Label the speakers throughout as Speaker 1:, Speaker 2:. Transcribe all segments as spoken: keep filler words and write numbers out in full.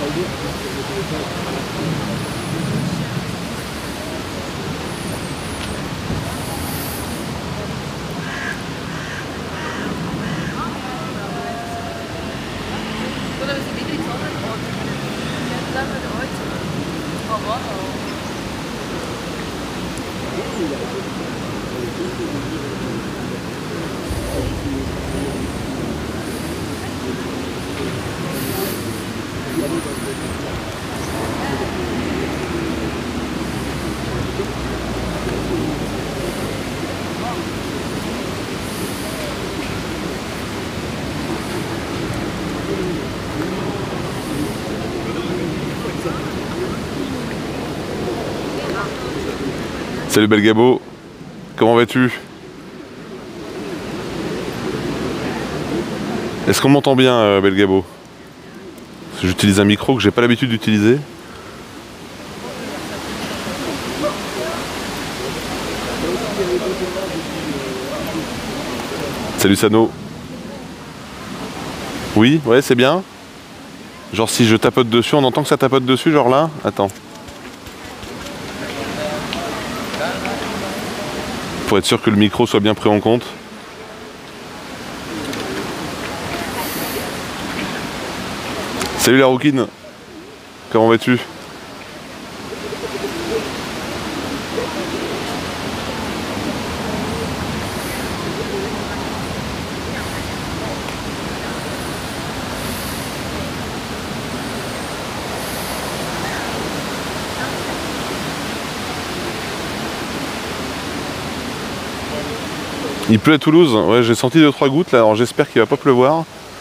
Speaker 1: Salut Belgabo, comment vas-tu? Est-ce qu'on m'entend bien euh, Belgabo? Parce que j'utilise un micro que j'ai pas l'habitude d'utiliser. Salut Sano. Oui, ouais c'est bien. Genre si je tapote dessus, on entend que ça tapote dessus, genre là? Attends. Pour être sûr que le micro soit bien pris en compte. Salut la rouquine. Comment vas-tu? Il pleut à Toulouse, ouais j'ai senti deux trois gouttes là, alors j'espère qu'il va pas pleuvoir.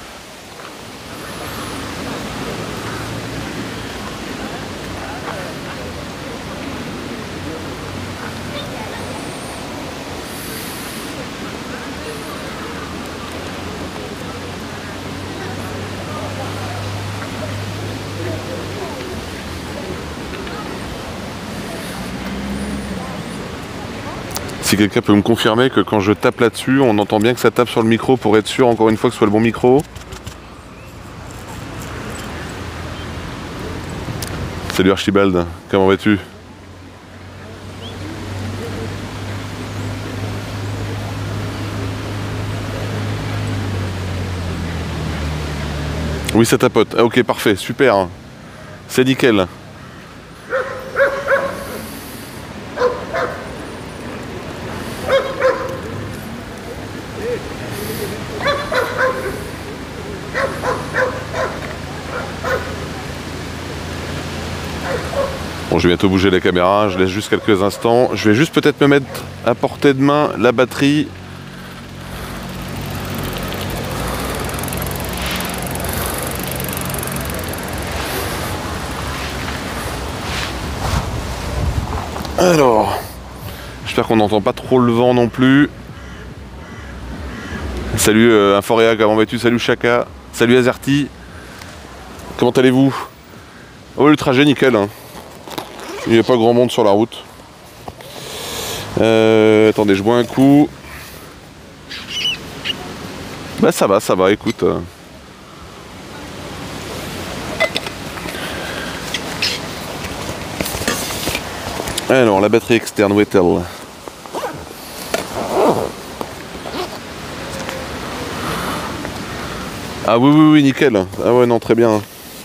Speaker 1: Si quelqu'un peut me confirmer que quand je tape là-dessus, on entend bien que ça tape sur le micro pour être sûr encore une fois que ce soit le bon micro. Salut Archibald, comment vas-tu? Oui ça tapote, ah, ok parfait, super, c'est nickel. Bon, je vais bientôt bouger la caméra, je laisse juste quelques instants. Je vais juste peut-être me mettre à portée de main la batterie. Alors, j'espère qu'on n'entend pas trop le vent non plus. Salut euh, Inforea, comment vas-tu? Salut Chaka, salut Azerty. Comment allez-vous? Oh le trajet nickel hein. Il n'y a pas grand monde sur la route. Euh, attendez, je bois un coup. Bah ça va, ça va, écoute. Alors, la batterie externe, où est-elle? Ah oui, oui, oui, nickel. Ah ouais, non, très bien.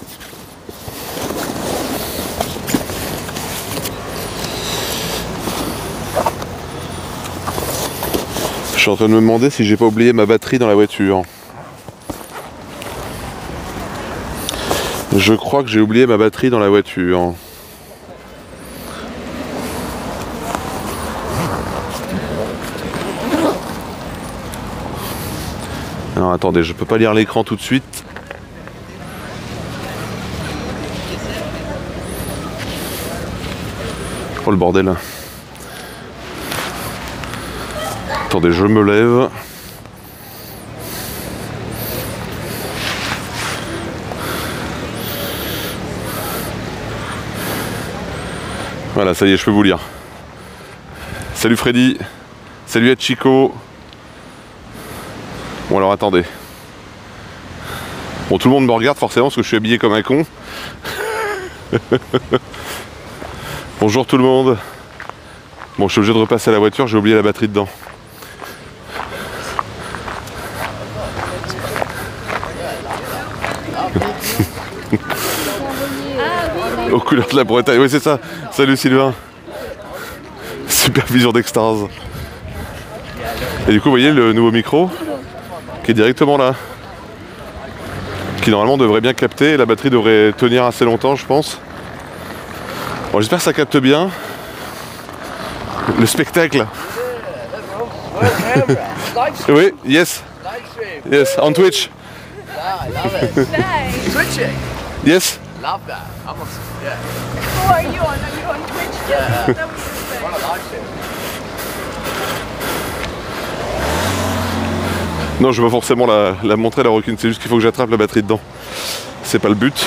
Speaker 1: Je suis en train de me demander si j'ai pas oublié ma batterie dans la voiture. Je crois que j'ai oublié ma batterie dans la voiture. Alors attendez, je peux pas lire l'écran tout de suite. Oh le bordel. Attendez, je me lève. Voilà, ça y est, je peux vous lire. Salut Freddy. Salut à Chico. Bon alors attendez. Bon, tout le monde me regarde forcément parce que je suis habillé comme un con. Bonjour tout le monde. Bon, je suis obligé de repasser à la voiture, j'ai oublié la batterie dedans. Aux couleurs de la Bretagne, oui c'est ça. Salut Sylvain. Supervision d'extase. Et du coup, vous voyez le nouveau micro qui est directement là. Qui normalement devrait bien capter. La batterie devrait tenir assez longtemps, je pense. Bon, j'espère que ça capte bien. Le spectacle. Oui, yes. Yes, on Twitch.
Speaker 2: Twitching.
Speaker 1: Yes.
Speaker 2: Love that. I'm on. Yeah.
Speaker 3: Who are you on? Are you on Twitch? Yeah. That was the
Speaker 2: What a live stream.
Speaker 1: Non, je veux forcément la, la montrer, la recune. C'est juste qu'il faut que j'attrape la batterie dedans. C'est pas le but.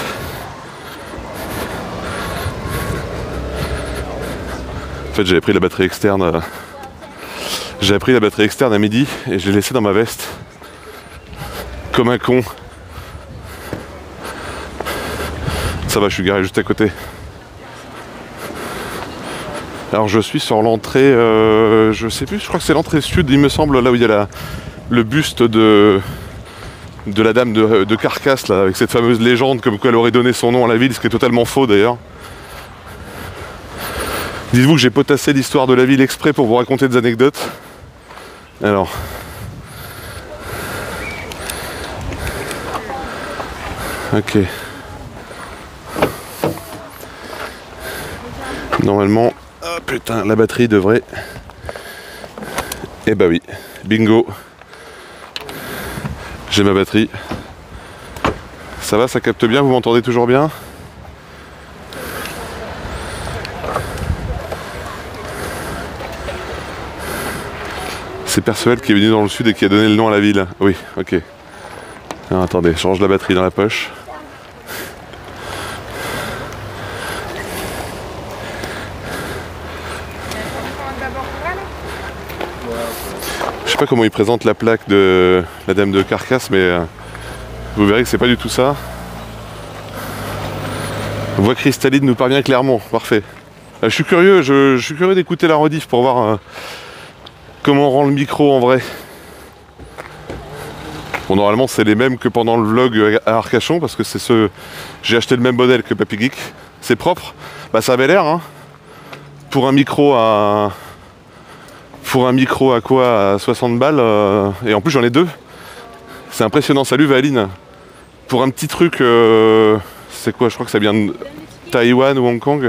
Speaker 1: En fait, j'avais pris la batterie externe. euh, J'avais pris la batterie externe à midi et je l'ai laissée dans ma veste. Comme un con. Ça va, je suis garé juste à côté. Alors je suis sur l'entrée, euh, je sais plus, je crois que c'est l'entrée sud, il me semble, là où il y a la, le buste de, de la dame de, de Carcasse, là, avec cette fameuse légende comme quoi elle aurait donné son nom à la ville, ce qui est totalement faux d'ailleurs. Dites-vous que j'ai potassé l'histoire de la ville exprès pour vous raconter des anecdotes. Alors... Ok. Normalement, oh putain, la batterie devrait... Eh bah oui, bingo. J'ai ma batterie. Ça va, ça capte bien, vous m'entendez toujours bien? C'est Perceval qui est venu dans le sud et qui a donné le nom à la ville. Oui, ok. Alors, attendez, je change la batterie dans la poche. Je sais pas comment ils présentent la plaque de la dame de Carcasse, mais euh, vous verrez que c'est pas du tout ça. Voix cristalline nous parvient clairement, parfait. Euh, je suis curieux, je, je suis curieux d'écouter la rediff pour voir euh, comment on rend le micro en vrai. Bon, normalement c'est les mêmes que pendant le vlog à Arcachon parce que c'est ce, j'ai acheté le même modèle que Papy Geek. C'est propre, bah ça avait l'air hein. Pour un micro à pour un micro à quoi à soixante balles euh, et en plus j'en ai deux. C'est impressionnant. Salut Valine. Pour un petit truc, euh, c'est quoi? Je crois que ça vient de Taïwan ou Hong Kong.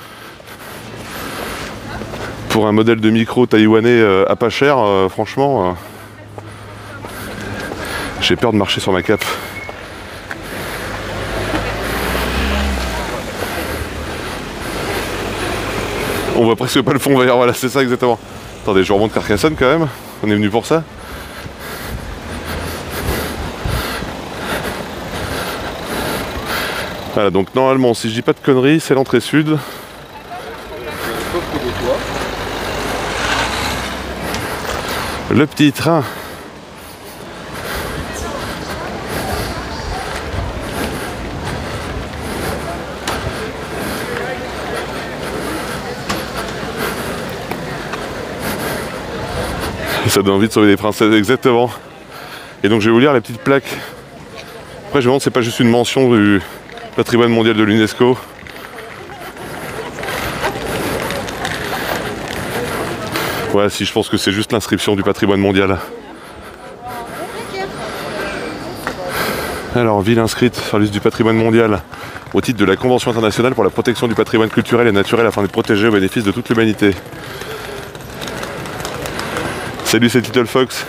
Speaker 1: Pour un modèle de micro taïwanais euh, à pas cher, euh, franchement. Euh, J'ai peur de marcher sur ma cape. On voit presque pas le fond vert, voilà, c'est ça exactement. Attendez, je remonte Carcassonne quand même. On est venu pour ça. Voilà, donc normalement, si je dis pas de conneries, c'est l'entrée sud. Le petit train. Ça donne envie de sauver des princesses, exactement. Et donc je vais vous lire la petite plaque. Après je me demande si c'est pas juste une mention du patrimoine mondial de l'UNESCO. Ouais, si, je pense que c'est juste l'inscription du patrimoine mondial. Alors, ville inscrite sur la liste du patrimoine mondial au titre de la Convention internationale pour la protection du patrimoine culturel et naturel afin d'être protégé au bénéfice de toute l'humanité. Salut, c'est Little Fox.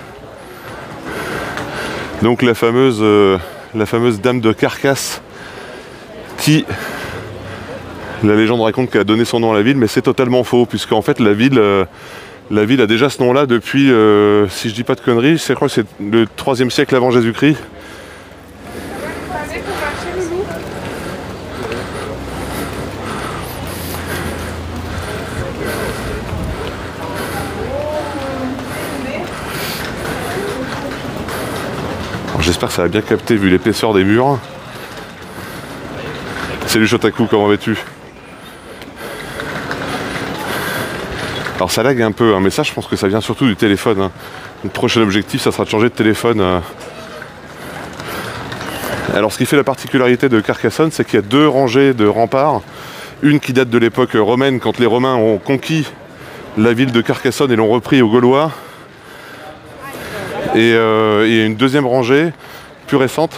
Speaker 1: Donc la fameuse, euh, la fameuse dame de Carcasse qui, la légende raconte qu'elle a donné son nom à la ville, mais c'est totalement faux, puisqu'en fait la ville, euh, la ville a déjà ce nom-là depuis, euh, si je dis pas de conneries, je crois que c'est le troisième siècle avant Jésus-Christ. J'espère que ça va bien capter vu l'épaisseur des murs. Salut Shotaku, comment vas-tu? Alors ça lag un peu, hein, mais ça je pense que ça vient surtout du téléphone. Hein. Le prochain objectif, ça sera de changer de téléphone. Euh. Alors ce qui fait la particularité de Carcassonne, c'est qu'il y a deux rangées de remparts. Une qui date de l'époque romaine, quand les Romains ont conquis la ville de Carcassonne et l'ont repris aux Gaulois. Et, euh, et une deuxième rangée, plus récente.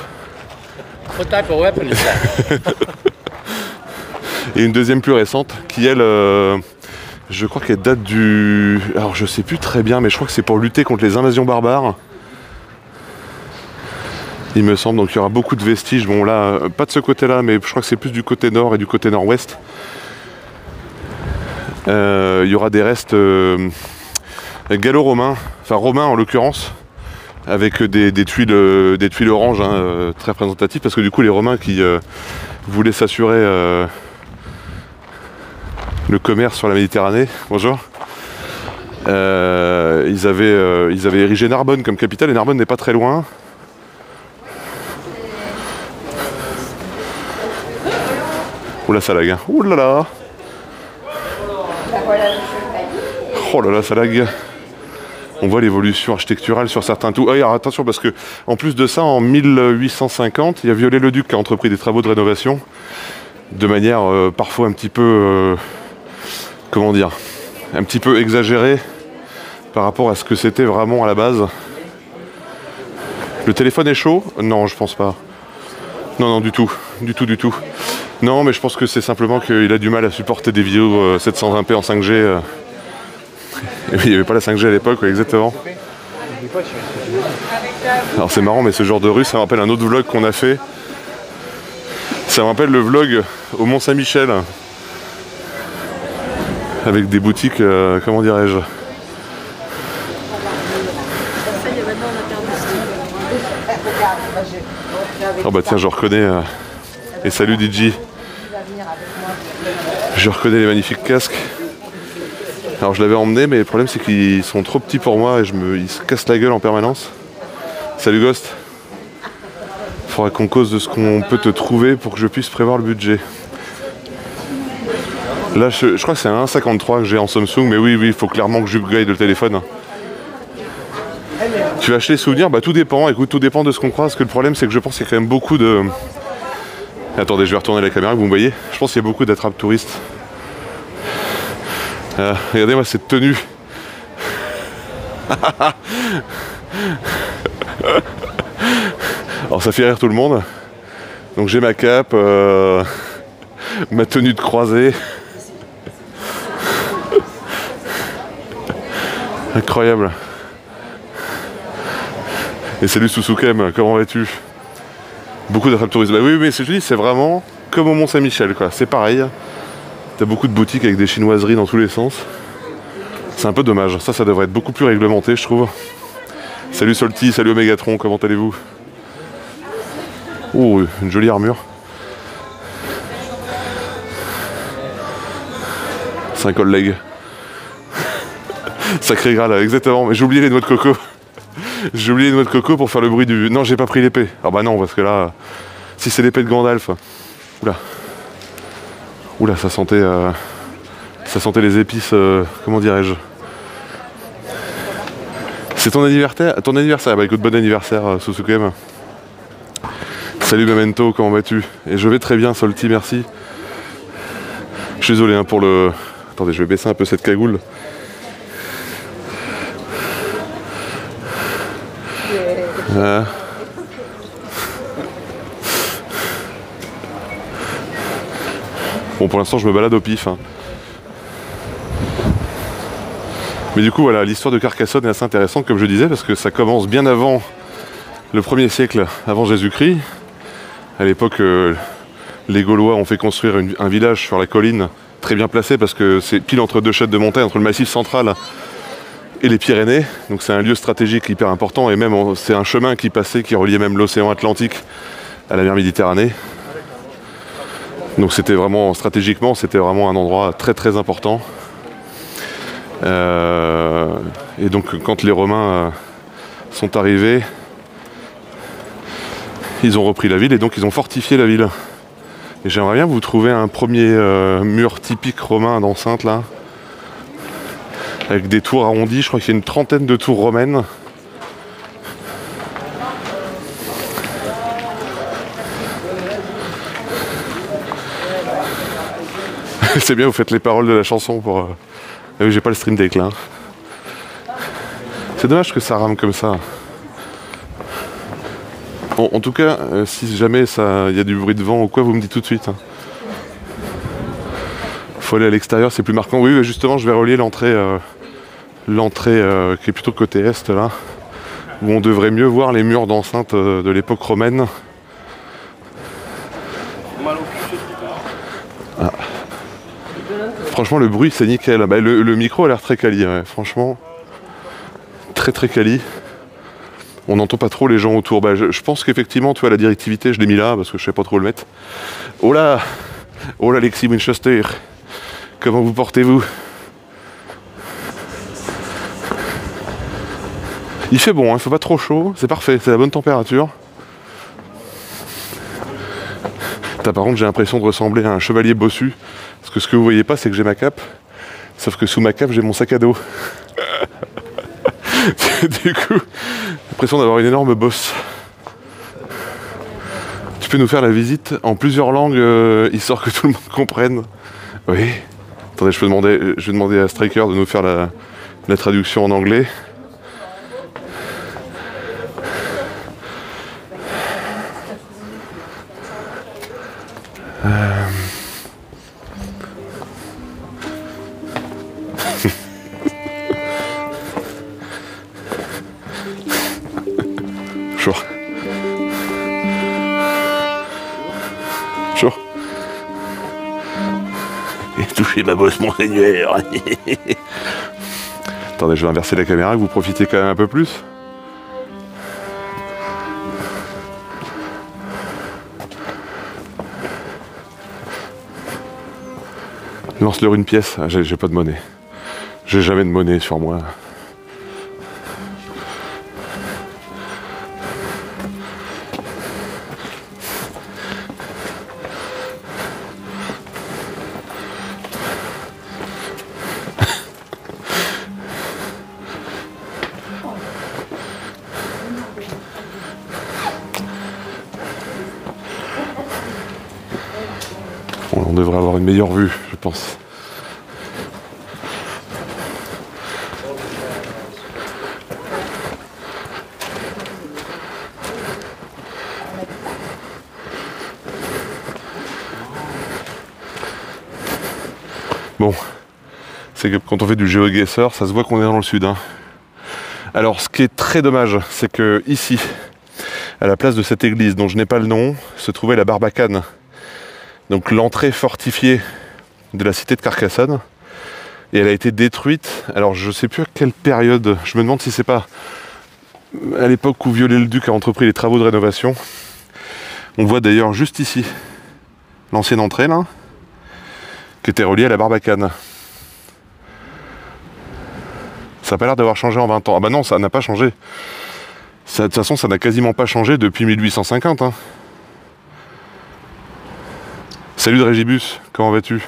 Speaker 1: Et une deuxième plus récente, qui elle... Euh, je crois qu'elle date du... Alors je sais plus très bien, mais je crois que c'est pour lutter contre les invasions barbares. Il me semble, donc il y aura beaucoup de vestiges. Bon là, pas de ce côté-là, mais je crois que c'est plus du côté nord et du côté nord-ouest. Euh, il y aura des restes euh, gallo-romains, enfin romains en l'occurrence, avec des, des, tuiles, euh, des tuiles oranges hein, euh, très représentatives, parce que du coup les Romains qui euh, voulaient s'assurer... Euh, le commerce sur la Méditerranée, bonjour. Euh, ils, avaient, euh, ils avaient érigé Narbonne comme capitale, et Narbonne n'est pas très loin. Oula, ça lag. Hein. Oula là. Oh là là, ça lag. On voit l'évolution architecturale sur certains tours. Ah, alors, attention, parce que en plus de ça, en mille huit cent cinquante, il y a Viollet-le-Duc qui a entrepris des travaux de rénovation de manière euh, parfois un petit peu... Euh, comment dire, un petit peu exagéré par rapport à ce que c'était vraiment à la base. Le téléphone est chaud? Non, je pense pas. Non, non, du tout, du tout, du tout. Non, mais je pense que c'est simplement qu'il a du mal à supporter des vidéos euh, sept cent vingt p en cinq G. Euh. Il n'y avait pas la cinq G à l'époque, ouais, exactement. Alors c'est marrant, mais ce genre de rue, ça me rappelle un autre vlog qu'on a fait. Ça me rappelle le vlog au Mont-Saint-Michel. Avec des boutiques, euh, comment dirais-je. Oh bah tiens, je reconnais. Euh... Et salut D J. Je reconnais les magnifiques casques. Alors je l'avais emmené, mais le problème c'est qu'ils sont trop petits pour moi et je me... ils se cassent la gueule en permanence. Salut Ghost. Faudra qu'on cause de ce qu'on peut te trouver pour que je puisse prévoir le budget. Là, je, je crois que c'est un un virgule cinquante-trois que j'ai en Samsung, mais oui, oui, il faut clairement que j'upgrade le téléphone. Tu vas acheter les souvenirs? Bah tout dépend, écoute, tout dépend de ce qu'on croit, parce que le problème c'est que je pense qu'il y a quand même beaucoup de... Attendez, je vais retourner la caméra, vous me voyez? Je pense qu'il y a beaucoup d'attrapes touristes. Euh, Regardez-moi cette tenue. Alors ça fait rire tout le monde. Donc j'ai ma cape, euh, ma tenue de croisée. Incroyable. Et salut Susukem, comment vas-tu? Beaucoup d'attrapes touristes. Bah oui, mais je te dis, c'est vraiment comme au Mont-Saint-Michel, quoi. C'est pareil. T'as beaucoup de boutiques avec des chinoiseries dans tous les sens. C'est un peu dommage. Ça, ça devrait être beaucoup plus réglementé, je trouve. Salut Solti, salut Omégatron, comment allez-vous? Oh, une jolie armure. C'est un collègue. Sacré Graal, exactement. Mais j'ai oublié les noix de coco. J'ai oublié les noix de coco pour faire le bruit du... Non, j'ai pas pris l'épée. Ah bah non, parce que là... Si c'est l'épée de Gandalf... Oula. Oula, ça sentait... Euh... Ça sentait les épices... Euh... Comment dirais-je? C'est ton anniversaire? Ton anniversaire? Bah écoute, bon anniversaire, euh, Susukem. Salut Memento, comment vas-tu? Et je vais très bien, Solti, merci. Je suis désolé hein, pour le... Attendez, je vais baisser un peu cette cagoule. Euh... Bon, pour l'instant, je me balade au pif. Hein. Mais du coup, voilà, l'histoire de Carcassonne est assez intéressante, comme je disais, parce que ça commence bien avant le premier siècle, avant Jésus-Christ. À l'époque, euh, les Gaulois ont fait construire une, un village sur la colline, très bien placé, parce que c'est pile entre deux chaînes de montagne, entre le Massif central et les Pyrénées. Donc c'est un lieu stratégique hyper important, et même c'est un chemin qui passait, qui reliait même l'océan Atlantique à la mer Méditerranée. Donc c'était vraiment, stratégiquement, c'était vraiment un endroit très très important. Euh, et donc quand les Romains euh, sont arrivés, ils ont repris la ville et donc ils ont fortifié la ville. Et j'aimerais bien vous trouver un premier euh, mur typique romain d'enceinte là, avec des tours arrondies. Je crois qu'il y a une trentaine de tours romaines. C'est bien, vous faites les paroles de la chanson pour... Euh... Ah oui, j'ai pas le stream deck là. C'est dommage que ça rame comme ça. Bon, en tout cas, euh, si jamais il y a du bruit de vent ou quoi, vous me dites tout de suite. Hein. Faut aller à l'extérieur, c'est plus marquant. Oui, justement, je vais relier l'entrée euh, l'entrée euh, qui est plutôt côté est là, où on devrait mieux voir les murs d'enceinte euh, de l'époque romaine. Ah. Franchement, le bruit, c'est nickel. Bah, le, le micro a l'air très quali, ouais. Franchement. Très très quali. On n'entend pas trop les gens autour. Bah, je, je pense qu'effectivement, tu vois, la directivité, je l'ai mis là parce que je sais pas trop le mettre. Oh là, oh là, Alexis Winchester, comment vous portez-vous? Il fait bon, hein, il fait pas trop chaud, c'est parfait, c'est la bonne température. Par contre, j'ai l'impression de ressembler à un chevalier bossu, parce que ce que vous voyez pas, c'est que j'ai ma cape, sauf que sous ma cape, j'ai mon sac à dos. Du coup, j'ai l'impression d'avoir une énorme bosse. Tu peux nous faire la visite en plusieurs langues, euh, histoire que tout le monde comprenne? Oui. Attendez, je peux demander, je vais demander à Striker de nous faire la, la traduction en anglais. Euh... Bonjour. Bonjour. Et touchez ma bosse, monseigneur. Attendez, je vais inverser la caméra, que vous profitez quand même un peu plus. Lance-leur une pièce. Ah, j'ai pas de monnaie. J'ai jamais de monnaie sur moi. On devrait avoir une meilleure vue, je pense. Bon, c'est que quand on fait du GeoGuessr, ça se voit qu'on est dans le sud. Hein. Alors, ce qui est très dommage, c'est que ici, à la place de cette église dont je n'ai pas le nom, se trouvait la Barbacane. Donc l'entrée fortifiée de la cité de Carcassonne. Et elle a été détruite. Alors je ne sais plus à quelle période. Je me demande si c'est pas à l'époque où Viollet-le-Duc a entrepris les travaux de rénovation. On voit d'ailleurs juste ici l'ancienne entrée là, qui était reliée à la Barbacane. Ça n'a pas l'air d'avoir changé en vingt ans. Ah bah non, ça n'a pas changé. Ça, de toute façon, ça n'a quasiment pas changé depuis mille huit cent cinquante. Hein. Salut de Régibus, comment vas-tu?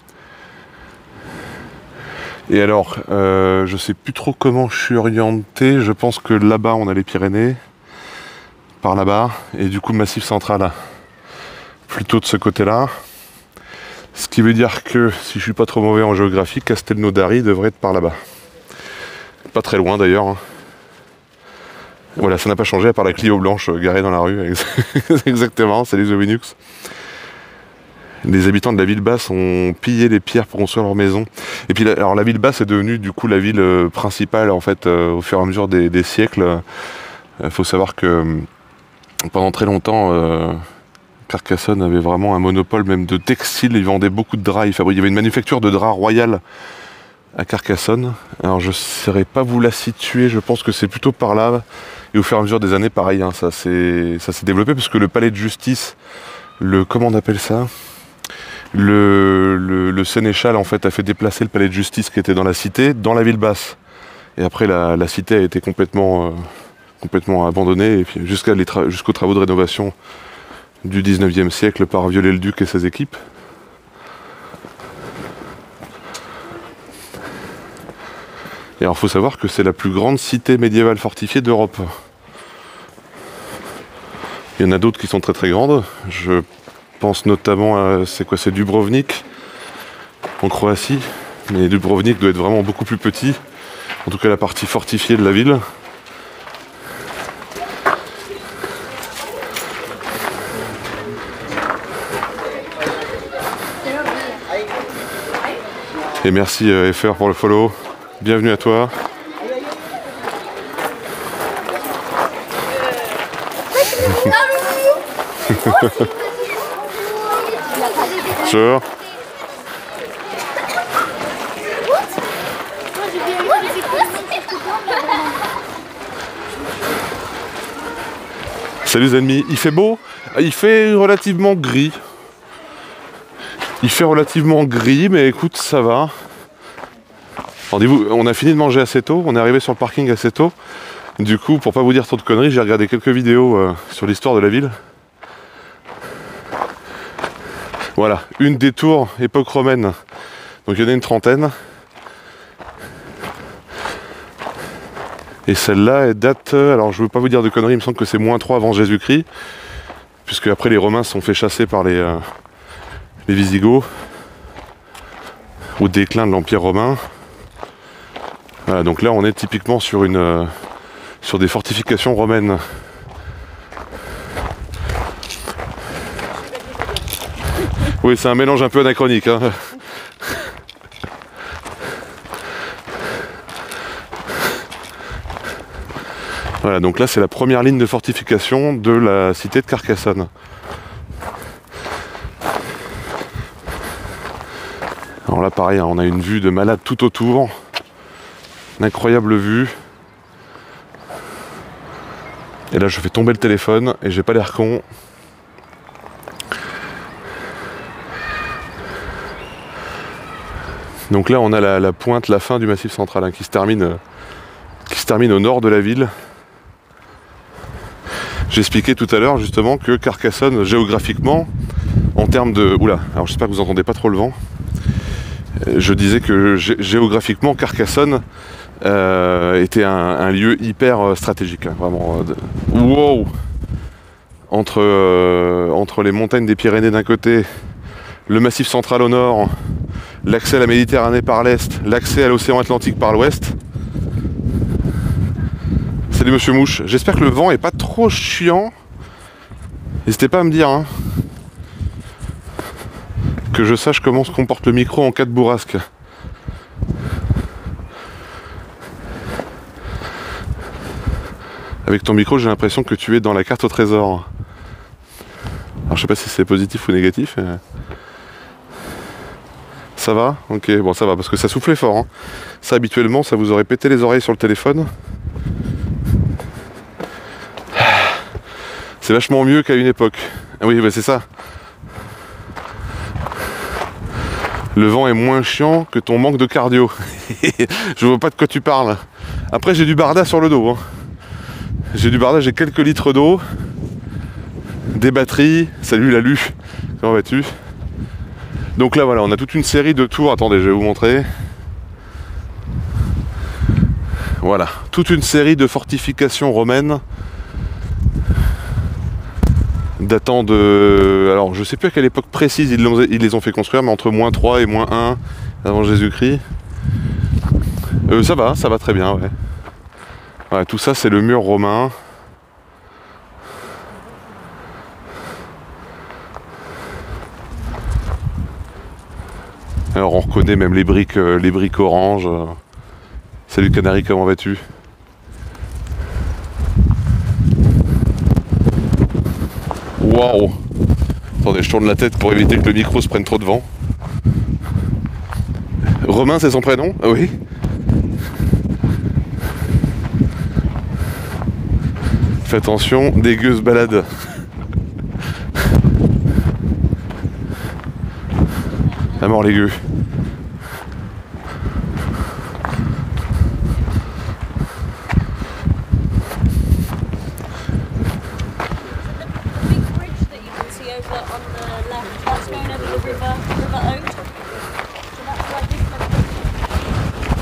Speaker 1: Et alors, euh, je sais plus trop comment je suis orienté. Je pense que là-bas, on a les Pyrénées. Par là-bas. Et du coup, le Massif central. Plutôt de ce côté-là. Ce qui veut dire que, si je suis pas trop mauvais en géographie, Castelnaudary devrait être par là-bas. Pas très loin d'ailleurs. Hein. Voilà, ça n'a pas changé à part la Clio blanche garée dans la rue. Exactement, salut The Winux. Les habitants de la ville basse ont pillé les pierres pour construire leur maison. Et puis, alors la ville basse est devenue du coup la ville euh, principale en fait euh, au fur et à mesure des, des siècles. Il euh, faut savoir que euh, pendant très longtemps, euh, Carcassonne avait vraiment un monopole même de textile. Ils vendaient beaucoup de draps. Ils fabriquaient. Il y avait une manufacture de draps royale à Carcassonne. Alors je ne saurais pas vous la situer. Je pense que c'est plutôt par là. Et au fur et à mesure des années, pareil, hein, ça s'est ça s'est développé parce que le palais de justice, le comment on appelle ça? Le, le, le sénéchal en fait a fait déplacer le palais de justice qui était dans la cité, dans la ville basse. Et après la, la cité a été complètement euh, complètement abandonnée, et puis jusqu'à les tra- jusqu'aux travaux de rénovation du dix-neuvième siècle par Viollet-le-Duc et ses équipes. Et alors il faut savoir que c'est la plus grande cité médiévale fortifiée d'Europe. Il y en a d'autres qui sont très très grandes. Je pense notamment à, c'est quoi, c'est Dubrovnik en Croatie. Mais Dubrovnik doit être vraiment beaucoup plus petit. En tout cas la partie fortifiée de la ville. Et merci euh, F R pour le follow. Bienvenue à toi. Sure. Salut les ennemis, il fait beau, il fait relativement gris. Il fait relativement gris, mais écoute, ça va. Rendez-vous, on a fini de manger assez tôt, on est arrivé sur le parking assez tôt. Du coup, pour pas vous dire trop de conneries, j'ai regardé quelques vidéos euh, sur l'histoire de la ville. Voilà, une des tours époque romaine. Donc il y en a une trentaine. Et celle-là, elle date, alors je veux pas vous dire de conneries, il me semble que c'est moins trois avant Jésus-Christ. Puisque après les Romains se sont fait chasser par les, euh, les Visigoths. Au déclin de l'Empire romain. Voilà, donc là on est typiquement sur une euh, sur des fortifications romaines. Oui, c'est un mélange un peu anachronique, hein. Voilà, donc là c'est la première ligne de fortification de la cité de Carcassonne. Alors là pareil, hein, on a une vue de malade tout autour. Une incroyable vue. Et là je fais tomber le téléphone et j'ai pas l'air con. Donc là on a la, la pointe, la fin du Massif central, hein, qui se termine euh, qui se termine au nord de la ville. J'expliquais tout à l'heure justement que Carcassonne, géographiquement, en termes de... Oula, alors j'espère que vous entendez pas trop le vent. Je disais que gé géographiquement, Carcassonne euh, était un, un lieu hyper stratégique, hein, vraiment. Euh, wow entre, euh, entre les montagnes des Pyrénées d'un côté, le Massif central au nord, l'accès à la Méditerranée par l'est, l'accès à l'océan Atlantique par l'ouest. Salut Monsieur Mouche, j'espère que le vent est pas trop chiant. N'hésitez pas à me dire, hein, que je sache comment se comporte le micro en cas de bourrasque. Avec ton micro, j'ai l'impression que tu es dans la carte au trésor. Alors je sais pas si c'est positif ou négatif. Mais... Ça va? Ok, bon ça va, parce que ça soufflait fort, hein. Ça habituellement, ça vous aurait pété les oreilles sur le téléphone. C'est vachement mieux qu'à une époque. Ah oui, bah c'est ça. Le vent est moins chiant que ton manque de cardio. Je vois pas de quoi tu parles. Après, j'ai du barda sur le dos, hein. J'ai du barda, j'ai quelques litres d'eau. Des batteries. Salut Lalu. Comment vas-tu? Donc là, voilà, on a toute une série de tours. Attendez, je vais vous montrer. Voilà, toute une série de fortifications romaines datant de... Alors je sais plus à quelle époque précise ils, ils les ont fait construire, mais entre moins trois et moins un avant Jésus-Christ. Euh, ça va, ça va très bien, ouais. Ouais, tout ça c'est le mur romain. Alors on reconnaît même les briques, euh, les briques oranges. Salut Canary, comment vas-tu? Waouh! Attendez, je tourne la tête pour éviter que le micro se prenne trop de vent. Romain, c'est son prénom? Ah oui. Fais attention, des gueux se baladent. À mort les gueux.
Speaker 3: river, river owned. So that's why this one.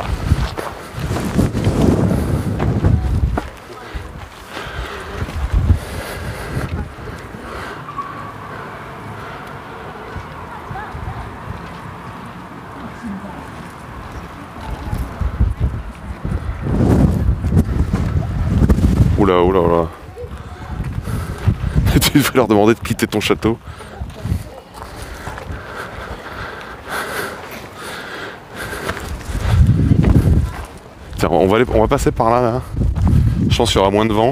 Speaker 1: Oula, oula, oula. Tu devrais leur demander de quitter ton château. Tiens, on va, aller, on va passer par là, là. Je pense qu'il y aura moins de vent.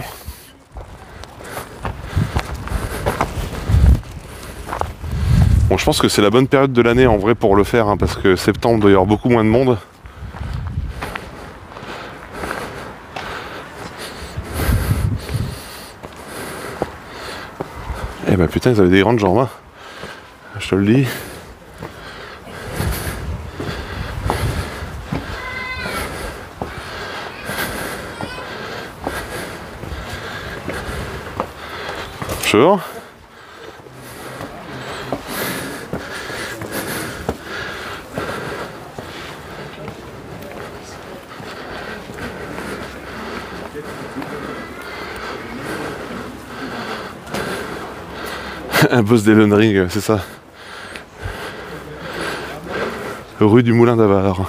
Speaker 1: Bon, je pense que c'est la bonne période de l'année en vrai pour le faire, hein, parce que septembre doit y avoir beaucoup moins de monde. Eh ben putain, ils avaient des grandes jambes, hein. Je te le dis. Bonjour. Un boss d'Elden Ring, c'est ça. Rue du Moulin d'Avare.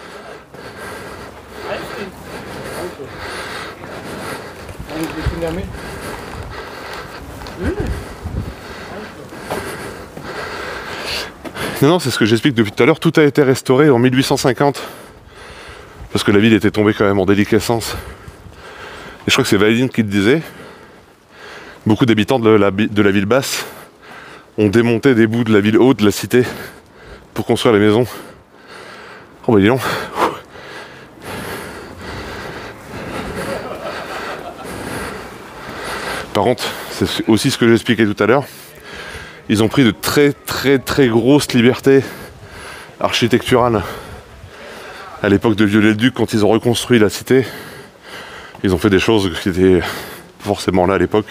Speaker 1: Non, non, c'est ce que j'explique depuis tout à l'heure. Tout a été restauré en mille huit cent cinquante. Parce que la ville était tombée quand même en déliquescence. Et je crois que c'est Valine qui le disait. Beaucoup d'habitants de la, de la ville basse ont démonté des bouts de la ville haute, de la cité, pour construire les maisons. Oh bah dis donc. Par contre, c'est aussi ce que j'expliquais tout à l'heure, ils ont pris de très très très grosses libertés architecturales à l'époque de Viollet-le-Duc, quand ils ont reconstruit la cité. Ils ont fait des choses qui étaient forcément là à l'époque.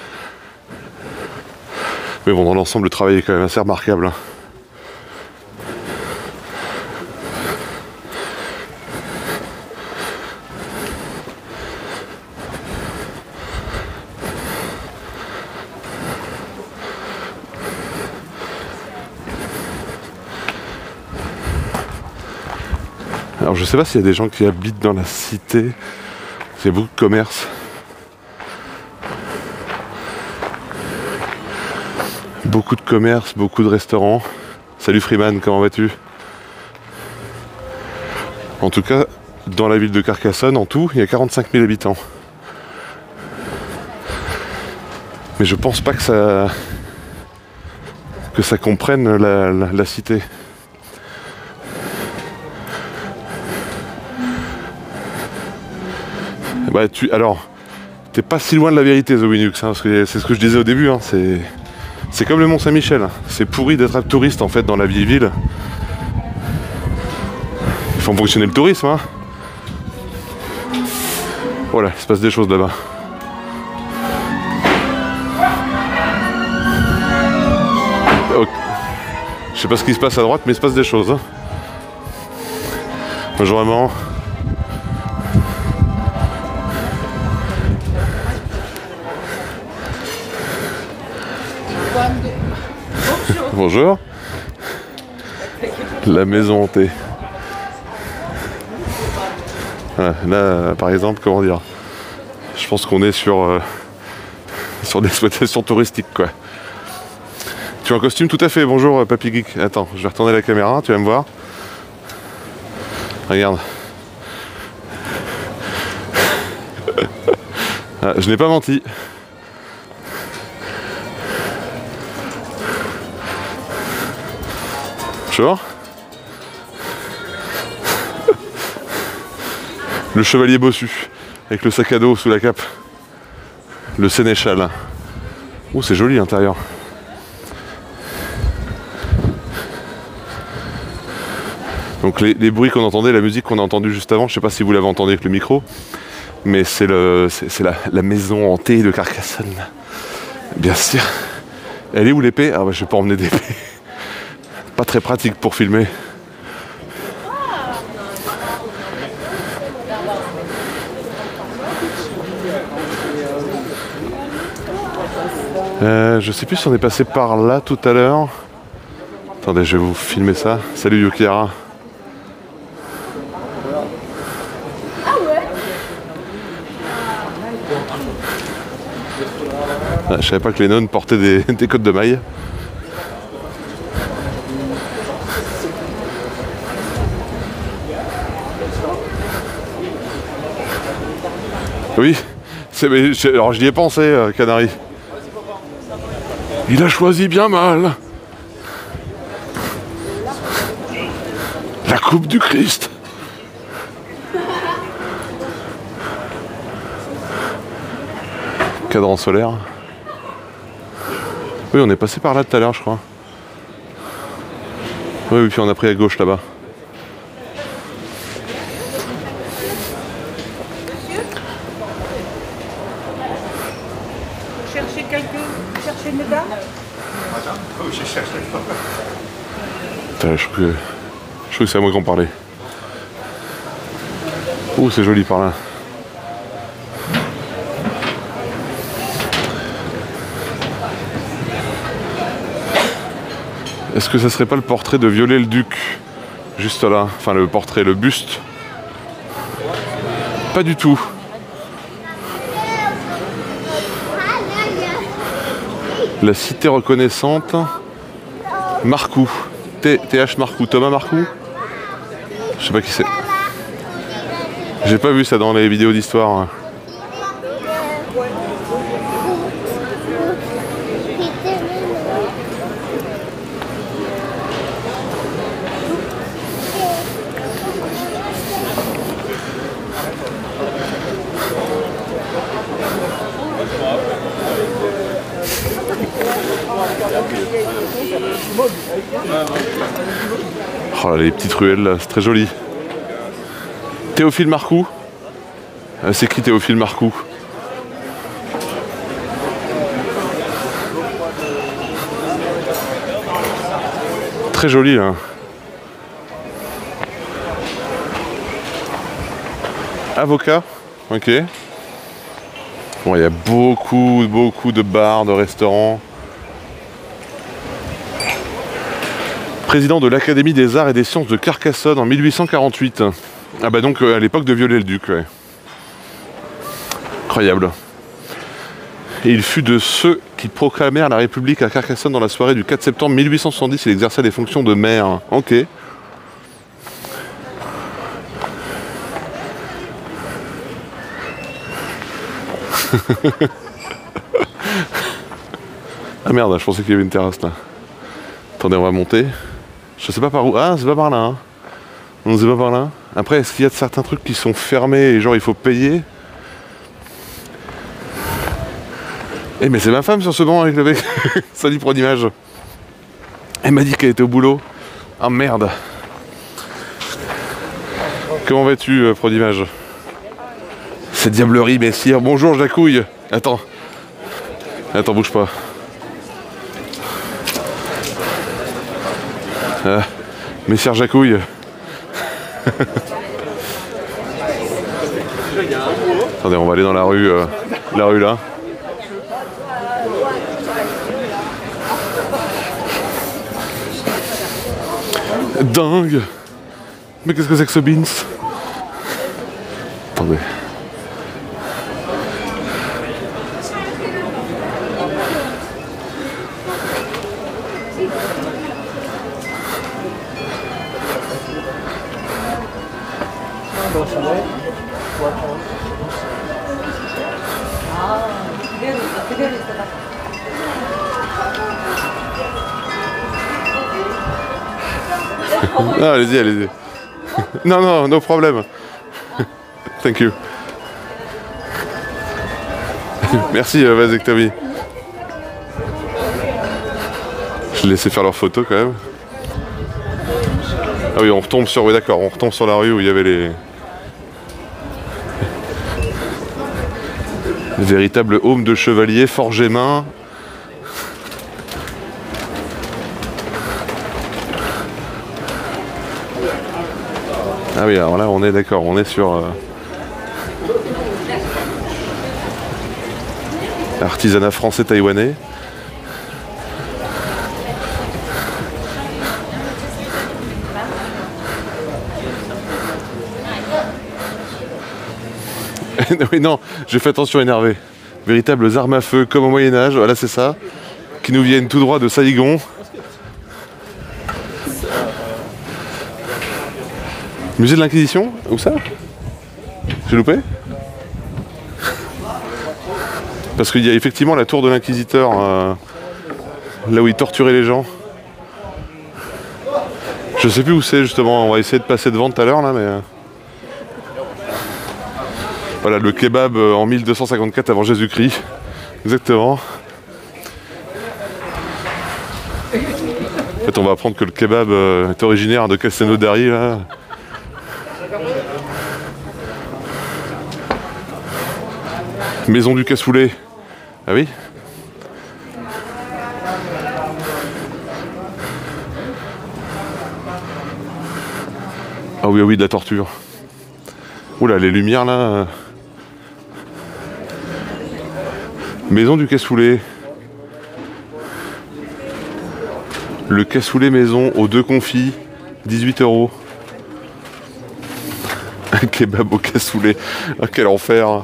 Speaker 1: Mais bon, dans l'ensemble, le travail est quand même assez remarquable. Alors je sais pas s'il y a des gens qui habitent dans la cité. Il y a beaucoup de commerces. Beaucoup de commerces, beaucoup de restaurants. Salut Freeman, comment vas-tu? En tout cas, dans la ville de Carcassonne, en tout, il y a quarante-cinq mille habitants. Mais je pense pas que ça que ça comprenne la, la, la cité. Bah tu, alors, t'es pas si loin de la vérité, The Winux, hein, parce que c'est ce que je disais au début, hein, c'est c'est comme le Mont Saint-Michel, hein. C'est pourri d'être un touriste en fait dans la vieille ville. Il faut fonctionner le tourisme, hein. Voilà, il se passe des choses là-bas. Okay. Je sais pas ce qui se passe à droite, mais il se passe des choses, hein. Bonjour maman. Bonjour. La maison hantée. Voilà, là, par exemple, comment dire, je pense qu'on est sur euh, sur l'exploitation touristique, quoi. Tu as un costume tout à fait. Bonjour, euh, Papy Geek. Attends, je vais retourner la caméra, tu vas me voir. Regarde. Ah, je n'ai pas menti. Bonjour. Le chevalier bossu, avec le sac à dos sous la cape. Le sénéchal. Oh, c'est joli l'intérieur. Donc les, les bruits qu'on entendait, la musique qu'on a entendue juste avant, je sais pas si vous l'avez entendu avec le micro, mais c'est le, c'est la, la maison hantée de Carcassonne. Bien sûr. Elle est où l'épée? Ah bah je vais pas emmener d'épée. Pas très pratique pour filmer. Euh, je sais plus si on est passé par là tout à l'heure. Attendez, je vais vous filmer ça. Salut Yukihara. Ah, je savais pas que les nonnes portaient des, des côtes de mailles. Oui, c'est, mais, alors j'y ai pensé, euh, Canary. Il a choisi bien mal. La coupe du Christ. Cadran solaire. Oui, on est passé par là tout à l'heure, je crois. Oui, oui, puis on a pris à gauche là-bas.
Speaker 3: Cherchez quelqu'un, cherchez une dame.
Speaker 1: Putain, je trouve que, je trouve que c'est à moi qu'on parlait. Ouh, c'est joli par là. Est-ce que ça serait pas le portrait de Viollet-le-Duc? Juste là. Enfin, le portrait, le buste. Pas du tout. La cité reconnaissante. Marcoux. T H Marcoux. Thomas Marcoux? Je sais pas qui c'est. J'ai pas vu ça dans les vidéos d'histoire. Oh là, les petites ruelles là, c'est très joli. Théophile Marcoux. Ah, c'est qui Théophile Marcoux? Très joli là. Avocat. Ok. Bon, il y a beaucoup, beaucoup de bars, de restaurants. Président de l'Académie des Arts et des Sciences de Carcassonne en mille huit cent quarante-huit. Ah bah donc euh, à l'époque de Viollet-le-Duc, ouais. Incroyable. Et il fut de ceux qui proclamèrent la République à Carcassonne dans la soirée du quatre septembre mille huit cent soixante-dix. Il exerçait les fonctions de maire. Ok. Ah merde, je pensais qu'il y avait une terrasse là. Attendez, on va monter. Je sais pas par où. Ah, c'est pas par là. Hein. Non, c'est pas par là. Après, est-ce qu'il y a certains trucs qui sont fermés et genre il faut payer? Eh mais c'est ma femme sur ce banc avec le mec. Salut pour l'image. Elle m'a dit qu'elle était au boulot. Ah merde. Comment vas-tu, euh, pro d'image? C'est diablerie, messire. Bonjour, Jacouille. Attends. Attends, bouge pas. Ah, messire Jacouille. Attendez, on va aller dans la rue, euh, la rue là. Dingue. Mais qu'est-ce que c'est que ce beans? Attendez. Ah, allez-y, allez-y. Non, non, no problème. Thank you. Merci, euh, vasectomie. Je les laissais faire leurs photos quand même. Ah oui, on retombe sur... Oui, d'accord, on retombe sur la rue où il y avait les... les véritables aumes de chevaliers forgés main. Ah oui, alors là on est d'accord, on est sur euh, artisanat français-taïwanais. Oui, non, j'ai fait attention, énervé. Véritables armes à feu comme au Moyen-Âge, voilà, c'est ça. Qui nous viennent tout droit de Saïgon. Musée de l'Inquisition? Où ça? J'ai loupé? Parce qu'il y a effectivement la tour de l'Inquisiteur, euh, là où il torturait les gens. Je sais plus où c'est justement, on va essayer de passer devant tout à l'heure là, mais... Euh... Voilà, le kebab en mille deux cent cinquante-quatre avant Jésus-Christ. Exactement. En fait, on va apprendre que le kebab euh, est originaire de Castelnaudary, là. Maison du cassoulet. Ah oui? Ah oui, ah oui, de la torture. Oula, les lumières, là... Maison du cassoulet. Le cassoulet maison aux deux confits, dix-huit euros. Un kebab au cassoulet. Ah, quel enfer.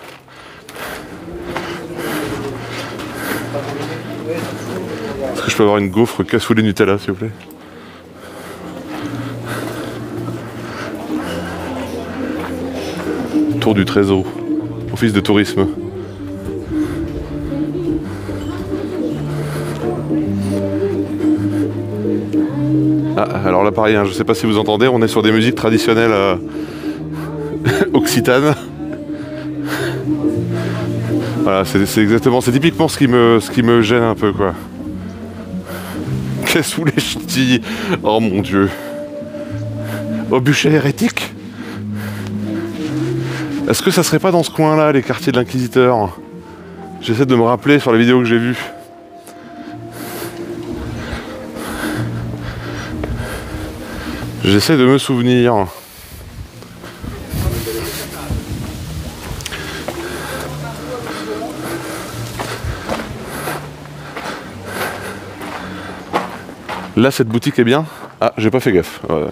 Speaker 1: Est-ce que je peux avoir une gaufre cassoulet Nutella, s'il vous plaît? Tour du Trésor. Office de tourisme. Ah, alors là pareil, hein, je sais pas si vous entendez, on est sur des musiques traditionnelles euh, occitanes. Voilà, c'est exactement, c'est typiquement ce qui me, ce qui me gêne un peu, quoi. Qu'est-ce sous les ch'tis? Oh mon dieu. Au bûcher hérétique? Est-ce que ça serait pas dans ce coin-là, les quartiers de l'Inquisiteur? J'essaie de me rappeler sur la vidéo que j'ai vue. J'essaie de me souvenir. Là, cette boutique est bien. Ah, j'ai pas fait gaffe. Ouais.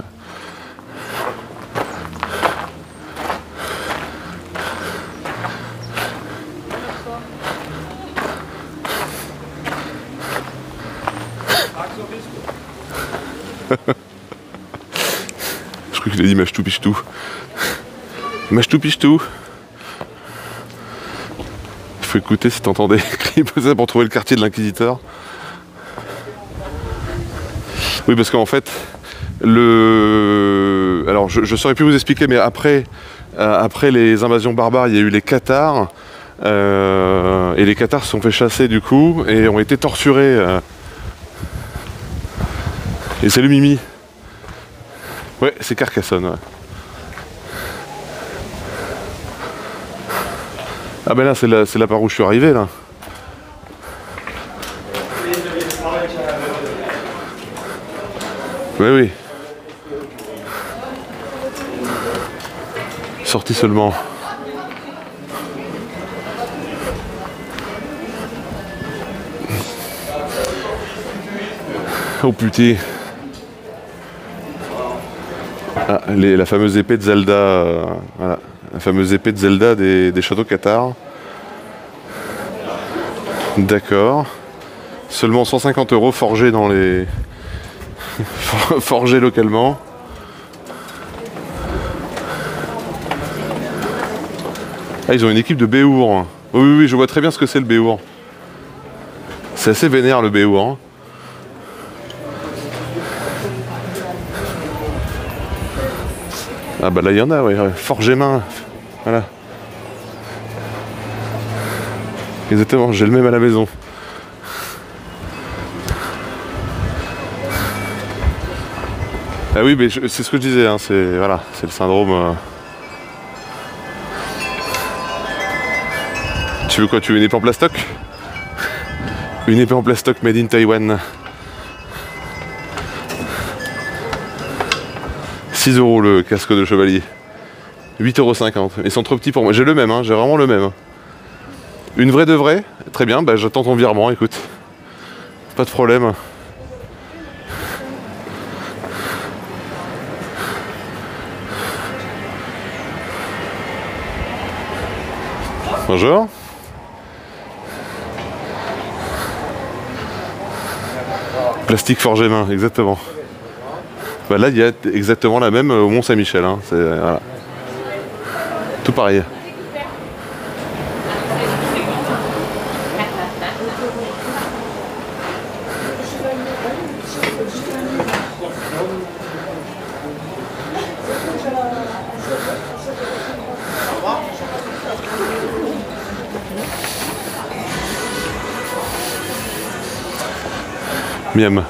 Speaker 1: Je crois qu'il a dit mâche-tout piche-tout. Mâche-tout piche-tout. Il faut écouter si t'entendais crier ça pour trouver le quartier de l'Inquisiteur. Oui, parce qu'en fait, le... Alors, je, je saurais plus vous expliquer, mais après, euh, après les invasions barbares, il y a eu les Cathares. Euh, et les Cathares se sont fait chasser, du coup, et ont été torturés. Euh... Et c'est le Mimi. Ouais, c'est Carcassonne, ouais. Ah ben là, c'est là, là par où je suis arrivé, là. Oui, oui. Sorti seulement. Oh putain. Ah, les, la fameuse épée de Zelda. Euh, voilà. La fameuse épée de Zelda des, des châteaux cathares. D'accord. Seulement cent cinquante euros forgés dans les... forgés localement. Ah, ils ont une équipe de Béour. Oui, oui, oui, je vois très bien ce que c'est le Béour. C'est assez vénère le Béour. Ah bah là il y en a, oui, forgé main. Voilà. Exactement, j'ai le même à la maison. Ah oui, mais c'est ce que je disais, hein, c'est voilà, c'est le syndrome. Euh... Tu veux quoi? Tu veux une épée en plastoc? Une épée en plastoc made in Taïwan. six euros le casque de chevalier. huit euros cinquante. Ils sont trop petits pour moi. J'ai le même, hein, j'ai vraiment le même. Une vraie de vraie. Très bien, bah, j'attends ton virement, écoute. Pas de problème. Bonjour. Plastique forgé main, exactement. Bah là, il y a exactement la même au Mont-Saint-Michel. Hein. C'est, voilà. Tout pareil. Miam.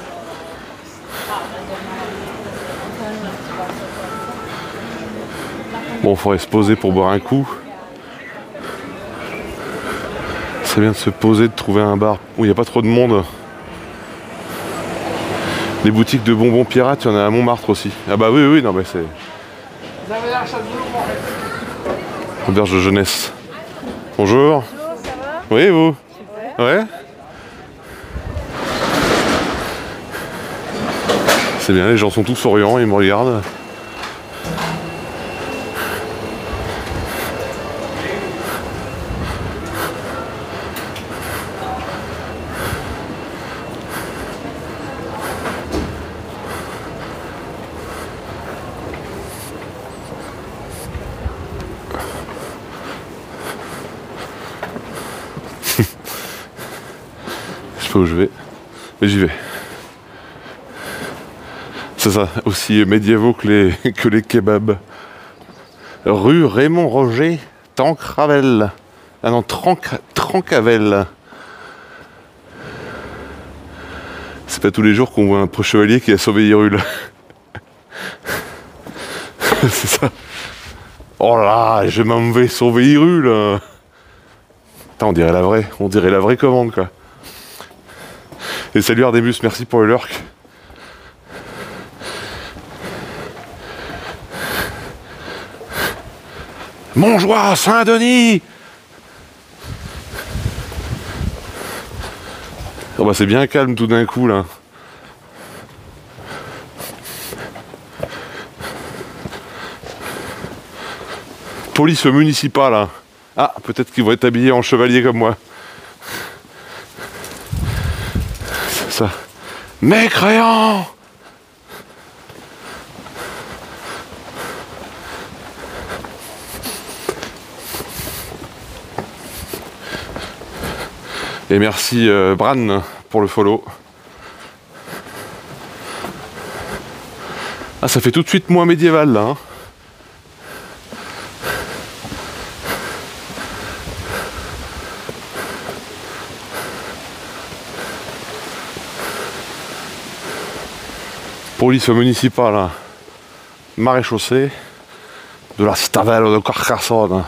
Speaker 1: Bon, il faudrait se poser pour boire un coup. C'est bien de se poser, de trouver un bar où il n'y a pas trop de monde. Les boutiques de bonbons pirates, il y en a à Montmartre aussi. Ah bah oui, oui, non mais c'est... Auberge de jeunesse. Bonjour.
Speaker 3: Bonjour, ça va?
Speaker 1: Oui, vous?
Speaker 3: Super.
Speaker 1: Ouais. C'est bien, les gens sont tous souriants, ils me regardent. Je sais pas où je vais, mais j'y vais. C'est ça, aussi médiévaux que les, que les kebabs. Rue Raymond Roger, Tancravel. Ah non, Tranc, Trancavel. C'est pas tous les jours qu'on voit un pro chevalier qui a sauvé Hyrule. C'est ça. Oh là, je m'en vais sauver Hyrule. Putain, on dirait la vraie, on dirait la vraie commande quoi. Et salut Ardemus, merci pour le lurk. Montjoie, Saint-Denis. Oh bah c'est bien calme tout d'un coup là. Police municipale là. Ah, peut-être qu'ils vont être habillés en chevalier comme moi. C'est ça. Mécréant. Et merci euh, Bran pour le follow. Ah, ça fait tout de suite moins médiéval là. Hein. Police municipale, hein. Maréchaussée de la citadelle de Carcassonne.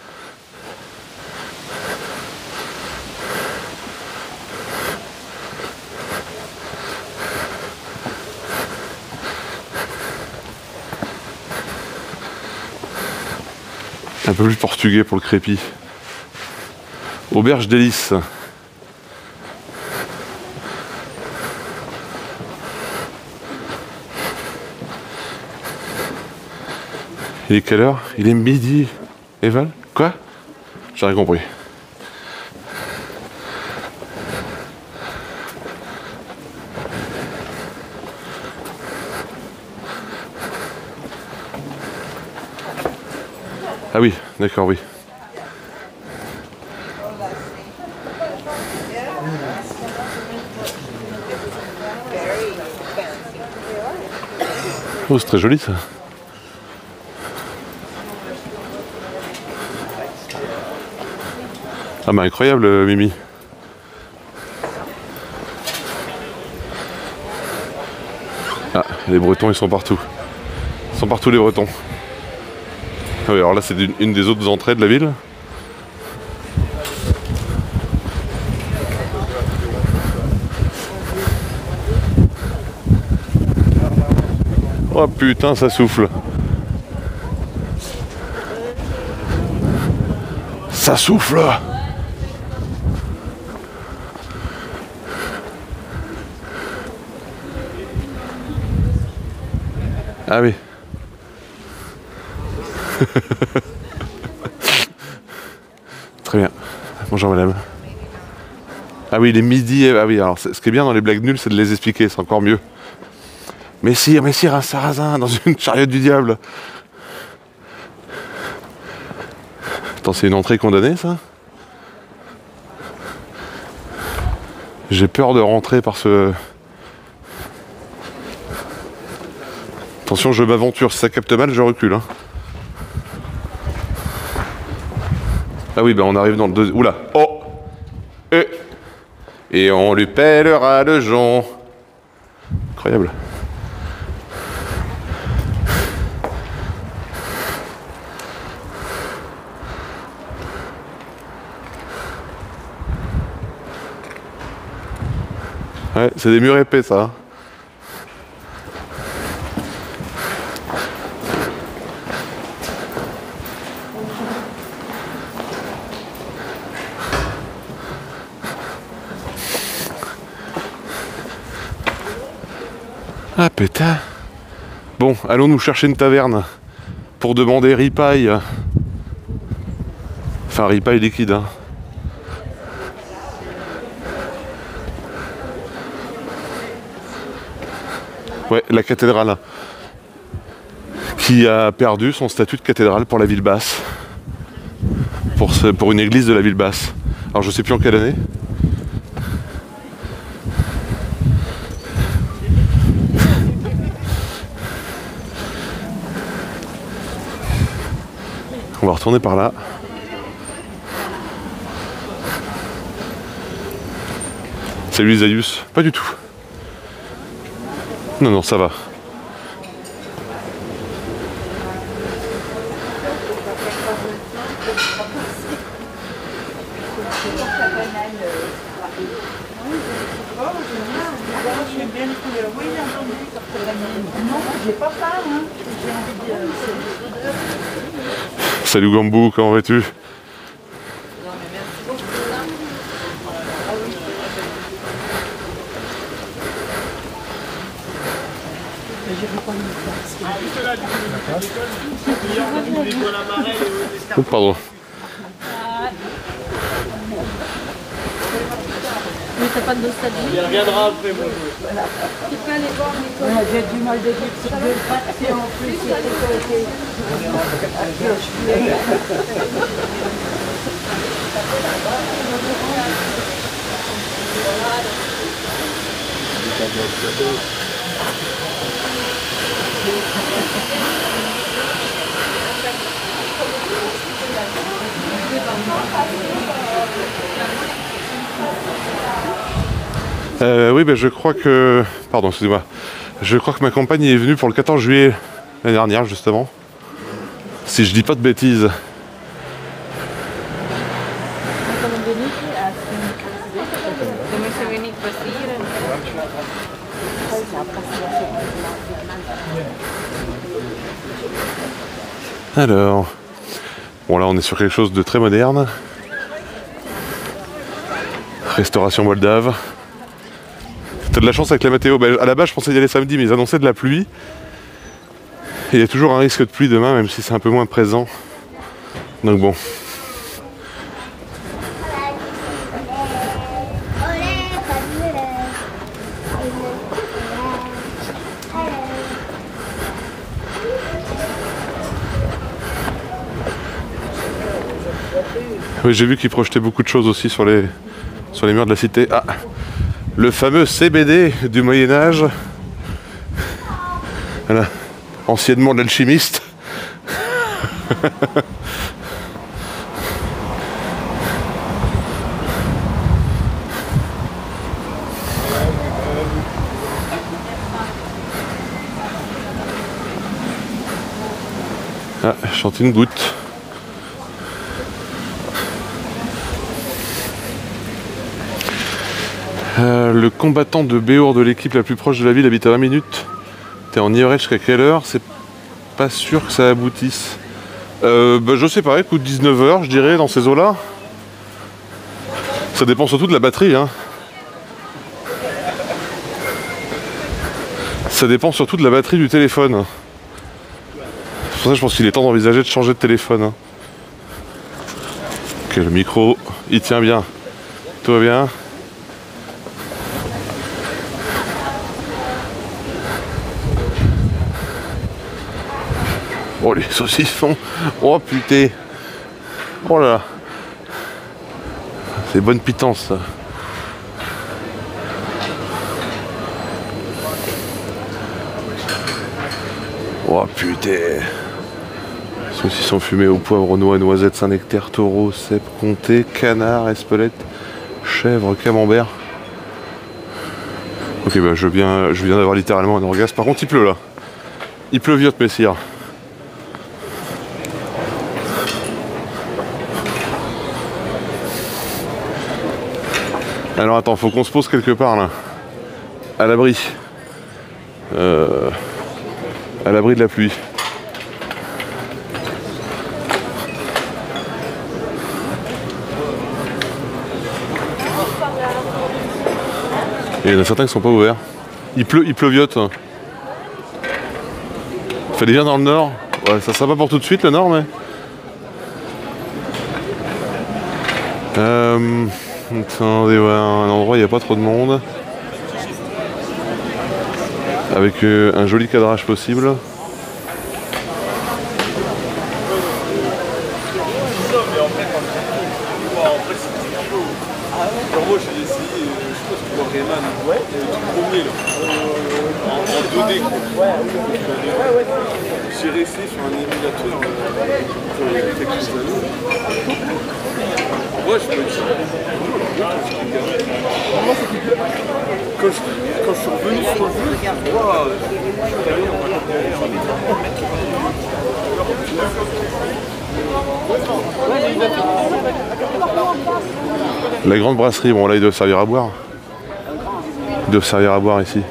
Speaker 1: Un peu plus portugais pour le crépi. Auberge d'Hélice. Il est quelle heure? Il est midi. Eval? Quoi? J'ai rien compris. Ah oui, d'accord, oui. Oh, c'est très joli ça. Ah bah incroyable Mimi. Ah, les Bretons ils sont partout. Ils sont partout les Bretons. Ah oui, alors là c'est une, une des autres entrées de la ville. Oh putain, ça souffle. Ça souffle. Ah oui. Très bien. Bonjour madame. Ah oui, les midis. Ah oui, alors ce qui est bien dans les blagues nulles, c'est de les expliquer, c'est encore mieux. Messire, messire, un sarrasin dans une chariote du diable. Attends, c'est une entrée condamnée, ça? J'ai peur de rentrer par ce... Attention, je m'aventure. Si ça capte mal, je recule. Hein. Ah oui, ben on arrive dans le deuxième... Oula. Oh Et... Et on lui pèlera le jonc. Incroyable. Ouais, c'est des murs épais, ça. Ah putain. Bon, allons nous chercher une taverne pour demander ripaille. Enfin, ripaille liquide. Hein. Ouais, la cathédrale. Qui a perdu son statut de cathédrale pour la ville basse. Pour, ce, pour une église de la ville basse. Alors je sais plus en quelle année. On va retourner par là. Salut Isaïus. Pas du tout. Non, non, ça va. Salut Gambou, comment vas-tu? Oh, pardon.
Speaker 3: Mais t'as pas de nostalgie?
Speaker 2: Il reviendra après, moi.
Speaker 3: Tu peux aller voir Nicolas.
Speaker 4: J'ai du mal de dire sur deux pattes et en plus il était
Speaker 1: Euh, oui, ben je crois que... Pardon, excusez-moi. Je crois que ma compagne est venue pour le quatorze juillet l'année dernière, justement. Si je dis pas de bêtises. Alors... Bon, là, on est sur quelque chose de très moderne. Restauration moldave. T'as de la chance avec la météo. Bah, à la base, je pensais y aller samedi, mais ils annonçaient de la pluie. Et il y a toujours un risque de pluie demain, même si c'est un peu moins présent. Donc bon. Oui, j'ai vu qu'ils projetaient beaucoup de choses aussi sur les, sur les murs de la cité. Ah, le fameux C B D du Moyen-Âge. Voilà. Anciennement de l'alchimiste. Ah, je chante une goutte. Euh, le combattant de Béour de l'équipe la plus proche de la ville habite à vingt minutes. T'es en Ivrel jusqu'à quelle heure? C'est pas sûr que ça aboutisse. Euh, bah, je sais pas, écoute, dix-neuf heures je dirais dans ces eaux-là. Ça dépend surtout de la batterie, hein. Ça dépend surtout de la batterie du téléphone. C'est pour ça que je pense qu'il est temps d'envisager de changer de téléphone. Hein. Ok, le micro, il tient bien. Tout va bien. Oh, les saucissons. Oh, putain. Oh là là. C'est bonne pitance, ça. Oh putain. Saucisson fumé au poivre, noix, noisette, Saint-Nectaire, taureau, cèpe, comté, canard, espelette, chèvre, camembert. Ok, bah je viens, je viens d'avoir littéralement un orgasme. Par contre, il pleut là. Il pleuviote, messire. Alors attends, faut qu'on se pose quelque part là. À l'abri. Euh... À l'abri de la pluie. Et il y en a certains qui sont pas ouverts. Il pleut, il pleuviote. Fallait bien dans le nord. Ouais, ça sera pas pour tout de suite le nord, mais. Euh... Attendez, ouais, un endroit où il n'y a pas trop de monde. Avec euh, un joli cadrage possible.
Speaker 5: Moi j'ai essayé, je pense que pour Rayman, ouais, le premier là, en, en deux D. J'ai resté sur un émulateur euh, il y a quelques années. Ouais, je me dis, quand je, quand je suis revenu sur le jeu, wow,
Speaker 1: La grande brasserie, bon là ils doivent servir à boire. Ils doivent servir à boire ici.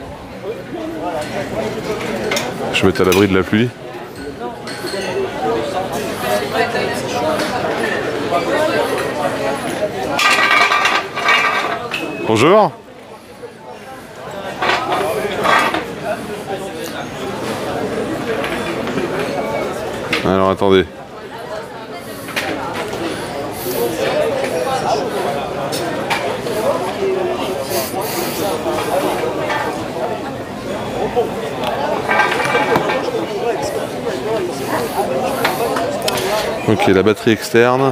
Speaker 1: Je vais mettre à l'abri de la pluie. Bonjour. Alors attendez. Ok, la batterie externe.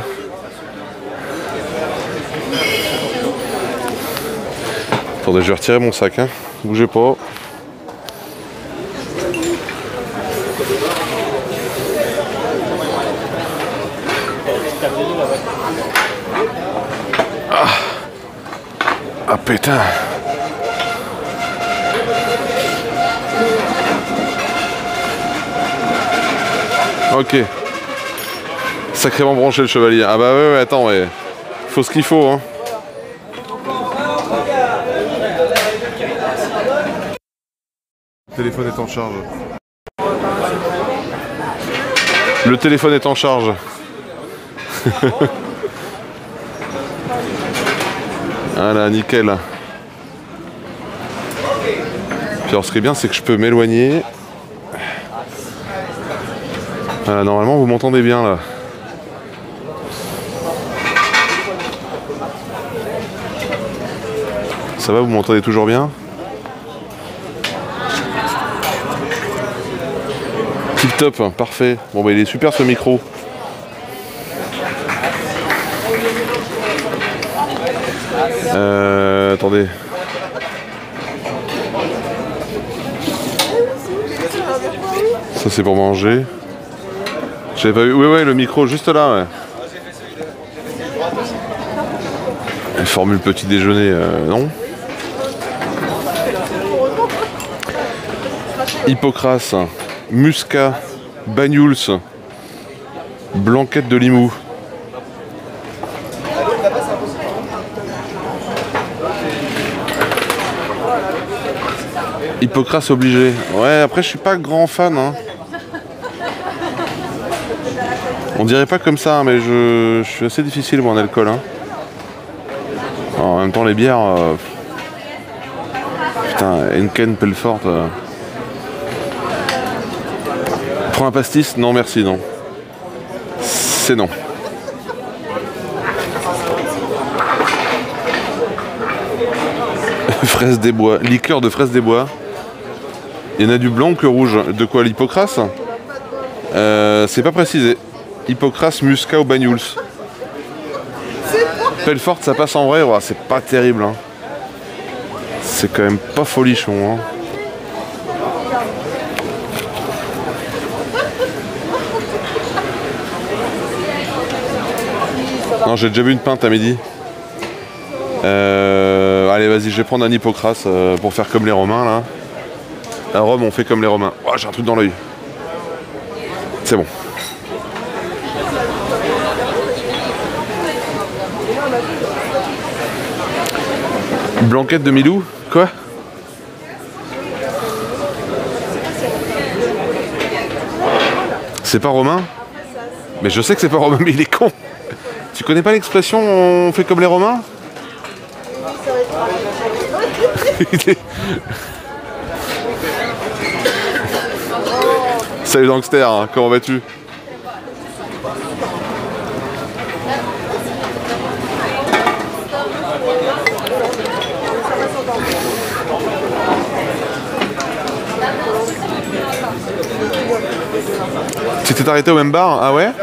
Speaker 1: Attendez, je vais retirer mon sac, hein. Bougez pas. Ah, ah putain. Ok. Sacrément branché le chevalier. Ah bah ouais, ouais, attends, ouais. Faut ce qu'il faut, hein. Le téléphone est en charge. Le téléphone est en charge. Voilà, nickel. Puis alors ce qui est bien, c'est que je peux m'éloigner. Voilà, normalement vous m'entendez bien là. Ça va, vous m'entendez toujours bien? Tip top, hein, parfait. Bon bah il est super ce micro. Euh, attendez. Ça c'est pour manger. J'avais pas vu. Oui ouais, le micro juste là, ouais. Formule petit déjeuner, euh, non. Hippocrate, Muscat, Banyuls, Blanquette de Limoux. Hippocrate obligé. Ouais, après je suis pas grand fan. Hein. On dirait pas comme ça, hein, mais je, je suis assez difficile moi en alcool. Hein. Alors, en même temps les bières... Euh... Putain, Henken, Pelfort... Euh... Prends un pastis? Non merci, non. C'est non. Fraise des bois, liqueur de fraise des bois. Il y en a du blanc ou que rouge? De quoi, l'Hippocrate? euh, C'est pas précisé. Hippocrate, Muscat ou Banyuls. Pelfort, ça passe en vrai, ouais, c'est pas terrible. Hein. C'est quand même pas folichon. Hein. Non, j'ai déjà bu une pinte à midi. Euh, allez, vas-y, je vais prendre un Hippocrate euh, pour faire comme les Romains là. À Rome, on fait comme les Romains. Oh, j'ai un truc dans l'œil. C'est bon. Blanquette de Milou? Quoi? C'est pas romain? Mais je sais que c'est pas romain, mais il est con. Tu connais pas l'expression on fait comme les Romains? Salut Gangster, hein, comment vas-tu? Tu t'es arrêté au même bar? Ah ouais?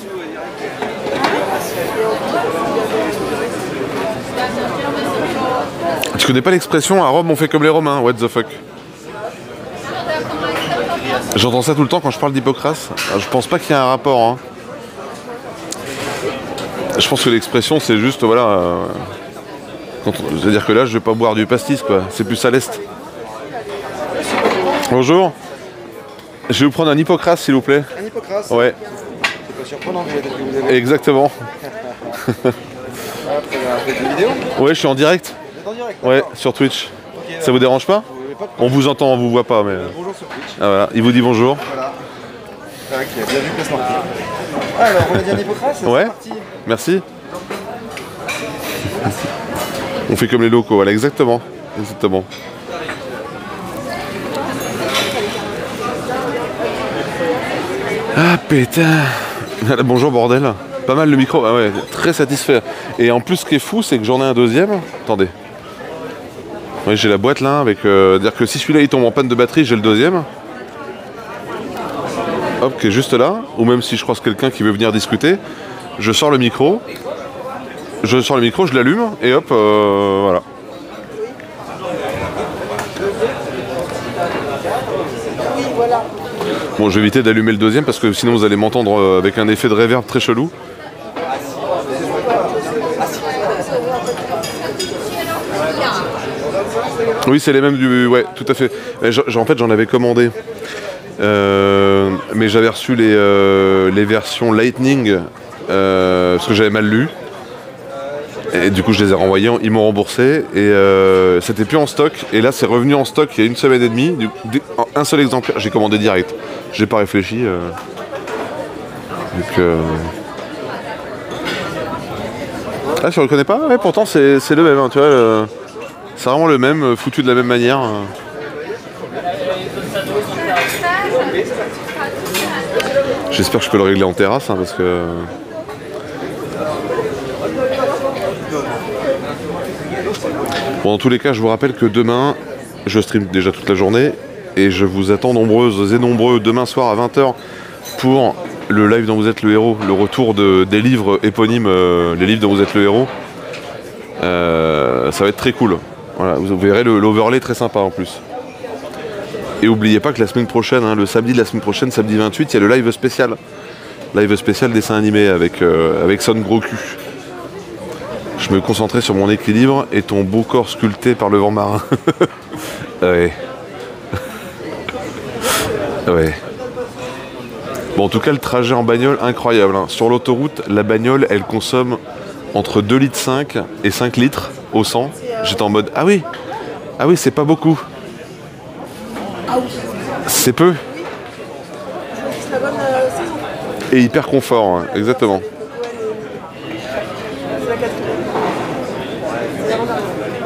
Speaker 1: Tu connais pas l'expression à Rome on fait comme les Romains? What the fuck? J'entends ça tout le temps quand je parle d'Hippocrate. Je pense pas qu'il y ait un rapport. Hein. Je pense que l'expression c'est juste voilà. Euh, C'est-à-dire que là je vais pas boire du pastis quoi. C'est plus à l'est. Bonjour. Je vais vous prendre un Hippocrate s'il vous plaît.
Speaker 6: Un Hippocrate?
Speaker 1: Ouais.
Speaker 6: C'est pas surprenant vu la tête que vous avez.
Speaker 1: Exactement.
Speaker 6: Ah, très bien. Vous faites une vidéo?
Speaker 1: Ouais, je suis en direct.
Speaker 6: Vous êtes en direct?
Speaker 1: Ouais,
Speaker 6: D'accord.
Speaker 1: sur Twitch.
Speaker 6: Ok,
Speaker 1: Ça vous dérange pas?
Speaker 6: vous n'avez pas de
Speaker 1: On vous entend, on vous voit pas, mais.
Speaker 6: Bonjour sur Twitch.
Speaker 1: Ah voilà, il vous dit bonjour.
Speaker 6: Voilà. Ok, bien vu, place marquée. Alors, on a dit un Hippocrate, c'est
Speaker 1: Ouais.
Speaker 6: parti.
Speaker 1: Merci. On fait comme les locaux, voilà, exactement. Exactement. Ah putain. Bonjour bordel. Pas mal le micro, ah ouais, très satisfait. Et en plus ce qui est fou c'est que j'en ai un deuxième. Attendez. Oui j'ai la boîte là avec. Euh, dire que si celui-là il tombe en panne de batterie, j'ai le deuxième. Hop, qui est juste là. Ou même si je croise quelqu'un qui veut venir discuter, je sors le micro. Je sors le micro, je l'allume et hop, euh, voilà. Bon, je vais éviter d'allumer le deuxième parce que sinon vous allez m'entendre avec un effet de reverb très chelou. Oui, c'est les mêmes du... Ouais, tout à fait. Je, en fait, j'en avais commandé. Euh, mais j'avais reçu les, euh, les versions Lightning euh, parce que j'avais mal lu. Et du coup, je les ai renvoyés, ils m'ont remboursé. Et euh, c'était plus en stock. Et là, c'est revenu en stock il y a une semaine et demie. Du, du, un seul exemplaire. J'ai commandé direct. J'ai pas réfléchi. Euh... Donc... Euh... Ah, tu reconnais pas? Ouais, pourtant, c'est le même. Hein, tu vois, le... c'est vraiment le même, foutu de la même manière. J'espère que je peux le régler en terrasse, hein, parce que... Bon, dans tous les cas, je vous rappelle que demain, je stream déjà toute la journée et je vous attends nombreuses et nombreux demain soir à vingt heures pour le live dont vous êtes le héros, le retour de, des livres éponymes, euh, les livres dont vous êtes le héros. Euh, ça va être très cool. Voilà, vous verrez l'overlay très sympa en plus. Et n'oubliez pas que la semaine prochaine, hein, le samedi de la semaine prochaine, samedi vingt-huit, il y a le live spécial. Live spécial dessin animé avec, euh, avec Son Gros Cul. Je me concentrais sur mon équilibre et ton beau corps sculpté par le vent marin. Ouais. Ouais. Bon, en tout cas, le trajet en bagnole, incroyable. Hein. Sur l'autoroute, la bagnole, elle consomme entre deux virgule cinq litres et cinq litres au cent. J'étais en mode, ah oui, ah oui, c'est pas beaucoup. C'est peu.
Speaker 3: C'est la bonne euh, saison.
Speaker 1: Et hyper confort, hein, exactement.
Speaker 3: C'est la quatrième. C'est l'avant-dernière.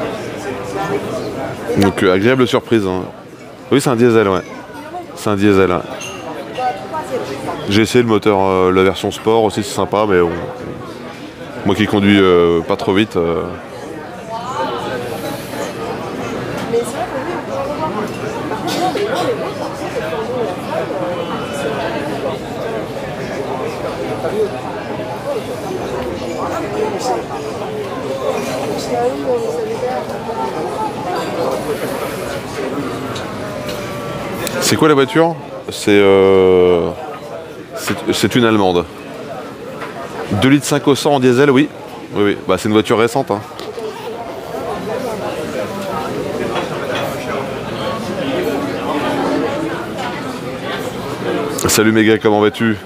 Speaker 1: Donc euh, agréable surprise. Hein. Oui, c'est un diesel, ouais. C'est un diesel. Ouais. J'ai essayé le moteur, euh, la version sport aussi, c'est sympa, mais bon, moi qui conduis euh, pas trop vite. Euh...
Speaker 3: Mais c'est vrai que oui, on peut en revoir. Par contre, non, mais non, les mecs, par contre, les fourneaux,
Speaker 1: C'est quoi la voiture? C'est euh... c'est une allemande. deux litres cinq au cent en diesel, oui. Oui, oui. Bah, c'est une voiture récente. Hein. Salut méga, comment vas-tu?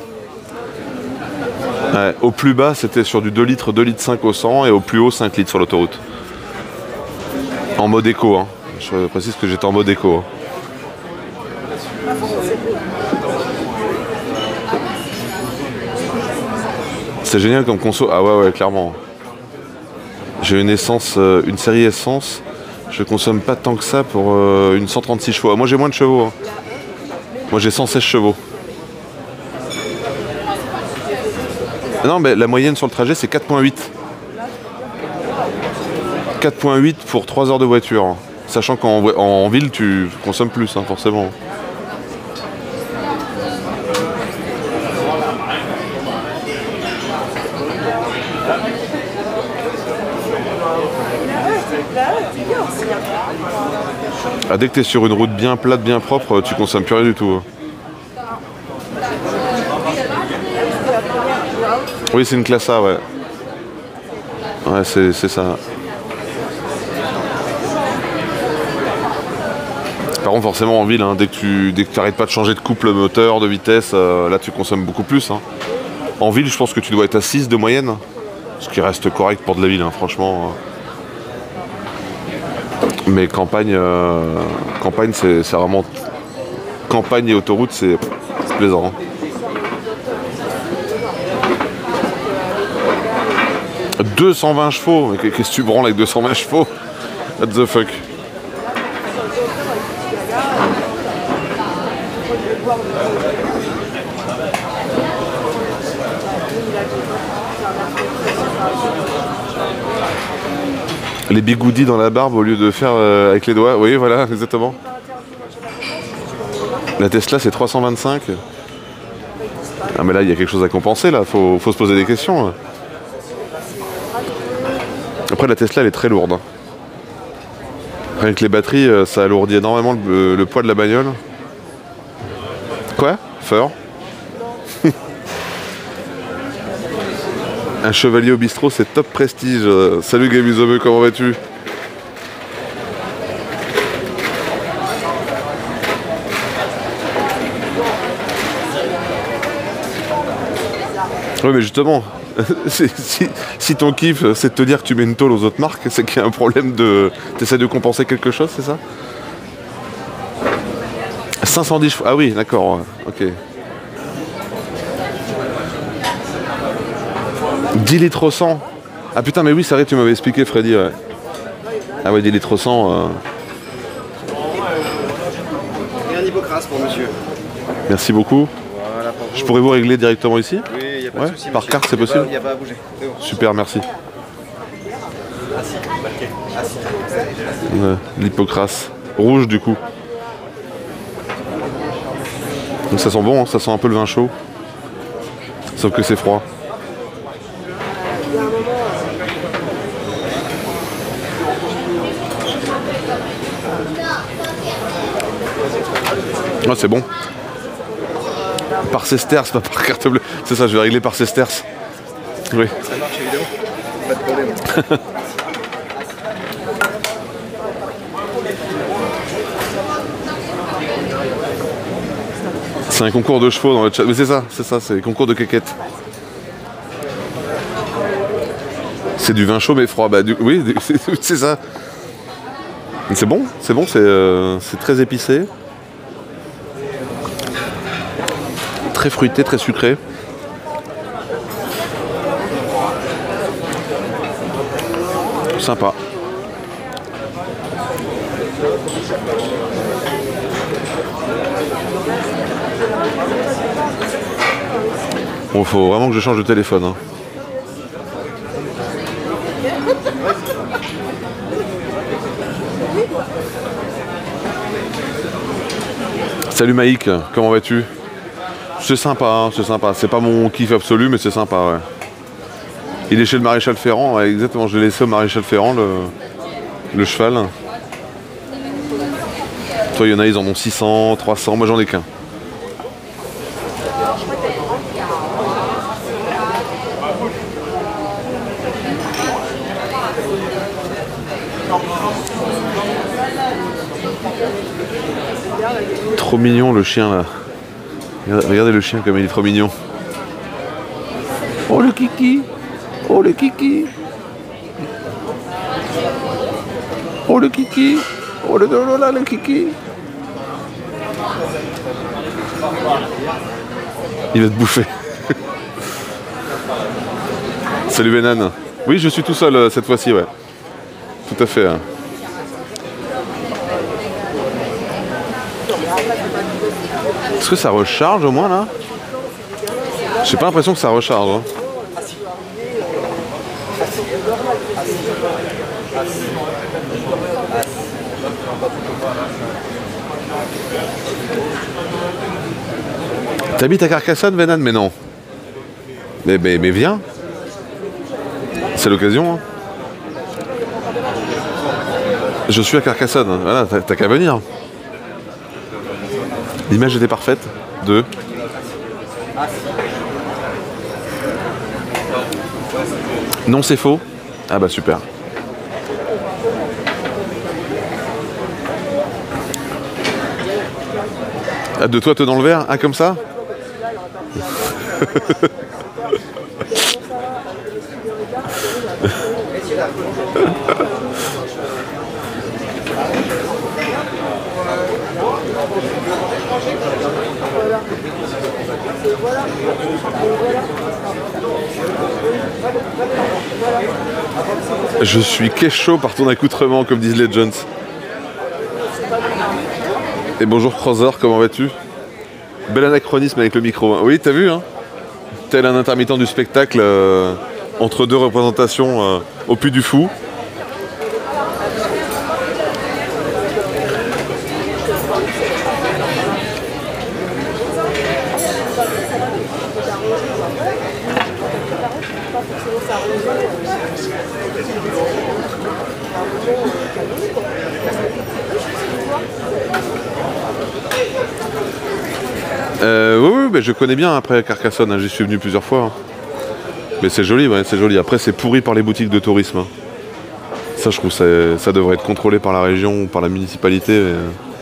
Speaker 1: Ouais, au plus bas, c'était sur du deux litres, deux litres cinq au cent et au plus haut, cinq litres sur l'autoroute. En mode éco. Hein. Je précise que j'étais en mode éco. Hein. C'est génial comme conso. Ah ouais, ouais, clairement. J'ai une essence, euh, une série essence. Je consomme pas tant que ça pour euh, une cent trente-six chevaux. Ah, moi j'ai moins de chevaux. Hein. Moi j'ai cent seize chevaux. Non, mais la moyenne sur le trajet c'est quatre virgule huit. quatre virgule huit pour trois heures de voiture. Hein. Sachant qu'en en ville tu consommes plus, hein, forcément. Ah, dès que tu es sur une route bien plate, bien propre, tu consommes plus rien du tout. Oui, c'est une classe A, ouais. Ouais, c'est ça. Par contre, forcément, en ville, hein, dès que tu dès que tu n'arrêtes pas de changer de couple moteur, de vitesse, euh, là, tu consommes beaucoup plus. Hein. En ville, je pense que tu dois être à six de moyenne. Ce qui reste correct pour de la ville, hein, franchement. Mais campagne, euh, campagne c'est vraiment... Campagne et autoroute, c'est plaisant. deux cent vingt chevaux, mais qu'est-ce que tu branles avec deux cent vingt chevaux? What the fuck? Les bigoudis dans la barbe au lieu de faire euh, avec les doigts. Oui, voilà, exactement. La Tesla, c'est trois cent vingt-cinq. Ah, mais là, il y a quelque chose à compenser, là. Faut, faut se poser des questions. Là. Après, la Tesla, elle est très lourde. Rien que les batteries, ça alourdit énormément le, le poids de la bagnole. Quoi? Feur? Un chevalier au bistrot, c'est top prestige. Euh, salut Gabuzomeux, comment vas-tu? Oui, mais justement, si, si ton kiff, c'est de te dire que tu mets une tôle aux autres marques, c'est qu'il y a un problème de... T'essaies de compenser quelque chose, c'est ça? cinq cent dix chevaux. Ah oui, d'accord, ok. dix litres au cent. Ah putain, mais oui, c'est vrai, tu m'avais expliqué, Freddy. Ouais. Ah ouais, dix litres au cent. Euh...
Speaker 6: Et un hypocrase pour monsieur.
Speaker 1: Merci beaucoup.
Speaker 6: Voilà, pour vous.
Speaker 1: Je pourrais vous régler directement ici?
Speaker 6: Oui, il n'y a pas
Speaker 1: ouais,
Speaker 6: de souci.
Speaker 1: Par
Speaker 6: monsieur.
Speaker 1: carte, c'est possible?
Speaker 6: Il n'y a pas à bouger.
Speaker 1: Super, merci. Ouais, l'hypocrase. Rouge, du coup. Donc ça sent bon, hein, ça sent un peu le vin chaud. Sauf que c'est froid. Oh, c'est bon. Par sesterce, pas par carte bleue. C'est ça, je vais régler par sesterce. Oui.
Speaker 6: Ça marche évidemment. Pas de problème.
Speaker 1: C'est un concours de chevaux dans le chat. Mais c'est ça, c'est ça, c'est un concours de quéquettes. C'est du vin chaud mais froid. Bah, du... Oui, c'est ça. C'est bon, c'est bon, c'est euh, très épicé. Très fruité, très sucré. Sympa. Bon, faut vraiment que je change de téléphone. Hein. Salut Maïk, comment vas-tu? C'est sympa, hein, c'est sympa. C'est pas mon kiff absolu, mais c'est sympa, ouais. Il est chez le maréchal Ferrand, ouais, exactement. Je l'ai laissé au maréchal Ferrand, le, le cheval. Toi, il y en a, ils en ont six cents, trois cents. Moi, j'en ai qu'un. Trop mignon le chien là. Regardez le chien comme il est trop mignon. Oh le kiki. Oh le kiki. Oh le kiki. Oh le oh là le kiki. Il va te bouffer. Salut Benan. Oui, je suis tout seul euh, cette fois-ci, ouais. Tout à fait. Hein. Est-ce que ça recharge au moins là? J'ai pas l'impression que ça recharge. Hein. T'habites à Carcassonne, Benan? Mais non. Mais, mais, mais viens. C'est l'occasion. Hein. Je suis à Carcassonne. Voilà, t'as, t'as qu'à venir. L'image était parfaite. Deux. Non, c'est faux. Ah bah super. Ah, de toi, te dans le verre? Ah, comme ça? Je suis kécho par ton accoutrement, comme disent les Jones. Et bonjour Crosser, comment vas-tu? Bel anachronisme avec le micro. Hein. Oui, t'as vu, hein? Tel un intermittent du spectacle euh, entre deux représentations euh, au Puy du Fou. Euh, oui, oui, mais je connais bien après Carcassonne, hein, j'y suis venu plusieurs fois. Hein. Mais c'est joli, ouais, c'est joli. Après, c'est pourri par les boutiques de tourisme. Hein. Ça, je trouve que ça devrait être contrôlé par la région ou par la municipalité. Mais...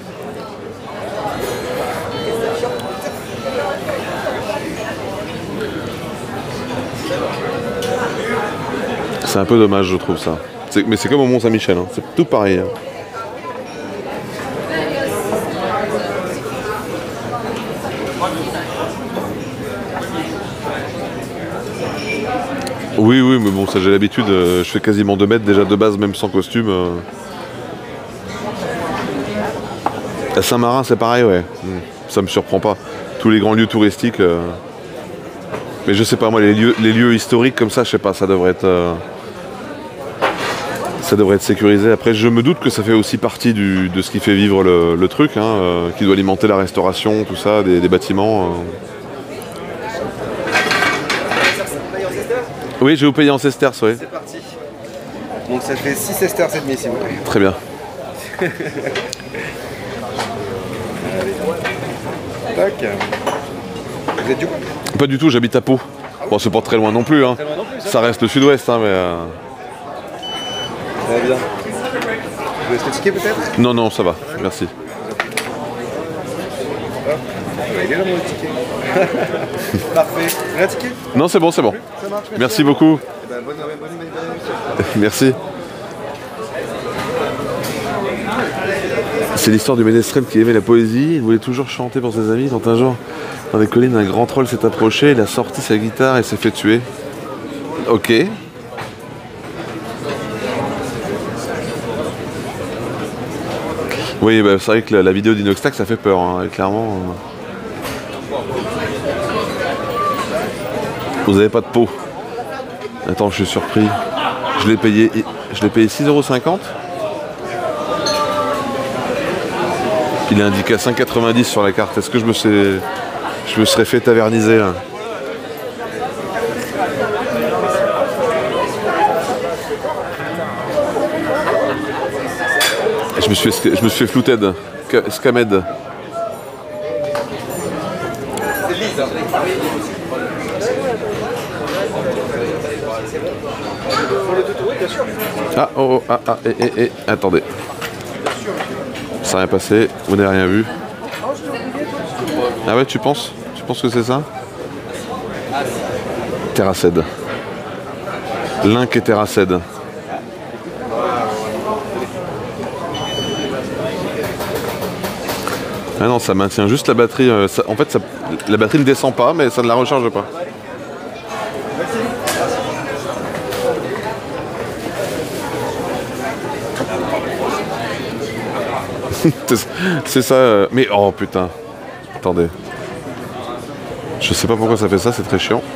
Speaker 1: c'est un peu dommage, je trouve ça. Mais c'est comme au Mont-Saint-Michel, hein. C'est tout pareil. Hein. Oui, oui, mais bon, ça j'ai l'habitude, euh, je fais quasiment deux mètres déjà de base, même sans costume. Euh. À Saint-Marin, c'est pareil, ouais. Ça me surprend pas. Tous les grands lieux touristiques. Euh. Mais je sais pas, moi, les lieux, les lieux historiques comme ça, je sais pas, ça devrait être. Euh... Ça devrait être sécurisé. Après, je me doute que ça fait aussi partie du, de ce qui fait vivre le, le truc, hein, euh, qui doit alimenter la restauration, tout ça, des, des bâtiments. Euh. Oui, je vais vous payer en sesterces, oui.
Speaker 6: C'est parti. Donc ça fait six sesterces et demi, s'il vous plaît.
Speaker 1: Très bien.
Speaker 6: Tac. Vous êtes du coup?
Speaker 1: Pas du tout, j'habite à Pau. Bon, c'est pas très loin non plus, hein.
Speaker 6: Très loin non plus, ça.
Speaker 1: Ça reste le sud-ouest, hein, mais... Euh...
Speaker 6: Très bien. Vous voulez ce ticket peut-être?
Speaker 1: Non, non, ça va, merci.
Speaker 6: Il est là mon ticket. Parfait. Vous voulez un ticket?
Speaker 1: Non, c'est bon, c'est bon.
Speaker 6: Ça marche,
Speaker 1: Merci beaucoup.
Speaker 6: Eh ben, bonne, bonne, bonne, bonne,
Speaker 1: Merci. C'est l'histoire du ménestrel qui aimait la poésie. Il voulait toujours chanter pour ses amis. Quand un jour, Dans les collines, un grand troll s'est approché, il a sorti sa guitare et s'est fait tuer. Ok. Oui, bah, c'est vrai que la, la vidéo d'Inoxtag, ça fait peur, hein, clairement. Euh... Vous avez pas de peau. Attends, je suis surpris. Je l'ai payé, je l'ai payé six euros cinquante. Il est indiqué à cinq quatre-vingt-dix sur la carte. Est-ce que je me, sais, je me serais fait taverniser là? Je me suis fait, je me suis fait flouted. Scamed. Ah, oh, oh, ah, ah, et, et, et, attendez. Ça n'a rien passé, vous n'avez rien vu. Ah ouais, tu penses? Tu penses que c'est ça? Terracède. Link et Terracède. Ah non, ça maintient juste la batterie. Euh, ça, en fait, ça, la batterie ne descend pas, mais ça ne la recharge pas. C'est ça. Euh, mais oh putain. Attendez. Je sais pas pourquoi ça fait ça, c'est très chiant.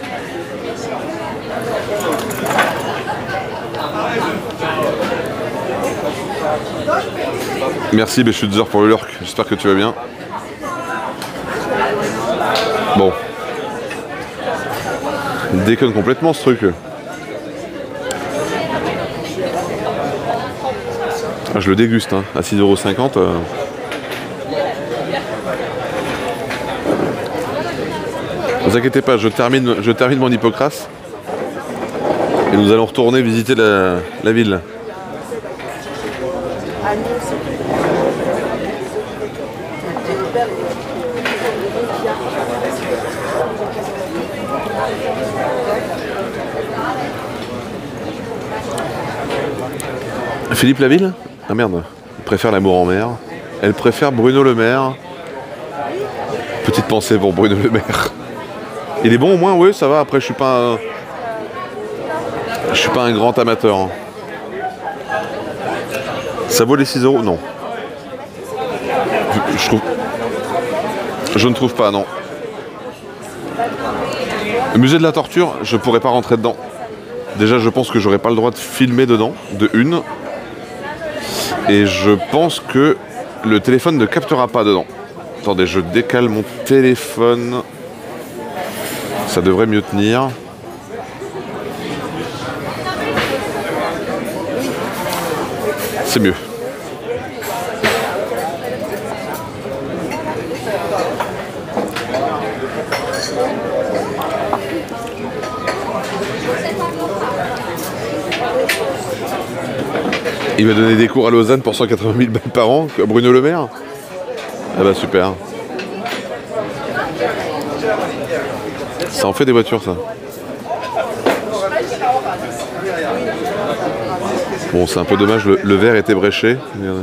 Speaker 1: Merci Beschutzer pour le lurk, j'espère que tu vas bien. Bon. Il déconne complètement ce truc. Ah, je le déguste hein, à six euros cinquante. Euh... Ne vous inquiétez pas, je termine, je termine mon Hippocrate. Et nous allons retourner visiter la, la ville. Philippe Laville? Ah merde, il préfère l'amour en mer. Elle préfère Bruno Le Maire. Petite pensée pour Bruno Le Maire. Il est bon au moins, oui, ça va. Après, je suis pas un... Je suis pas un grand amateur. Hein. Ça vaut les six euros? Non. Je, je trouve... Je ne trouve pas, non. Le musée de la torture, je pourrais pas rentrer dedans. Déjà, je pense que j'aurais pas le droit de filmer dedans, de une. Et je pense que le téléphone ne captera pas dedans. Attendez, je décale mon téléphone. Ça devrait mieux tenir. C'est mieux. Il va donner des cours à Lausanne pour cent quatre-vingt mille balles par an, Bruno Le Maire. Ah bah super. Ça en fait des voitures ça. Bon c'est un peu dommage, le, le verre était bréché. Regardez.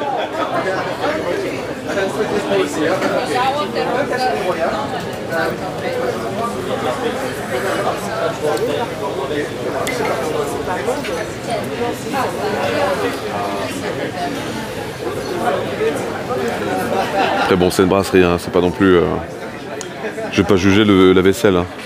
Speaker 1: Très bon, c'est une brasserie, hein, c'est pas non plus... Euh... Je vais pas juger le, la vaisselle. Hein.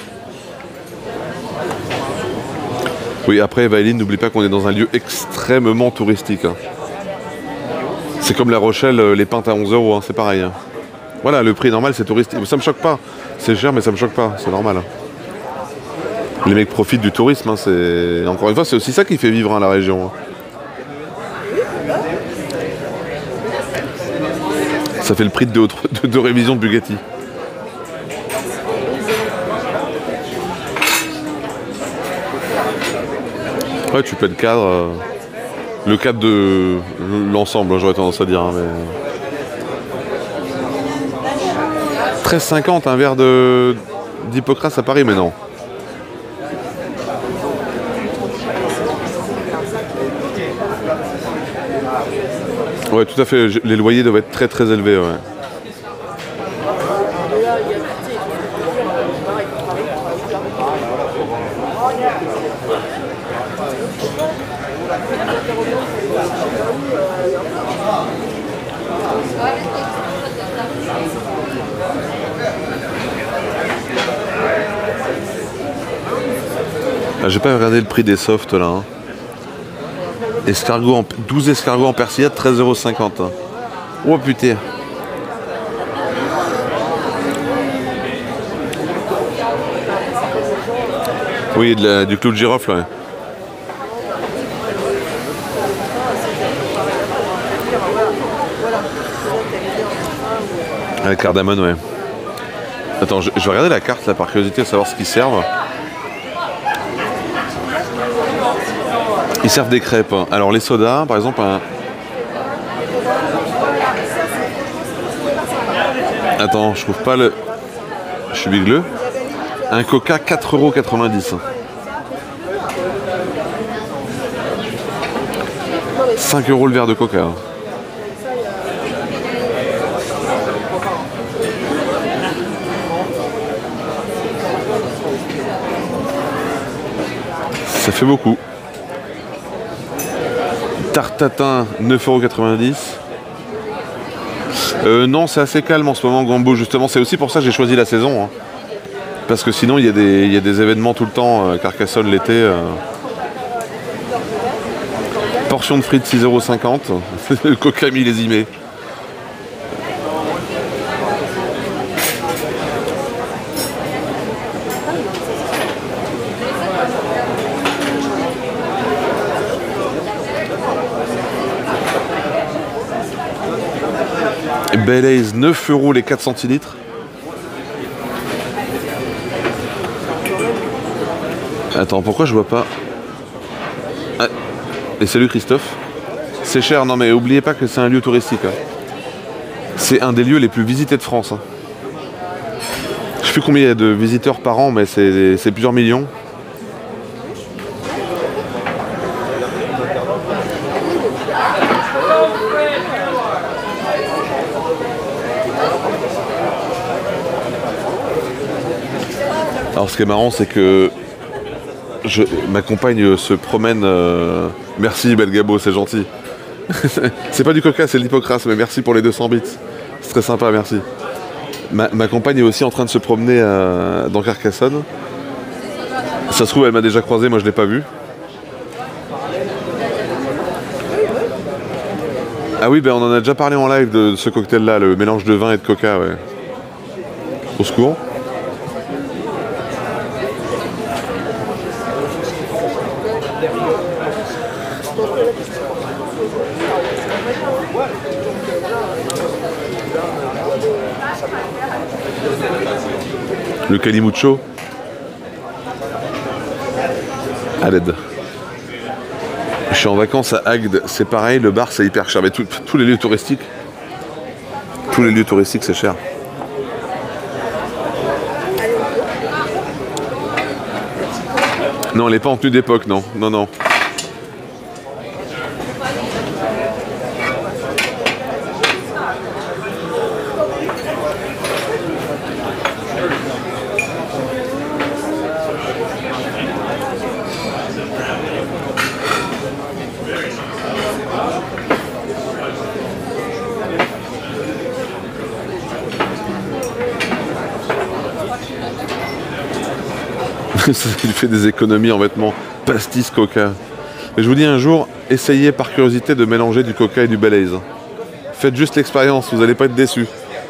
Speaker 1: Oui, après, Vaïline, n'oublie pas qu'on est dans un lieu extrêmement touristique. Hein. C'est comme La Rochelle, les pintes à onze euros, hein, c'est pareil. Hein. Voilà, le prix normal, c'est touristique. Ça me choque pas. C'est cher, mais ça me choque pas, c'est normal. Hein. Les mecs profitent du tourisme, hein, c'est... Encore une fois, c'est aussi ça qui fait vivre hein, la région. Hein. Ça fait le prix de deux, de deux révisions de Bugatti. Ouais, tu peux être cadre. Euh, le cadre de l'ensemble, j'aurais tendance à dire. Hein, mais... treize cinquante, un verre de d'Hippocrate à Paris, mais non. Ouais, tout à fait. Les loyers doivent être très très élevés. Ouais.
Speaker 3: là, il y a petit, pareil,
Speaker 1: Ah, j'ai pas regardé le prix des softs là. Hein. Escargot en, douze escargots en persillade, treize euros cinquante. Hein. Oh putain. Oui, de la, du clou de girofle, ouais. Ah, la cardamone, ouais. Attends, je, je vais regarder la carte là par curiosité, savoir ce qu'ils servent. Ils servent des crêpes. Alors les sodas, par exemple, un... Attends, je trouve pas le... Je suis bigleux. Un coca, quatre euros quatre-vingt-dix. cinq euros le verre de coca. Ça fait beaucoup. Tartatin, neuf euros quatre-vingt-dix. Euh, non, c'est assez calme en ce moment, Gambo, justement. C'est aussi pour ça que j'ai choisi la saison. Hein. Parce que sinon, il y a des, il y a des événements tout le temps. Euh, Carcassonne l'été. Euh... Portion de frites, six euros cinquante. Le coca millésimé. Baileys, neuf euros les quatre centilitres. Attends, pourquoi je vois pas? Ah, et salut Christophe. C'est cher, non mais oubliez pas que c'est un lieu touristique. Hein. C'est un des lieux les plus visités de France. Hein. Je sais plus combien il y a de visiteurs par an, mais c'est plusieurs millions. Alors ce qui est marrant, c'est que je, ma compagne se promène... Euh... Merci Belgabo, c'est gentil. C'est pas du coca, c'est de l'hypocrase, mais merci pour les deux cents bits. C'est très sympa, merci. Ma, ma compagne est aussi en train de se promener euh, dans Carcassonne. Ça se trouve, elle m'a déjà croisé, moi je l'ai pas vu. Ah oui, ben on en a déjà parlé en live de, de ce cocktail-là, le mélange de vin et de coca, ouais. Au secours. Le Calimucho. À l'aide. Je suis en vacances à Agde, c'est pareil, le bar c'est hyper cher. Mais tout, tous les lieux touristiques, tous les lieux touristiques c'est cher. Non, elle n'est pas en tenue d'époque, non, non, non. Il fait des économies en vêtements. Pastis coca. Mais je vous dis un jour, essayez par curiosité de mélanger du coca et du Baileys. Faites juste l'expérience, vous n'allez pas être déçus.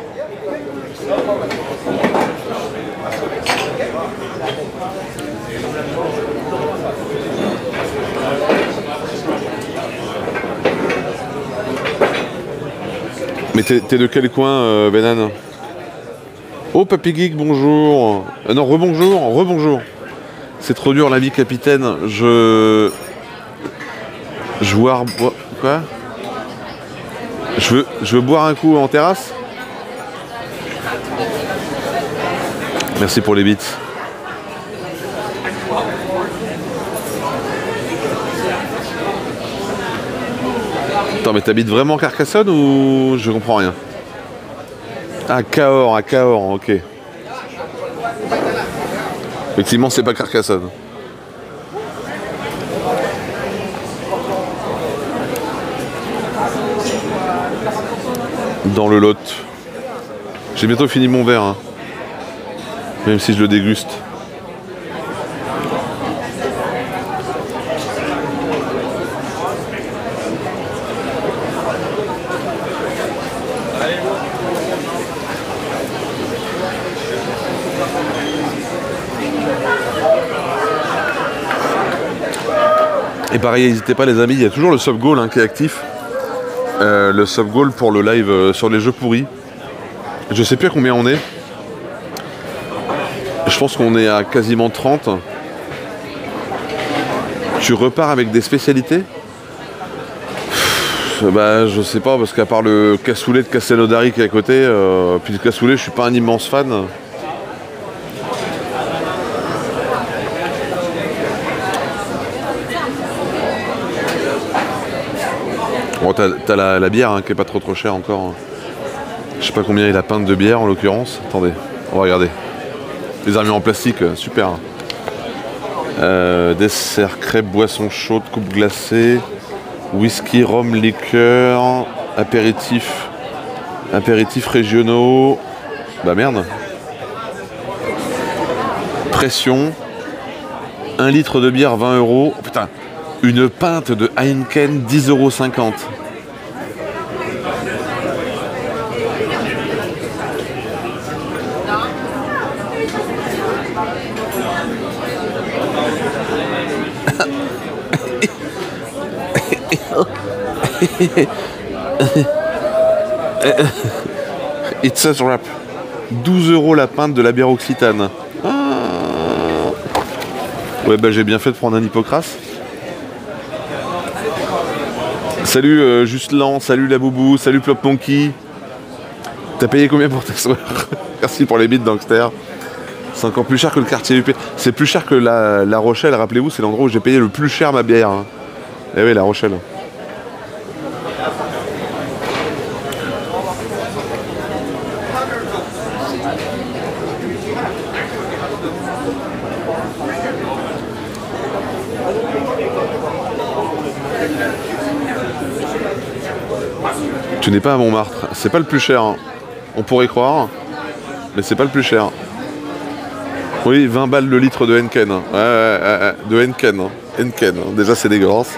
Speaker 1: Mais t'es de quel coin, euh, Benan? Oh, Papy Geek, bonjour. Euh, non, rebonjour, rebonjour. C'est trop dur la vie, capitaine. Je... Je boire... Quoi? Je veux... Je veux boire un coup en terrasse? Merci pour les bits. Attends, mais t'habites vraiment Carcassonne ou... Je comprends rien. Ah, Cahors, à Cahors, ok. Effectivement, c'est pas Carcassonne. Dans le Lot. J'ai bientôt fini mon verre, hein. Même si je le déguste. Et pareil, n'hésitez pas les amis, il y a toujours le sub-goal hein, qui est actif. Euh, le sub-goal pour le live euh, sur les jeux pourris. Je sais plus à combien on est. Je pense qu'on est à quasiment trente. Tu repars avec des spécialités? Pff, bah je sais pas, parce qu'à part le cassoulet de Castelnaudary qui est à côté, euh, puis le cassoulet je suis pas un immense fan. Bon, t'as, t'as la, la bière hein, qui est pas trop trop chère encore. Je sais pas combien est la pinte de bière en l'occurrence. Attendez, on va regarder. Les armures en plastique, super. Euh, dessert, crêpes, boissons chaudes, coupe glacée, whisky, rhum, liqueur, apéritifs, apéritifs régionaux. Bah merde. Pression. un litre de bière, vingt euros. Oh, putain. Une pinte de Heineken, dix euros cinquante. It's a wrap. douze euros la pinte de la bière Occitane. Ah. Ouais bah j'ai bien fait de prendre un Hippocrate. Salut euh, Justlan, salut la Boubou, salut Plop Monkey. T'as payé combien pour ta soirée? Merci pour les bits Gangster. C'est encore plus cher que le quartier U P. C'est plus cher que la, la Rochelle, rappelez-vous, c'est l'endroit où j'ai payé le plus cher ma bière. Hein. Eh oui, la Rochelle. Tu n'es pas à Montmartre. C'est pas le plus cher. Hein. On pourrait croire, mais c'est pas le plus cher. Oui, vingt balles le litre de Henken. Ouais, ouais, ouais, de Henken. Hein. Henken. Hein. Déjà, c'est dégueulasse.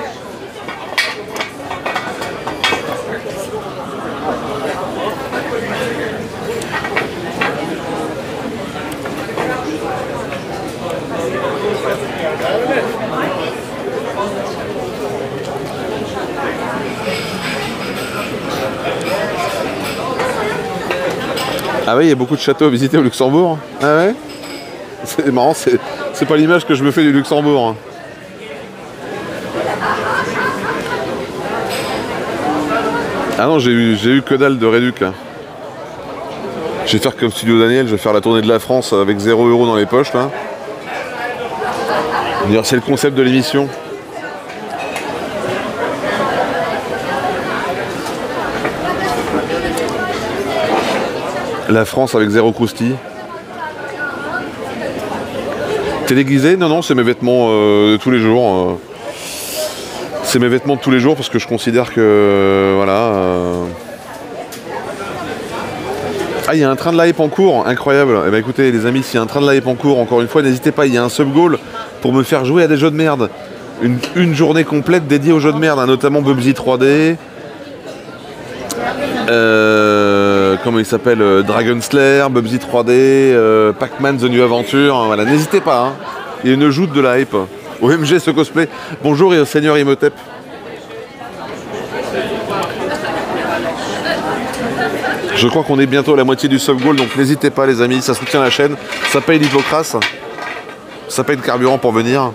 Speaker 1: Ah ouais, il y a beaucoup de châteaux à visiter au Luxembourg. Ah ouais? C'est marrant, c'est, c'est pas l'image que je me fais du Luxembourg. Hein. Ah non, j'ai eu, j'ai eu que dalle de réduc. Hein. Je vais faire comme Studio Daniel, je vais faire la tournée de la France avec zéro euro dans les poches. Là. D'ailleurs, c'est le concept de l'émission. La France avec zéro croustille. T'es déguisé? Non, non, c'est mes vêtements euh, de tous les jours. Euh. C'est mes vêtements de tous les jours parce que je considère que... Euh, voilà... Euh... Ah, il y a un train de la hype en cours, incroyable. Eh ben écoutez, les amis, s'il y a un train de la hype en cours, encore une fois, n'hésitez pas, il y a un sub-goal pour me faire jouer à des jeux de merde. Une, une journée complète dédiée aux jeux de merde, hein, notamment Bubsy trois D. Euh, comment il s'appelle, euh, Dragon Slayer, Bubsy trois D, euh, Pac-Man The New Adventure, hein, voilà, n'hésitez pas, hein. Il y a une joute de la hype. O M G ce cosplay. Bonjour et Seigneur Imhotep. Je crois qu'on est bientôt à la moitié du sub-goal, donc n'hésitez pas les amis, ça soutient la chaîne, ça paye l'Hippocrate, ça paye le carburant pour venir.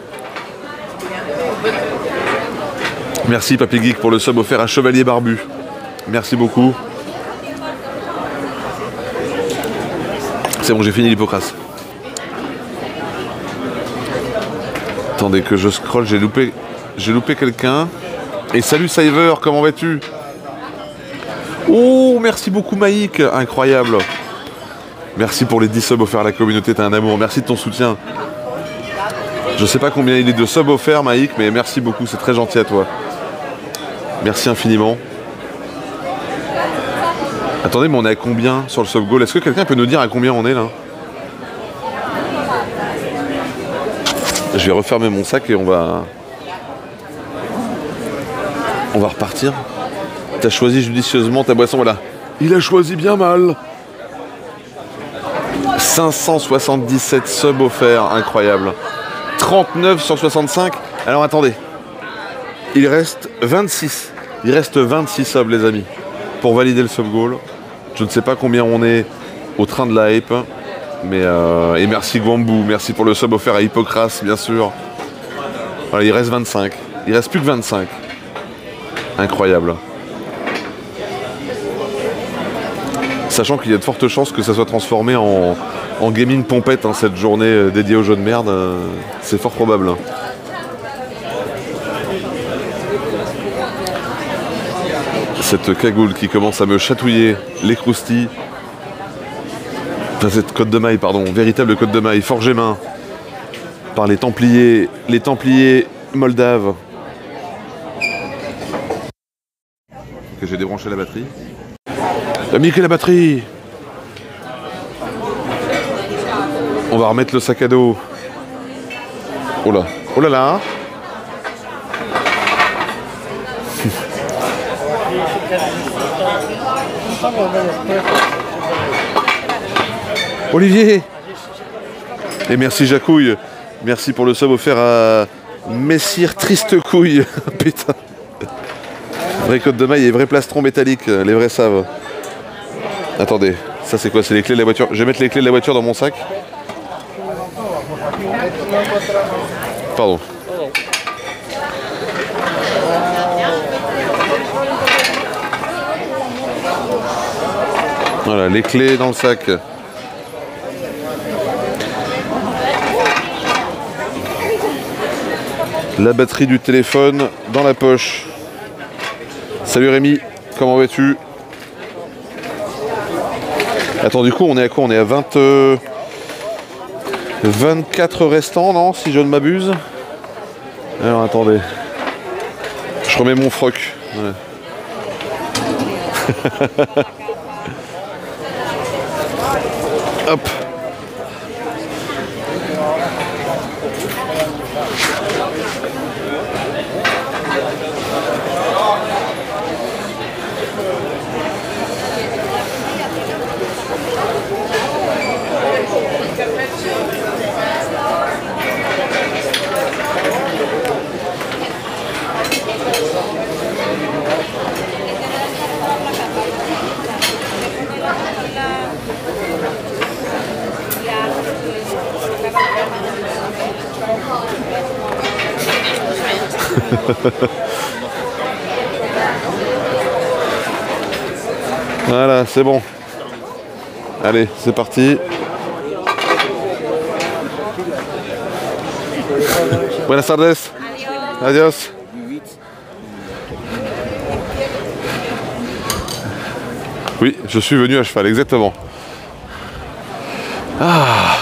Speaker 1: Merci Papy Geek pour le sub offert à Chevalier Barbu. Merci beaucoup. C'est bon, j'ai fini l'Hippocrate. Attendez que je scrolle, j'ai loupé, j'ai loupé quelqu'un. Et salut Cyver, comment vas-tu? Oh, merci beaucoup Maïk, incroyable. Merci pour les dix subs offerts à la communauté, t'es un amour. Merci de ton soutien. Je sais pas combien il est de subs offerts, Maïk, mais merci beaucoup, c'est très gentil à toi. Merci infiniment. Attendez, mais on est à combien sur le sub goal? Est-ce que quelqu'un peut nous dire à combien on est là? Je vais refermer mon sac et on va... On va repartir. T'as choisi judicieusement ta boisson, voilà. Il a choisi bien mal. cinq cent soixante-dix-sept subs offerts, incroyable. trente-neuf sur soixante-cinq. Alors attendez. Il reste vingt-six. Il reste vingt-six subs, les amis, pour valider le sub goal. Je ne sais pas combien on est au train de la hype. Mais euh, et merci Gwambou, merci pour le sub offert à Hippocrate, bien sûr. Voilà, il reste vingt-cinq. Il reste plus que vingt-cinq. Incroyable. Sachant qu'il y a de fortes chances que ça soit transformé en, en gaming pompette, hein, cette journée dédiée aux jeux de merde. Euh, c'est fort probable. Cette cagoule qui commence à me chatouiller les croustilles. Enfin, cette côte de maille, pardon, véritable côte de maille, forgée main par les Templiers, les Templiers moldaves. Que j'ai débranché la batterie. T'as mis que la batterie. On va remettre le sac à dos. Oh là, oh là là. Olivier. Et merci Jacouille. Merci pour le sub offert à Messire Triste Couille. Putain. Vraie côte de maille et vrai plastron métallique. Les vrais savent. Attendez. Ça c'est quoi? C'est les clés de la voiture. Je vais mettre les clés de la voiture dans mon sac. Pardon. Voilà, les clés dans le sac. La batterie du téléphone dans la poche. Salut Rémi, comment vas-tu? Attends, du coup, on est à quoi? On est à vingt, euh, vingt-quatre restants, non? Si je ne m'abuse. Alors, attendez. Je remets mon froc. Ouais. Hop. Voilà, c'est bon. Allez, c'est parti. Buenas tardes. Adios. Oui, je suis venu à cheval, exactement. Ah.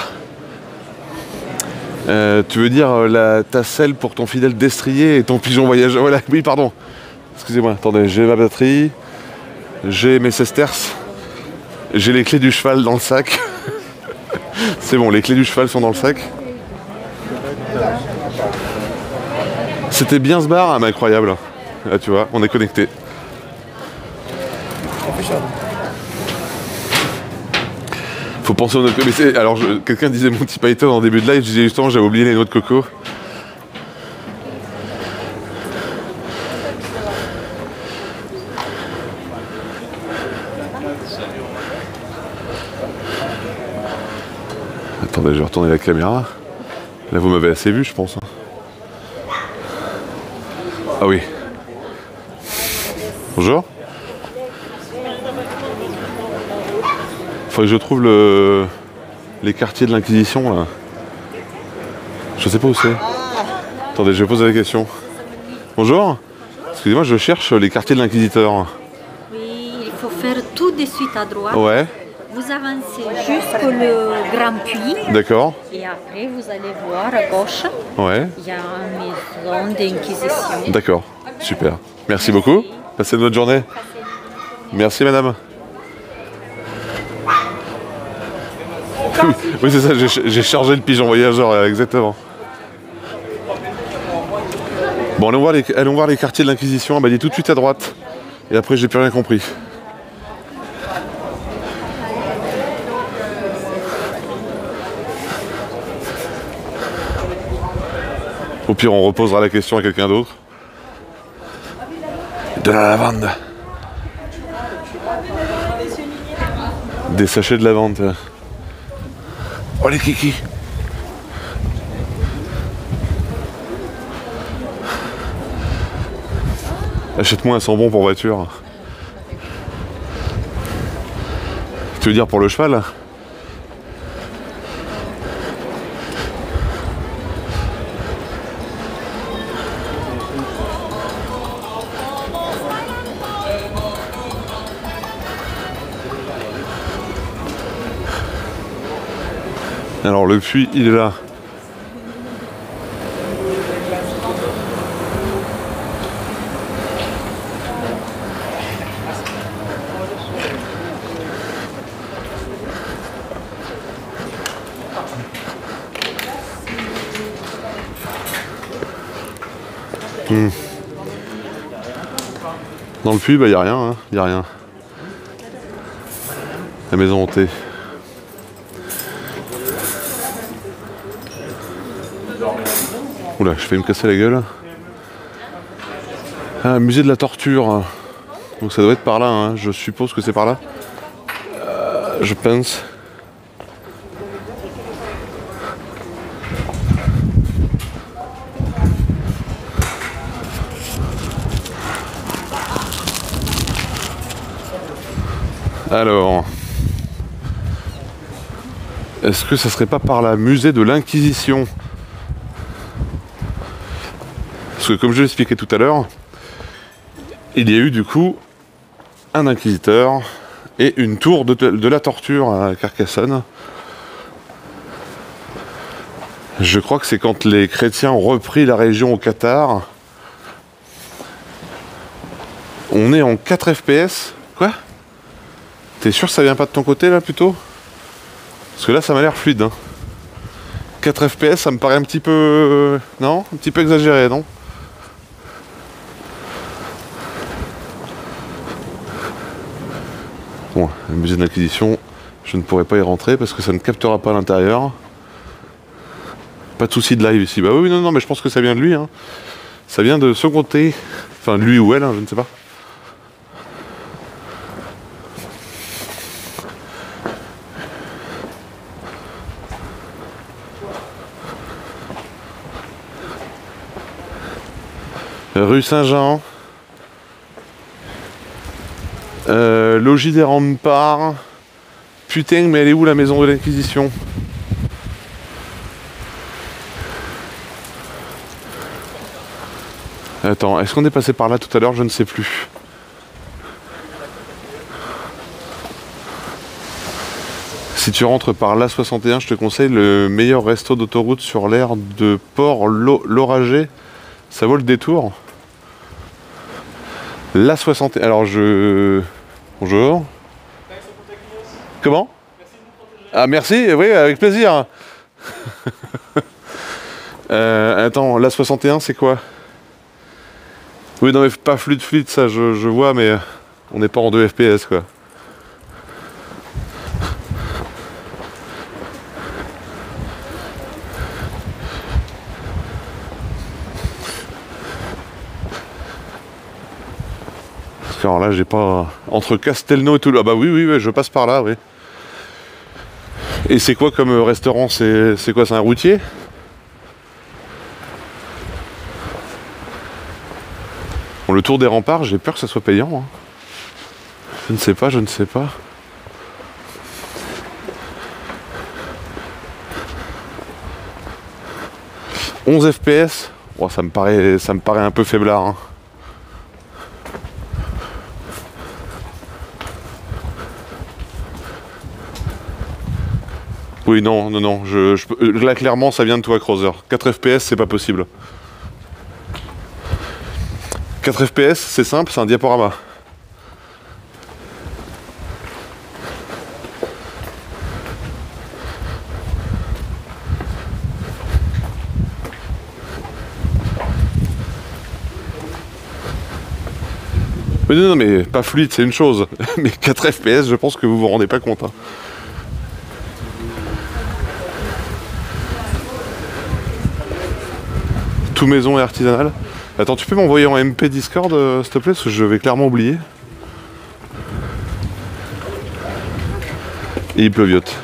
Speaker 1: Euh, tu veux dire euh, la, ta selle pour ton fidèle destrier et ton pigeon voyageur. Voilà, oui, pardon. Excusez-moi, attendez, j'ai ma batterie, j'ai mes sesterces, j'ai les clés du cheval dans le sac. C'est bon, les clés du cheval sont dans le sac. C'était bien ce bar, ah, mais incroyable. Là, tu vois, on est connecté. Faut penser aux noix de coco. Mais alors, je... quelqu'un disait Monty Python en début de live, je disais justement, j'avais oublié les noix de coco. Attendez, je vais retourner la caméra. Là, vous m'avez assez vu, je pense. Ah oui. Bonjour. Faudrait que je trouve le... les quartiers de l'Inquisition là. Je sais pas où c'est. Attendez, je vais poser la question. Bonjour. Excusez-moi, je cherche les quartiers de l'Inquisiteur.
Speaker 7: Oui, il faut faire tout de suite à droite.
Speaker 1: Ouais.
Speaker 4: Vous avancez jusqu'au le Grand Puy.
Speaker 1: D'accord.
Speaker 4: Et après, vous allez voir à gauche,
Speaker 1: Ouais.
Speaker 4: il y a une maison d'inquisition.
Speaker 1: D'accord. Super. Merci beaucoup. Passez une bonne journée. Merci madame. Oui c'est ça, j'ai j'ai chargé le pigeon voyageur, exactement. Bon, allons voir les, allons voir les quartiers de l'Inquisition. Elle m'a dit tout de suite à droite. Et après, j'ai plus rien compris. Au pire, on reposera la question à quelqu'un d'autre. De la lavande. Des sachets de lavande. Oh les kikis. Achète-moi un sambon pour voiture. Tu veux dire pour le cheval? Alors le puits, il est là. Hmm. Dans le puits, bah y a rien, hein, y a rien. La maison hantée. Oula, je vais me casser la gueule. Ah, musée de la torture. Donc ça doit être par là, hein. Je suppose que c'est par là. Euh, je pense. Alors, est-ce que ça serait pas par là, musée de l'Inquisition? Parce que comme je l'expliquais tout à l'heure, il y a eu du coup un inquisiteur et une tour de, de la torture à Carcassonne. Je crois que c'est quand les chrétiens ont repris la région au Qatar. On est en quatre F P S. Quoi? T'es sûr que ça vient pas de ton côté là plutôt? Parce que là ça m'a l'air fluide. Hein. quatre F P S ça me paraît un petit peu... Non? Un petit peu exagéré, non? Bon, le musée de l'Inquisition, je ne pourrai pas y rentrer parce que ça ne captera pas à l'intérieur. Pas de souci de live ici. Bah oui, non, non, mais je pense que ça vient de lui. Hein. Ça vient de ce côté. Enfin, lui ou elle, hein, je ne sais pas. Rue Saint-Jean. Euh, logis des remparts. Putain, mais elle est où la maison de l'Inquisition? Attends, est-ce qu'on est passé par là tout à l'heure? Je ne sais plus. Si tu rentres par l'A soixante et un, je te conseille le meilleur resto d'autoroute sur l'aire de Port-Lauragais. Ça vaut le détour. L'A soixante et un. Alors je... Bonjour. Comment? Ah merci, oui, avec plaisir. euh, attends, l'A soixante et un c'est quoi? Oui, non mais pas fluide fluide, ça je, je vois, mais on n'est pas en deux F P S quoi. Alors là, j'ai pas... Entre Castelnau et tout... Ah bah oui, oui, oui, je passe par là, oui. Et c'est quoi comme restaurant? C'est quoi, c'est un routier? Bon, le tour des remparts, j'ai peur que ça soit payant. Hein. Je ne sais pas, je ne sais pas. onze F P S, oh, ça me paraît, ça me paraît un peu faiblard. Hein. Oui, non, non, non. Je, je, là, clairement, ça vient de toi, Crowther. quatre F P S, c'est pas possible. quatre F P S, c'est simple, c'est un diaporama. Mais non, non, mais pas fluide, c'est une chose. Mais quatre F P S, je pense que vous vous rendez pas compte. Hein. Tout maison et artisanal. Attends, tu peux m'envoyer en M P Discord, euh, s'il te plaît, parce que je vais clairement oublier. Et il pleuviote.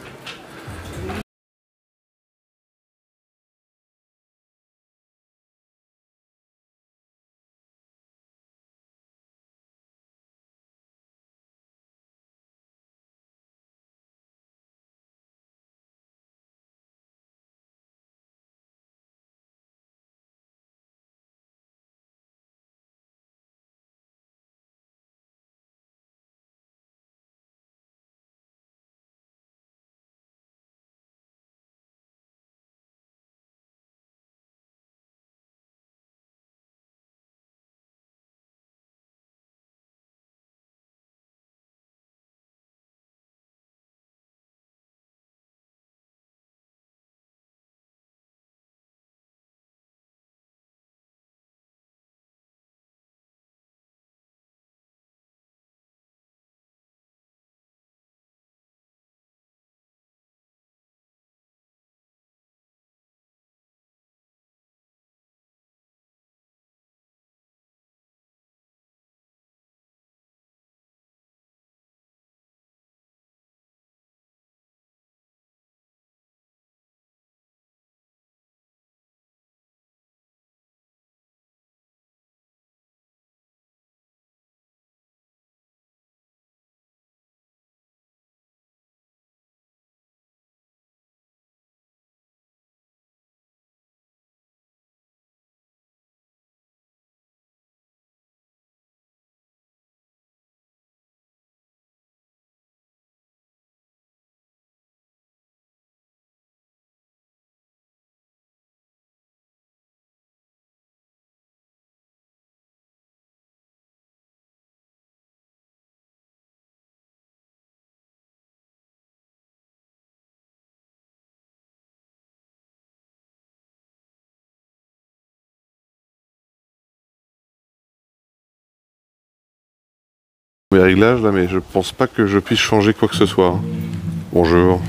Speaker 1: Les réglages là, mais je pense pas que je puisse changer quoi que ce soit. Hein. Bonjour.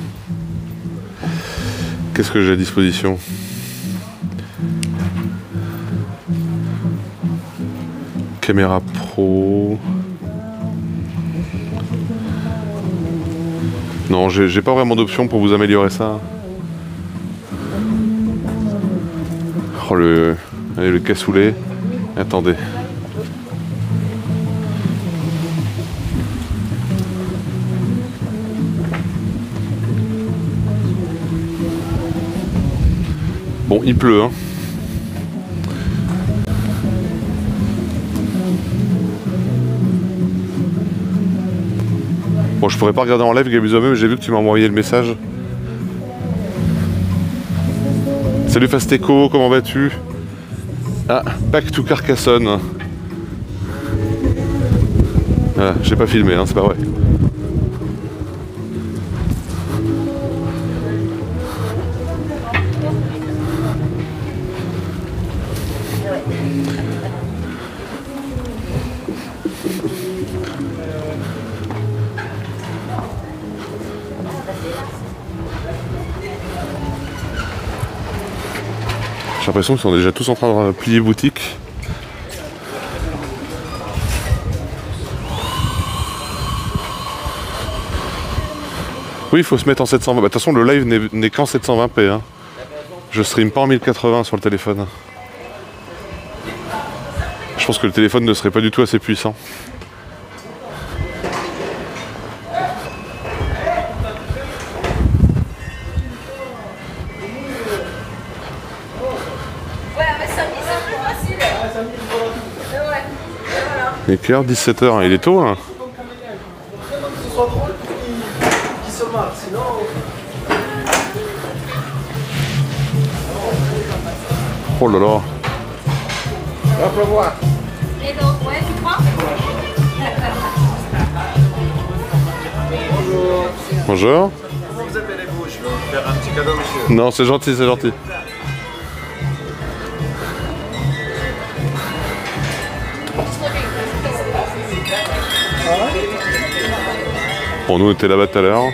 Speaker 1: Qu'est-ce que j'ai à disposition? Caméra pro. Non, j'ai pas vraiment d'option pour vous améliorer ça. Oh le, allez, le cassoulet. Attendez. Bon, il pleut, hein. Bon, je pourrais pas regarder en live, Gabuzome, mais j'ai vu que tu m'as envoyé le message. Salut Fasteco, comment vas-tu? Ah, back to Carcassonne. Voilà, j'ai pas filmé, hein, c'est pas vrai. J'ai l'impression qu'ils sont déjà tous en train de plier boutique. Oui, il faut se mettre en sept cent vingt. Bah, de toute façon, le live n'est qu'en sept cent vingt p. Hein. Je stream pas en mille quatre-vingts sur le téléphone. Je pense que le téléphone ne serait pas du tout assez puissant. Il est quelle heure? dix-sept heures, il est tôt hein.
Speaker 6: Ce soit drôle qui se marre, sinon...
Speaker 1: Oh là là.
Speaker 4: Et donc, ouais, tu crois?
Speaker 1: Bonjour.
Speaker 6: Comment vous appelez-vous? Je vais vous faire un petit cadeau, monsieur.
Speaker 1: Non, c'est gentil, c'est gentil. Bon, nous on était là-bas tout à l'heure.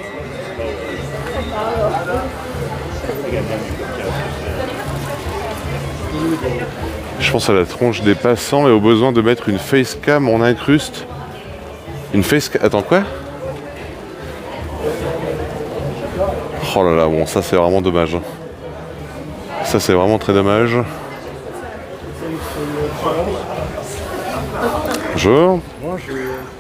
Speaker 1: Je pense à la tronche des passants et au besoin de mettre une facecam en incruste. Une facecam... Attends, quoi? Oh là là, bon, ça c'est vraiment dommage. Ça c'est vraiment très dommage. Bonjour.
Speaker 6: Bonjour.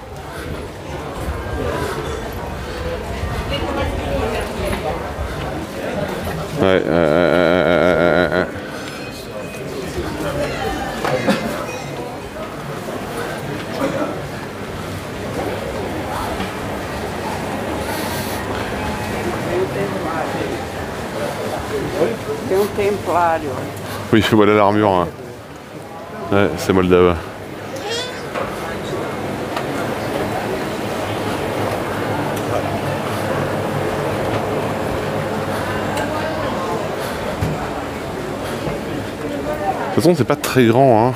Speaker 1: Ouais, euh, euh, euh, euh,
Speaker 7: Tem um templário.
Speaker 1: Oui, voilà l'armure. Hein. Ouais, c'est moldave. De toute façon, c'est pas très grand, hein.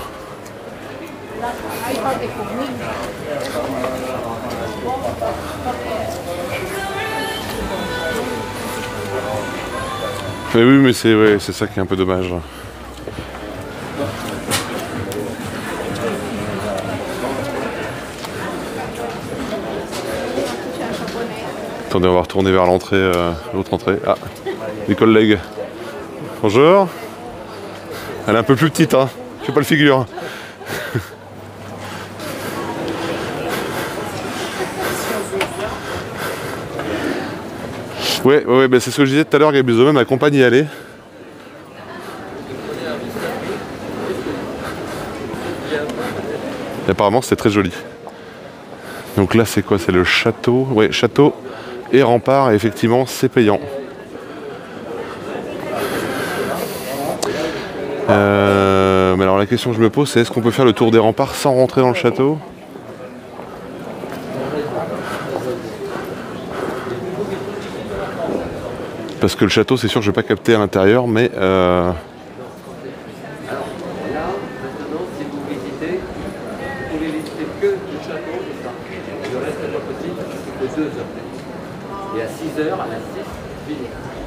Speaker 1: Mais oui, mais c'est ouais, c'est ça qui est un peu dommage. Attendez, on va retourner vers l'entrée, euh, l'autre entrée. Ah, les collègues. Bonjour. Elle est un peu plus petite, hein. Je fais pas le figure. Ouais, ouais, bah c'est ce que je disais tout à l'heure, Gabuzo même m'accompagne y aller. Et apparemment c'est très joli. Donc là c'est quoi? C'est le château. Ouais, château et rempart, et effectivement c'est payant. Euh, mais alors la question que je me pose, c'est est-ce qu'on peut faire le tour des remparts sans rentrer dans le château? Parce que le château, c'est sûr que je ne vais pas capter à l'intérieur, mais... Euh...
Speaker 8: Alors là, maintenant, si vous visitez, vous pouvez visiter que le château et ça. Le reste est pas possible, c'est que deux heures. Et à six heures, à la six, fini.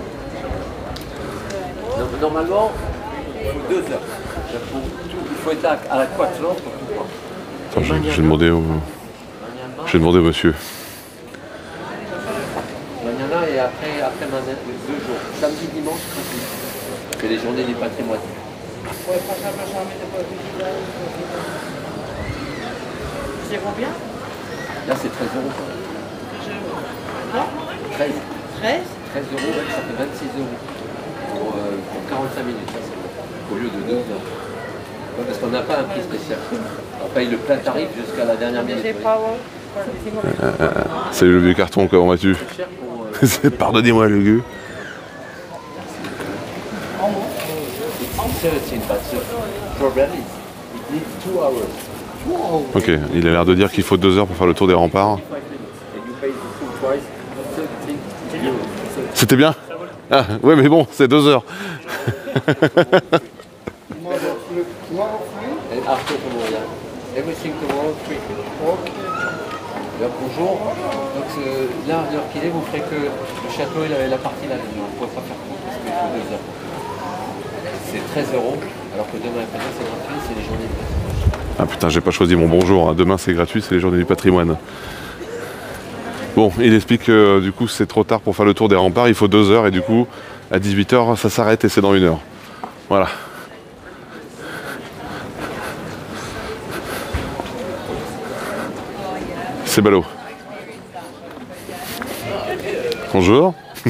Speaker 8: Donc, normalement, il faut deux heures. Il faut être à la quatrième pour tout voir.
Speaker 1: Attends, je, je vais demander au... Je vais demander au monsieur.
Speaker 8: Mañana et après, après deux jours. Samedi, dimanche, c'est les journées du patrimoine.
Speaker 7: C'est combien?
Speaker 8: Là, c'est treize euros. treize.
Speaker 7: treize?
Speaker 8: treize euros, ça fait vingt-six euros pour, euh, pour quarante-cinq minutes, ça, au lieu de deux heures. Ouais, parce qu'on n'a pas un prix spécial. On paye le plein tarif jusqu'à la dernière minute.
Speaker 1: Euh, euh, Salut le vieux carton, comment vas-tu?
Speaker 8: Euh...
Speaker 1: Pardonnez-moi le gueux. Ok, il a l'air de dire qu'il faut deux heures pour faire le tour des remparts. C'était bien? Ah, ouais, mais bon, c'est deux heures.
Speaker 8: Alors, bonjour, donc euh, là, à l'heure qu'il est, vous ferez que le château et la, la partie là, on ne pourrait pas faire tout parce qu'il faut deux heures. C'est treize euros, alors que demain après c'est gratuit, c'est les journées du patrimoine.
Speaker 1: Ah putain, j'ai pas choisi mon bonjour, hein. Demain c'est gratuit, c'est les journées du patrimoine. Bon, il explique que euh, du coup c'est trop tard pour faire le tour des remparts, il faut deux heures et du coup à dix-huit heures ça s'arrête et c'est dans une heure. Voilà. C'est ballot. Bonjour.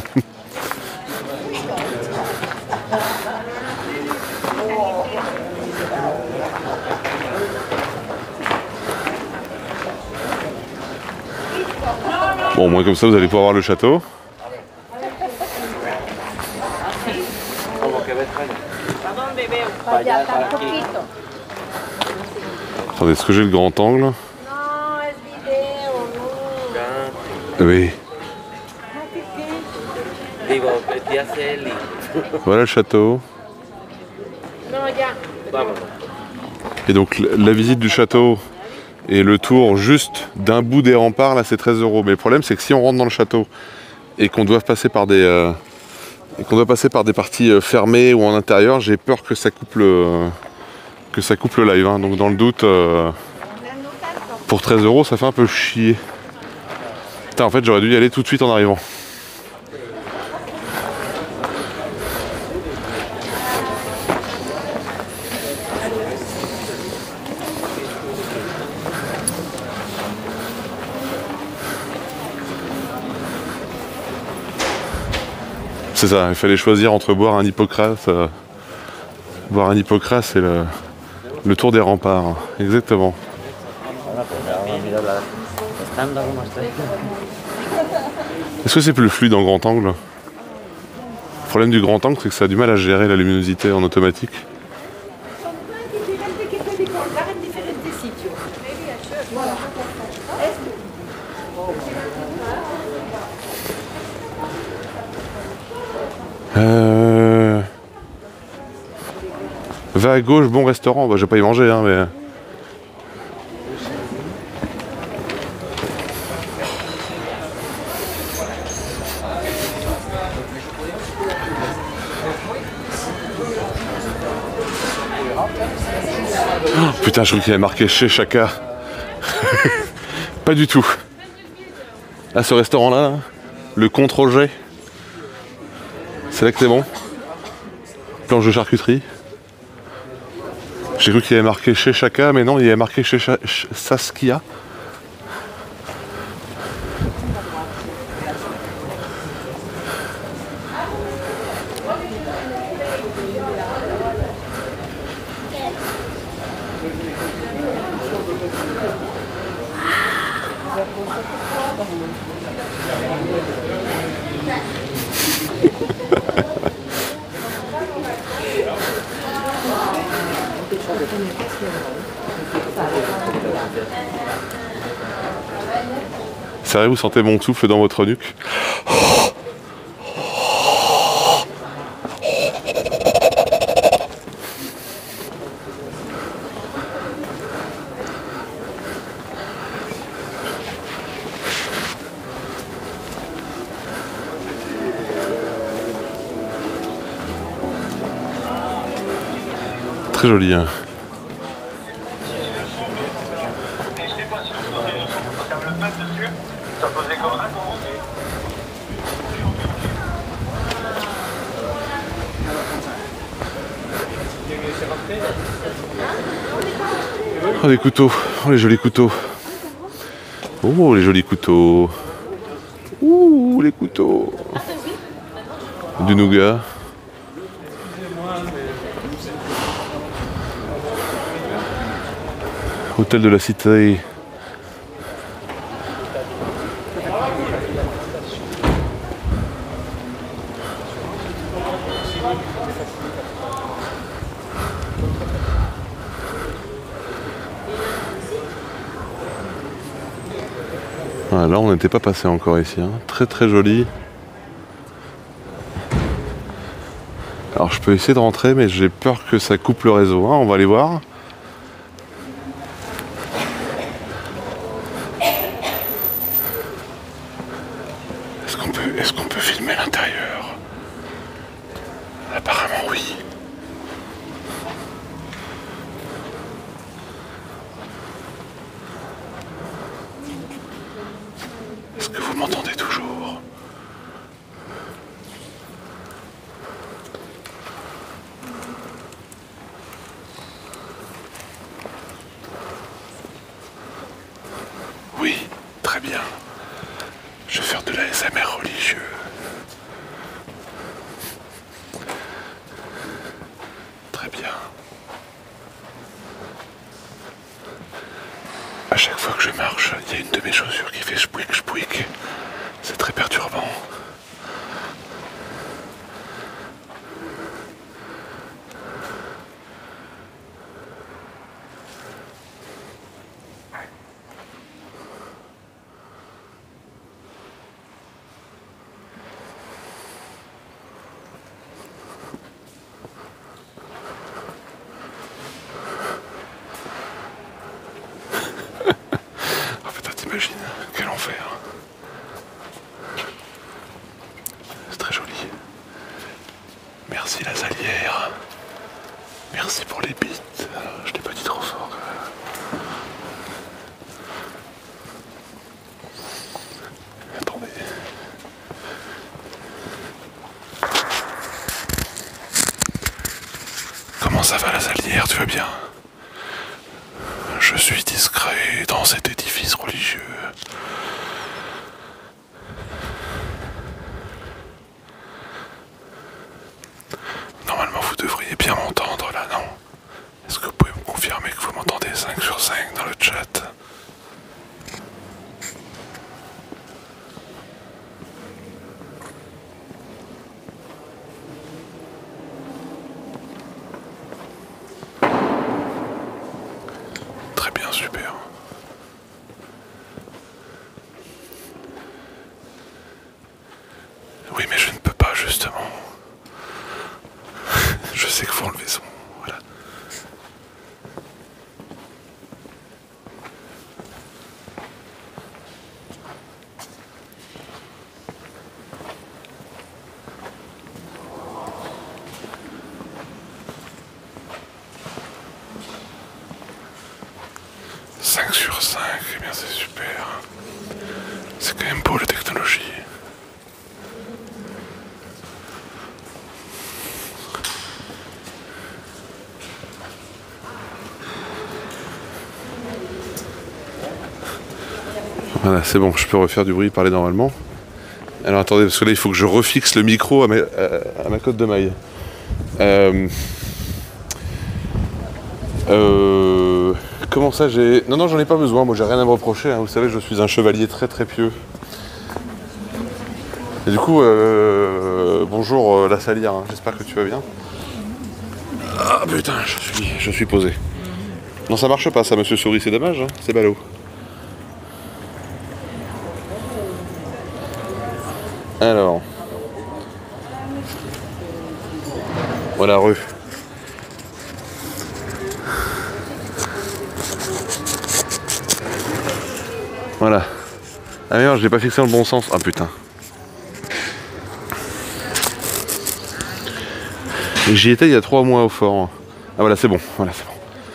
Speaker 1: Bon, au moins comme ça vous allez pouvoir voir le château.
Speaker 8: que ves, Fran.
Speaker 4: Vaya, tan poquito.
Speaker 1: Attendez, est-ce que j'ai le grand angle?
Speaker 3: No, es video, no.
Speaker 1: Oui.
Speaker 8: Digo, vete a Celi.
Speaker 1: Voilà le château.
Speaker 3: No, ya.
Speaker 8: Vámonos.
Speaker 1: Et donc la visite du château et le tour juste d'un bout des remparts, là c'est treize euros. Mais le problème c'est que si on rentre dans le château et qu'on doit passer par des euh, et qu'on doit passer par des parties euh, fermées ou en intérieur, j'ai peur que ça coupe le que ça coupe le live. Hein. Donc dans le doute, euh, pour treize euros ça fait un peu chier. Putain, en fait j'aurais dû y aller tout de suite en arrivant. C'est ça, il fallait choisir entre boire un Hippocrate, euh, boire un Hippocrate et le, le tour des remparts. Exactement. Est-ce que c'est plus fluide en grand angle? Le problème du grand angle, c'est que ça a du mal à gérer la luminosité en automatique. Euh... Va à gauche, bon restaurant. Bah, je vais pas y manger, hein, mais. Oh, putain, je crois qu'il y avait marqué chez Chaka. Pas du tout. À ce restaurant-là, là, le Contre-Jet. C'est là que c'est bon. Planche de charcuterie. J'ai cru qu'il y avait marqué chez Chaka, mais non, il y avait marqué chez Cha Saskia. Sérieux, vous sentez mon souffle dans votre nuque? Très joli, hein. Oh les couteaux, oh les jolis couteaux. Oh les jolis couteaux. Ouh les couteaux. Du nougat. Hôtel de la Cité. Ah, là on n'était pas passé encore ici, hein. Très très joli. Alors je peux essayer de rentrer mais j'ai peur que ça coupe le réseau, hein. On va aller voir. Est-ce qu'on peut, est-ce qu'on peut filmer l'intérieur? Apparemment oui. Est-ce que vous m'entendez toujours? Oui, très bien. Je vais faire de l'A S M R religieux. Très bien. À chaque fois que je marche, il y a une de mes chaussures qui fait spouic spouic. C'est très perturbant. Merci la salière. Merci pour les bits. Je l'ai pas dit trop fort quand même. Attendez. Comment ça va la salière? Tu vas bien? Je suis discret dans cet édifice religieux. Normalement vous devriez bien m'entendre là, non? Est-ce que vous pouvez me confirmer que vous m'entendez cinq sur cinq dans le chat? Très bien, super. Oui, mais je ne peux pas, justement. Je sais qu'il faut enlever son... Voilà. cinq sur cinq, eh bien c'est super. C'est quand même beau la technologie. Voilà, c'est bon, je peux refaire du bruit, parler normalement. Alors attendez, parce que là il faut que je refixe le micro à ma, à, à ma cote de maille. Euh... Euh... Comment ça j'ai... Non, non, j'en ai pas besoin, moi j'ai rien à me reprocher, hein. Vous savez, je suis un chevalier très très pieux. Et du coup, euh... bonjour euh, la salière, hein. J'espère que tu vas bien. Ah putain, je suis, je suis posé. Non, ça marche pas ça, monsieur Souris, c'est dommage, hein. C'est ballot. Alors, voilà, rue. Voilà. Ah merde, je l'ai pas fixé dans le bon sens. Ah putain. J'y étais il y a trois mois au fort. Ah voilà, c'est bon. Voilà, c'est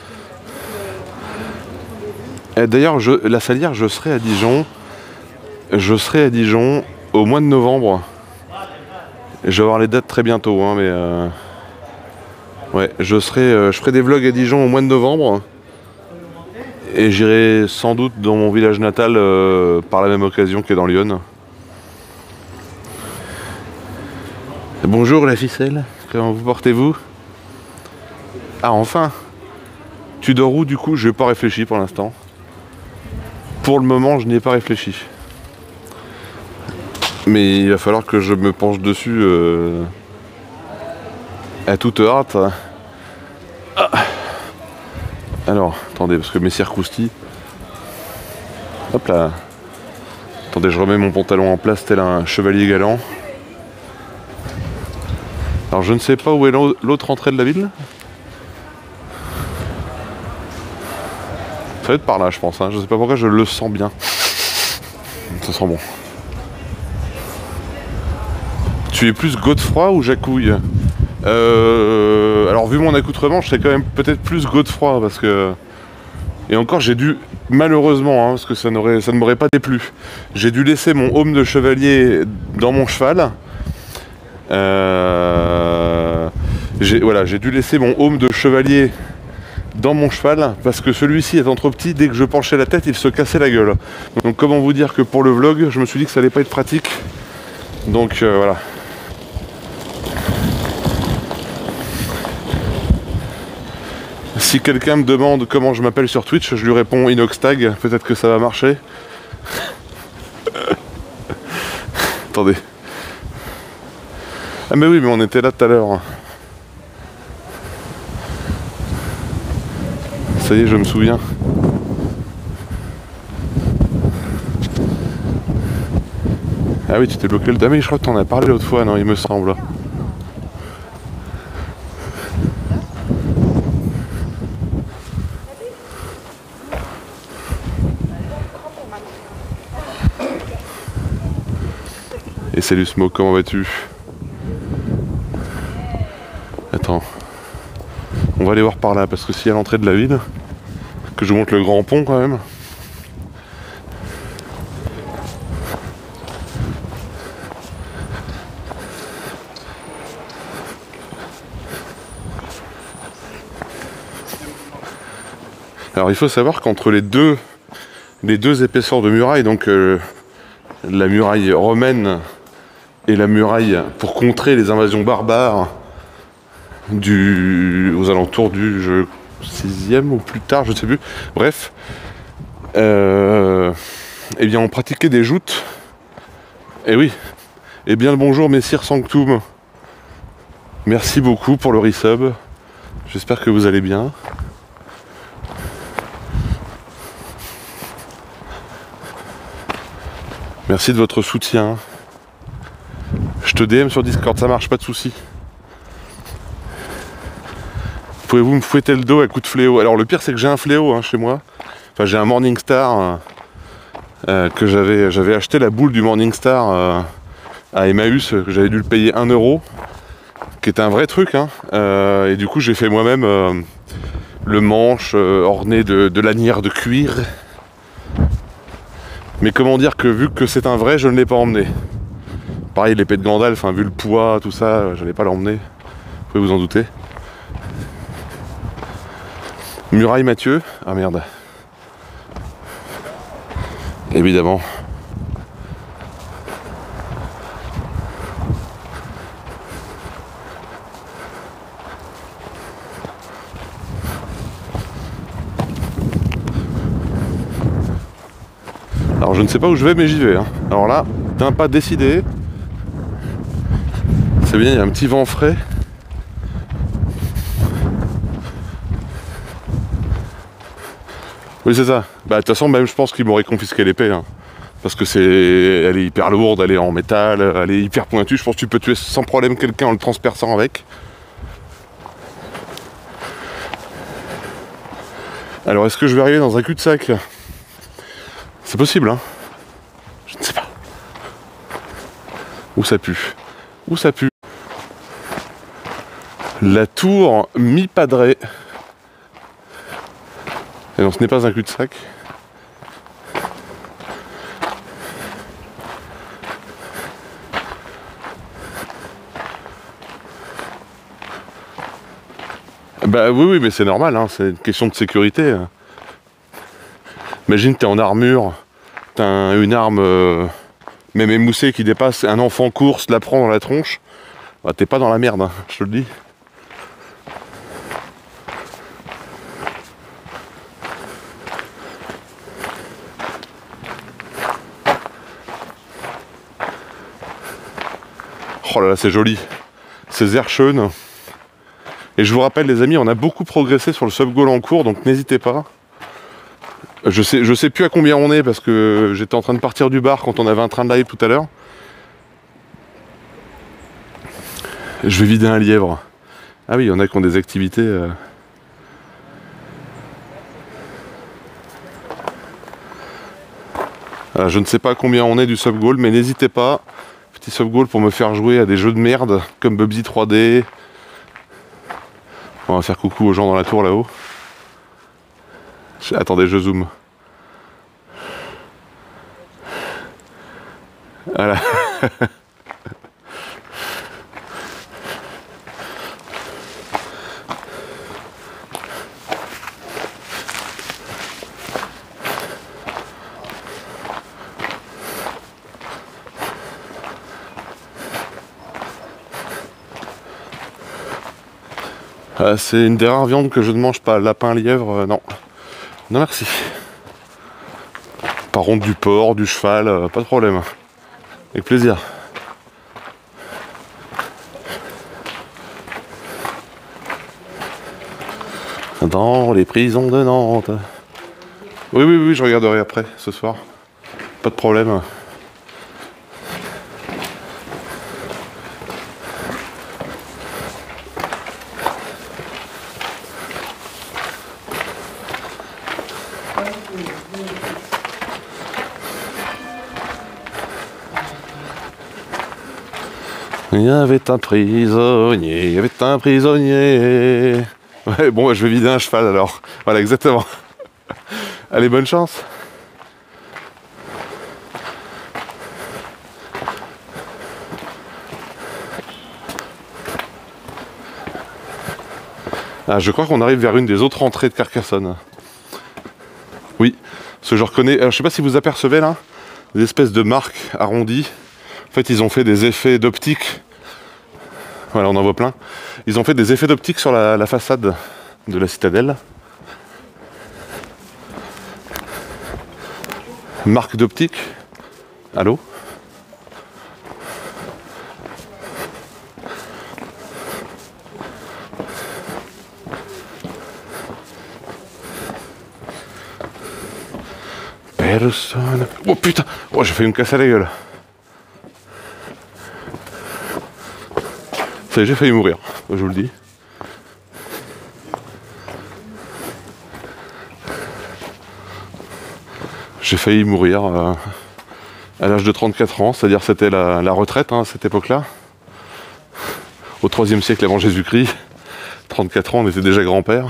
Speaker 1: bon. D'ailleurs, je, la salière, je serai à Dijon. Je serai à Dijon au mois de novembre. Je vais avoir les dates très bientôt, hein, mais euh... ouais, je serai, euh, je ferai des vlogs à Dijon au mois de novembre. Et j'irai sans doute dans mon village natal euh, par la même occasion qu'est dans Lyon. Bonjour la ficelle, comment vous portez-vous? Ah enfin. Tu dors où du coup? Je n'ai pas réfléchi pour l'instant. Pour le moment, je n'y ai pas réfléchi. Mais il va falloir que je me penche dessus euh, à toute hâte. Ah. Alors, attendez, parce que mes cires croustillent. Hop là. Attendez, je remets mon pantalon en place tel un chevalier galant. Alors, je ne sais pas où est l'autre entrée de la ville. Ça va être par là, je pense. Hein. Je ne sais pas pourquoi je le sens bien. Ça sent bon. Tu es plus Godefroy ou Jacouille? euh, Alors vu mon accoutrement, je serais quand même peut-être plus Godefroy parce que... Et encore j'ai dû, malheureusement, hein, parce que ça, ça ne m'aurait pas déplu, j'ai dû laisser mon aume de chevalier dans mon cheval. Euh... J'ai voilà, j'ai dû laisser mon aume de chevalier dans mon cheval parce que celui-ci étant trop petit, dès que je penchais la tête, il se cassait la gueule. Donc comment vous dire que pour le vlog, je me suis dit que ça allait pas être pratique. Donc euh, voilà. Si quelqu'un me demande comment je m'appelle sur Twitch, je lui réponds Inoxtag, peut-être que ça va marcher. Attendez. Ah mais oui, mais on était là tout à l'heure. Ça y est, je me souviens. Ah oui, tu t'es bloqué le... Ah mais je crois que t'en as parlé l'autre fois, non, il me semble. Et salut Smoke, comment vas-tu? Attends. On va aller voir par là, parce que s'il y a l'entrée de la ville, que je vous montre le grand pont quand même. Alors il faut savoir qu'entre les deux, les deux épaisseurs de muraille, donc euh, la muraille romaine et la muraille pour contrer les invasions barbares du, aux alentours du je, sixième ou plus tard, je ne sais plus, bref, euh, eh bien on pratiquait des joutes, et oui, et bien le bonjour Messire Sanctum, merci beaucoup pour le resub, j'espère que vous allez bien. Merci de votre soutien. Je te D M sur Discord, ça marche, pas de soucis. Pouvez-vous me fouetter le dos à coups de fléau? Alors le pire c'est que j'ai un fléau hein, chez moi. Enfin j'ai un Morningstar euh, euh, que j'avais j'avais acheté la boule du Morningstar euh, à Emmaüs, que j'avais dû le payer un euro, qui était un vrai truc. Hein. Euh, et du coup j'ai fait moi-même euh, le manche euh, orné de, de lanières de cuir. Mais comment dire que vu que c'est un vrai, je ne l'ai pas emmené. Pareil, l'épée de Gandalf, enfin, vu le poids, tout ça, je n'allais pas l'emmener. Vous pouvez vous en douter. Muraille Mathieu. Ah merde. Évidemment. Alors je ne sais pas où je vais mais j'y vais hein. Alors là, d'un pas décidé. C'est bien, il y a un petit vent frais. Oui c'est ça. Bah de toute façon même je pense qu'ils m'auraient confisqué l'épée hein. Parce que c'est. Elle est hyper lourde, elle est en métal, elle est hyper pointue. Je pense que tu peux tuer sans problème quelqu'un en le transperçant avec. Alors est-ce que je vais arriver dans un cul-de-sac? C'est possible, hein. Je ne sais pas. Où ça pue? Où ça pue? La tour mi-padrée. Et non, ce n'est pas un cul-de-sac. Bah oui, oui, mais c'est normal, hein. C'est une question de sécurité. Imagine, t'es en armure, t'as un, une arme euh, même émoussée qui dépasse, un enfant course, la prend dans la tronche, bah, t'es pas dans la merde, hein, je te le dis. Oh là là, c'est joli, ces Zerschön. Et je vous rappelle les amis, on a beaucoup progressé sur le sub-goal en cours, donc n'hésitez pas. Je sais, je sais plus à combien on est parce que j'étais en train de partir du bar quand on avait un train de live tout à l'heure. Je vais vider un lièvre. Ah oui, il y en a qui ont des activités. Euh... Alors, je ne sais pas à combien on est du sub-goal, mais n'hésitez pas. Petit sub-goal pour me faire jouer à des jeux de merde comme Bubsy trois D. On va faire coucou aux gens dans la tour là-haut. Attendez, je zoome. Voilà. Ah, c'est une des rares viandes que je ne mange pas. Lapin, lièvre, euh, non. Non merci. Par contre du porc, du cheval, euh, pas de problème. Avec plaisir. Dans les prisons de Nantes. Oui, oui, oui, je regarderai après, ce soir. Pas de problème. Il y avait un prisonnier, il y avait un prisonnier. Ouais, bon, je vais vider un cheval alors. Voilà, exactement. Allez, bonne chance. Ah, je crois qu'on arrive vers une des autres entrées de Carcassonne. Oui, ce que je reconnais. Alors, je sais pas si vous apercevez là, des espèces de marques arrondies. En fait, ils ont fait des effets d'optique. Voilà, on en voit plein. Ils ont fait des effets d'optique sur la, la façade de la citadelle. Marque d'optique. Allô ? Personne. Oh putain! Oh, j'ai failli me casser la gueule. Ça y est, j'ai failli mourir, je vous le dis. J'ai failli mourir euh, à l'âge de trente-quatre ans, c'est-à-dire c'était la, la retraite hein, à cette époque-là. Au troisième siècle avant Jésus-Christ. trente-quatre ans, on était déjà grand-père.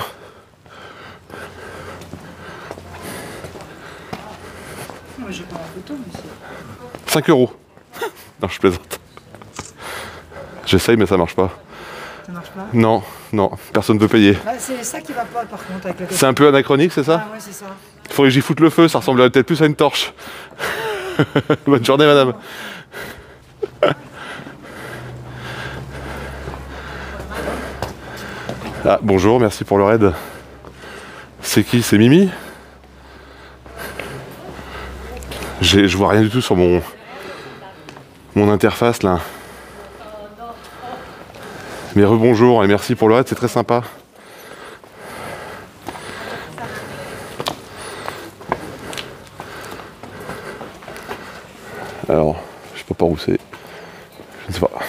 Speaker 4: J'ai pas la photo, monsieur.
Speaker 1: cinq euros. Non, je plaisante. J'essaye, mais ça marche pas.
Speaker 4: Ça marche pas?
Speaker 1: Non, non, personne ne peut payer.
Speaker 4: Bah, c'est ça qui va pas, par contre, avec le
Speaker 1: C'est un peu anachronique, c'est ça?
Speaker 4: Ah ouais, c'est ça.
Speaker 1: Il faudrait que j'y foute le feu, ça ressemblerait peut-être plus à une torche. Bonne journée, madame. Ah, bonjour, merci pour le raid. C'est qui? C'est Mimi? J'ai, je vois rien du tout sur mon, mon interface là. Mais rebonjour et merci pour le raid, c'est très sympa. Alors, je sais pas par où c'est. Je ne sais pas.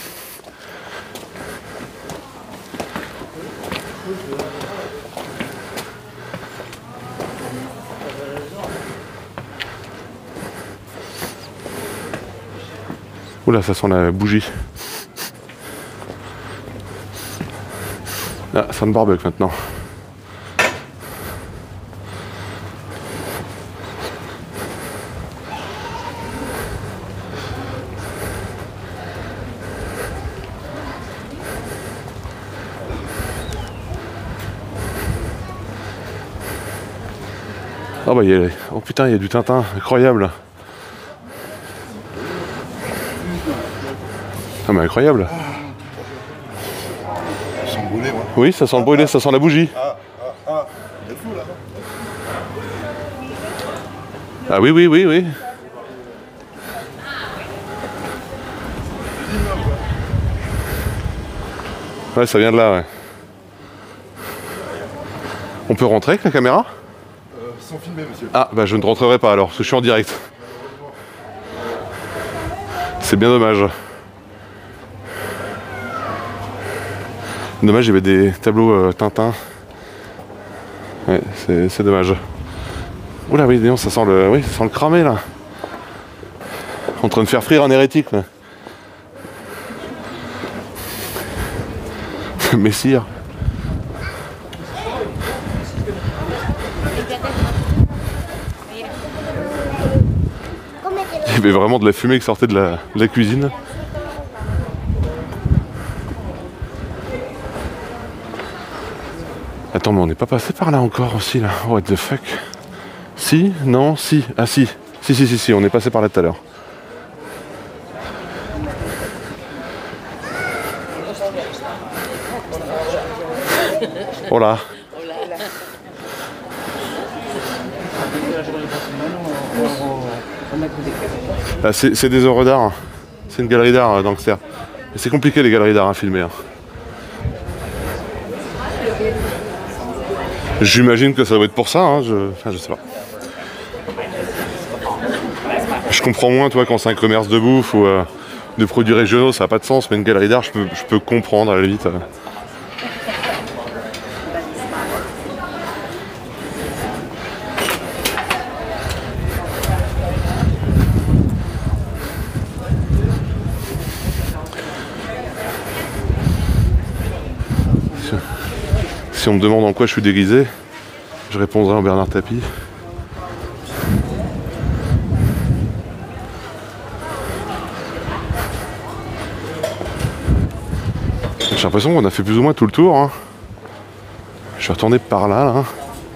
Speaker 1: Oula, ça sent la bougie. Ah, ça me barbecue maintenant. Oh bah il y a... Oh putain, il y a du Tintin, incroyable. Ah mais incroyable.
Speaker 6: Ça sent le brûlé, moi.
Speaker 1: Oui, ça sent le brûlé, ça sent la bougie.
Speaker 6: Ah, ah, ah. Il y a le fou, là.
Speaker 1: Ah oui, oui, oui, oui. Ouais, ça vient de là, ouais. On peut rentrer avec la caméra?
Speaker 6: Euh, sans filmer, monsieur.
Speaker 1: Ah, bah je ne rentrerai pas alors, parce que je suis en direct. C'est bien dommage. Dommage, il y avait des tableaux euh, Tintin. Ouais, c'est, c'est dommage. Oula, oui, non, ça sent le, oui, ça sent le cramé là. En train de faire frire un hérétique là. Messire. Il y avait vraiment de la fumée qui sortait de la, de la cuisine. Attends, mais on n'est pas passé par là encore aussi là. What the fuck? Si? Non? Si? Ah si. Si, si, si, si, on est passé par là tout à l'heure. Oh là. Ah, c'est, c'est des œuvres d'art. C'est une galerie d'art dans Gangster. Et c'est compliqué les galeries d'art à filmer. Hein. J'imagine que ça doit être pour ça, hein, je... Enfin, je sais pas. Je comprends moins, toi, quand c'est un commerce de bouffe ou euh, de produits régionaux, ça n'a pas de sens, mais une galerie d'art, je peux, je peux comprendre à la limite. Euh. Si on me demande en quoi je suis déguisé, je répondrai en Bernard Tapie. J'ai l'impression qu'on a fait plus ou moins tout le tour. Hein. Je suis retourné par là. là.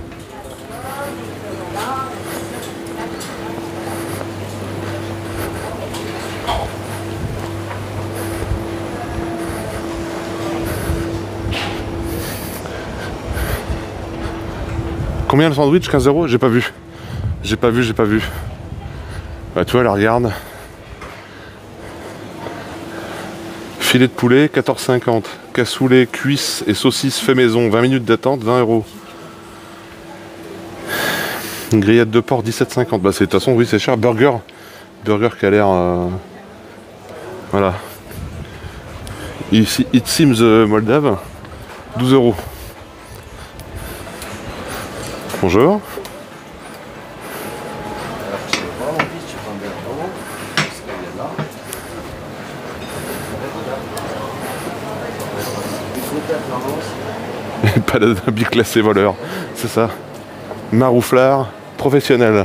Speaker 1: Combien le sandwich? quinze euros? J'ai pas vu. J'ai pas vu, j'ai pas vu. Bah tu vois, là regarde. Filet de poulet, quatorze cinquante. Cassoulet, cuisses et saucisses fait maison, vingt minutes d'attente, vingt euros. Une grillade de porc, dix-sept cinquante. Bah c'est de toute façon, oui, c'est cher. Burger. Burger qui a l'air... Euh... Voilà. Ici, It Seems euh, Moldave, douze euros. Bonjour. Pas d'un biclassé voleur, c'est ça. Marouflard professionnel.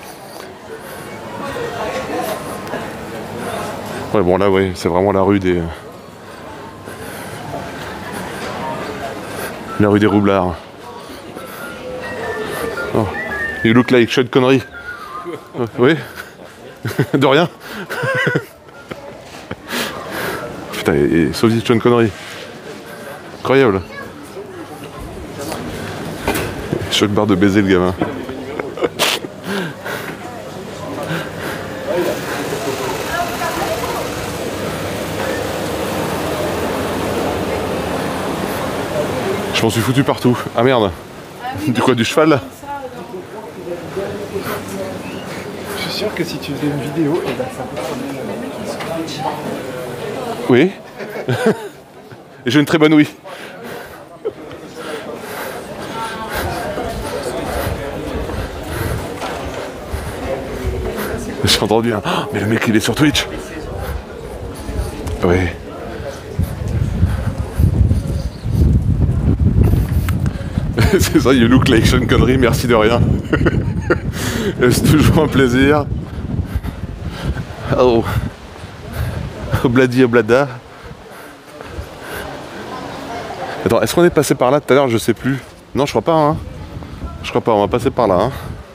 Speaker 1: Ouais bon là oui, c'est vraiment la rue des... La rue des roublards. Oh. You look like Sean Connery. Oui. De rien. Putain, et, et saucisse Sean Connery. Incroyable. Choc barre de baiser le gamin. Je m'en suis foutu partout. Ah merde. Du quoi, du cheval là?
Speaker 6: Je suis sûr que si tu faisais une vidéo, et ben ça peut prendre.
Speaker 1: Oui. Et j'ai une très bonne ouïe. J'ai entendu un... Oh, mais le mec il est sur Twitch. Oui. C'est ça, you look like Sean Connery, merci de rien. C'est toujours un plaisir. Oh. Obladi oblada. Attends, est-ce qu'on est passé par là tout à l'heure? Je sais plus. Non, je crois pas, hein. Je crois pas, on va passer par là, hein.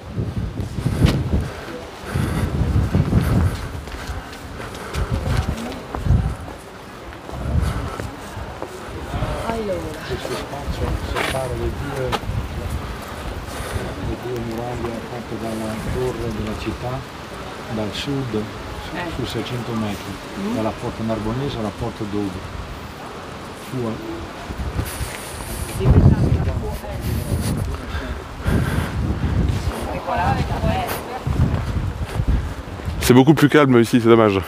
Speaker 9: Dal sud
Speaker 7: Eh.
Speaker 9: su seicento metri, dalla porta Narbonese alla porta Douro. Su, eh.
Speaker 1: C'est beaucoup plus calme ici, c'est dommage.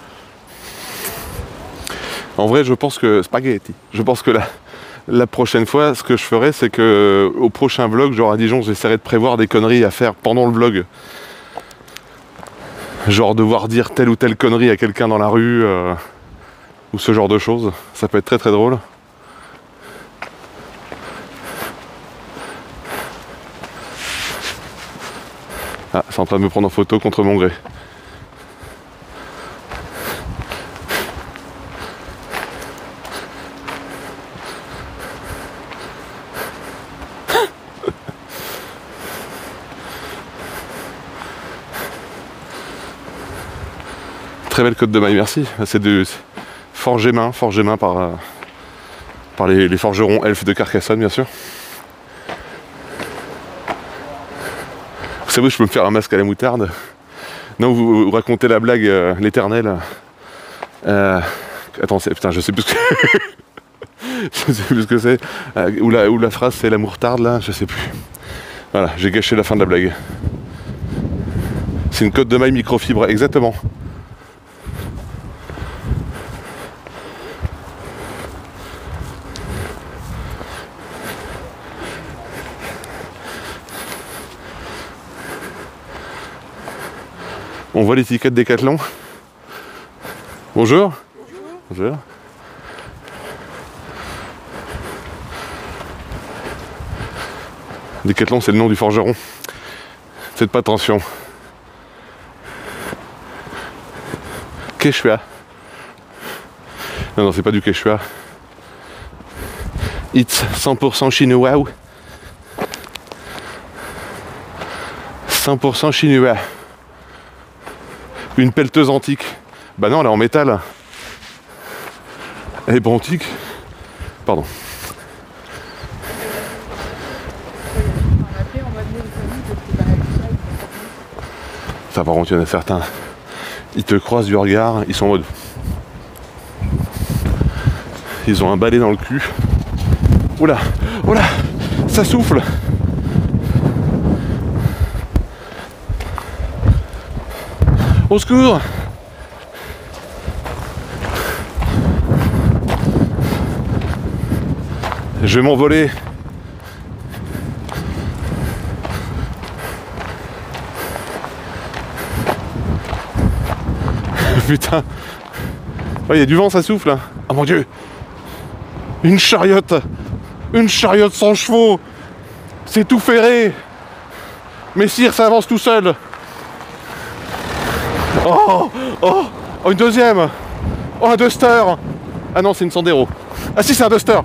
Speaker 1: En vrai, je pense que... Spaghetti. Je pense que la, la prochaine fois, ce que je ferai, c'est que au prochain vlog, genre à Dijon, j'essaierai de prévoir des conneries à faire pendant le vlog. Genre devoir dire telle ou telle connerie à quelqu'un dans la rue, euh, ou ce genre de choses. Ça peut être très très drôle. Ah, c'est en train de me prendre en photo contre mon gré. Très belle côte de maille, merci. C'est de forgé main, forgé main par, euh, par les, les forgerons elfes de Carcassonne, bien sûr. Vous savez, je peux me faire un masque à la moutarde. Non, vous, vous racontez la blague, euh, l'éternelle. Euh, attends, putain, je sais plus ce que je sais plus ce que c'est. Euh, où, la, où la phrase c'est la moutarde là, je sais plus. Voilà, j'ai gâché la fin de la blague. C'est une côte de maille microfibre, exactement. On voit l'étiquette Décathlon. Bonjour. Bonjour. Decathlon, c'est le nom du forgeron. Faites pas attention. Quechua. Non, non, c'est pas du Quechua. It's cent pour cent chinois. cent pour cent chinois. Une pelleteuse antique. Bah non, elle est en métal. Elle est pas antique. Pardon. Ça, par contre, il y en a certains. Ils te croisent du regard, ils sont en mode. Ils ont un balai dans le cul. Oula, oula, ça souffle. Au secours. Je vais m'envoler. Putain. Oh, il y a du vent, ça souffle. Hein. Oh mon dieu. Une chariote. Une chariote sans chevaux. C'est tout ferré. Messire, ça avance tout seul. Oh, oh, oh, une deuxième. Oh, un Duster. Ah non, c'est une Sandero. Ah si, c'est un Duster.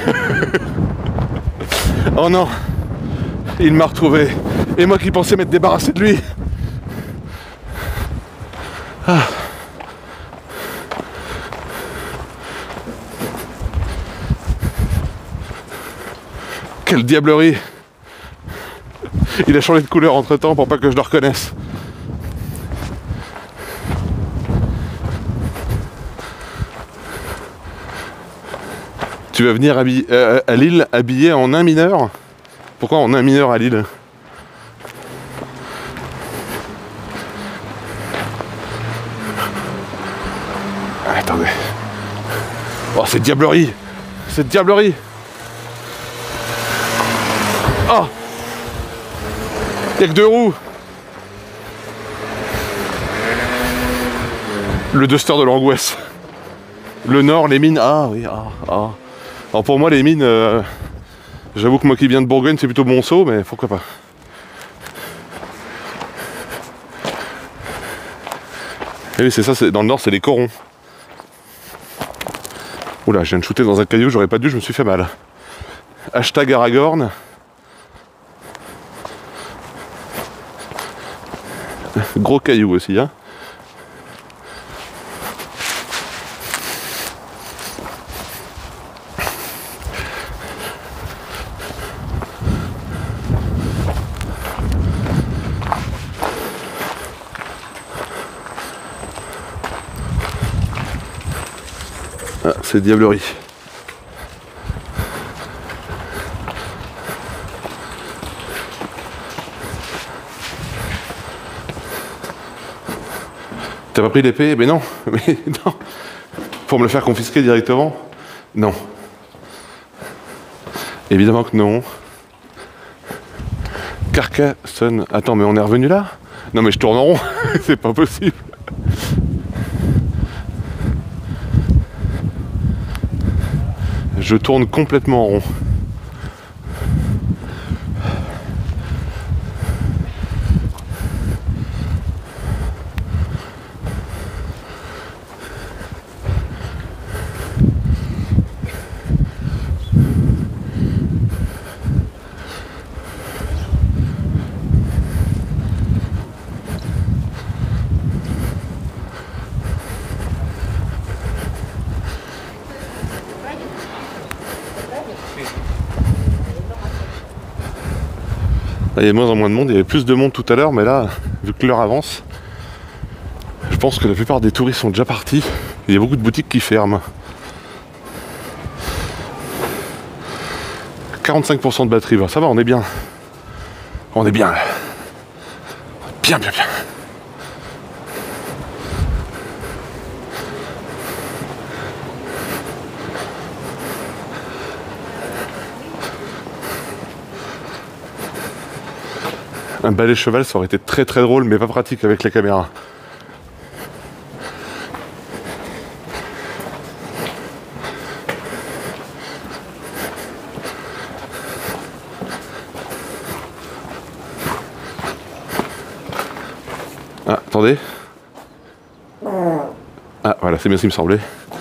Speaker 1: Oh non. Il m'a retrouvé. Et moi qui pensais m'être débarrassé de lui. Ah. Quelle diablerie. Il a changé de couleur entre temps pour pas que je le reconnaisse. Tu vas venir habiller, euh, à Lille habillé en un mineur? Pourquoi en un mineur à Lille? Ah, attendez. Oh, c'est diablerie. C'est diablerie. Oh, il n'y a que deux roues. Le Duster de l'angoisse. Le Nord, les mines. Ah oui, ah, ah. Alors pour moi, les mines, euh, j'avoue que moi qui viens de Bourgogne, c'est plutôt Monceau, mais pourquoi pas. Et oui, c'est ça, c'est, dans le Nord, c'est les corons. Oula, je viens de shooter dans un caillou, j'aurais pas dû, je me suis fait mal. Hashtag Aragorn. Gros caillou aussi, hein. Ah, c'est diablerie. T'as pas pris l'épée? Mais non, mais non. Pour me le faire confisquer directement? Non. Évidemment que non. Carcassonne. Attends, mais on est revenu là? Non mais je tourne en rond, c'est pas possible. Je tourne complètement en rond. Il y a de moins en moins de monde, il y avait plus de monde tout à l'heure, mais là, vu que l'heure avance, je pense que la plupart des touristes sont déjà partis. Il y a beaucoup de boutiques qui ferment. quarante-cinq pour cent de batterie, ça va, on est bien. On est bien. Bien, bien, bien. Un balai cheval, ça aurait été très très drôle, mais pas pratique avec la caméra. Attendez. Ah voilà, c'est bien ce qui me semblait.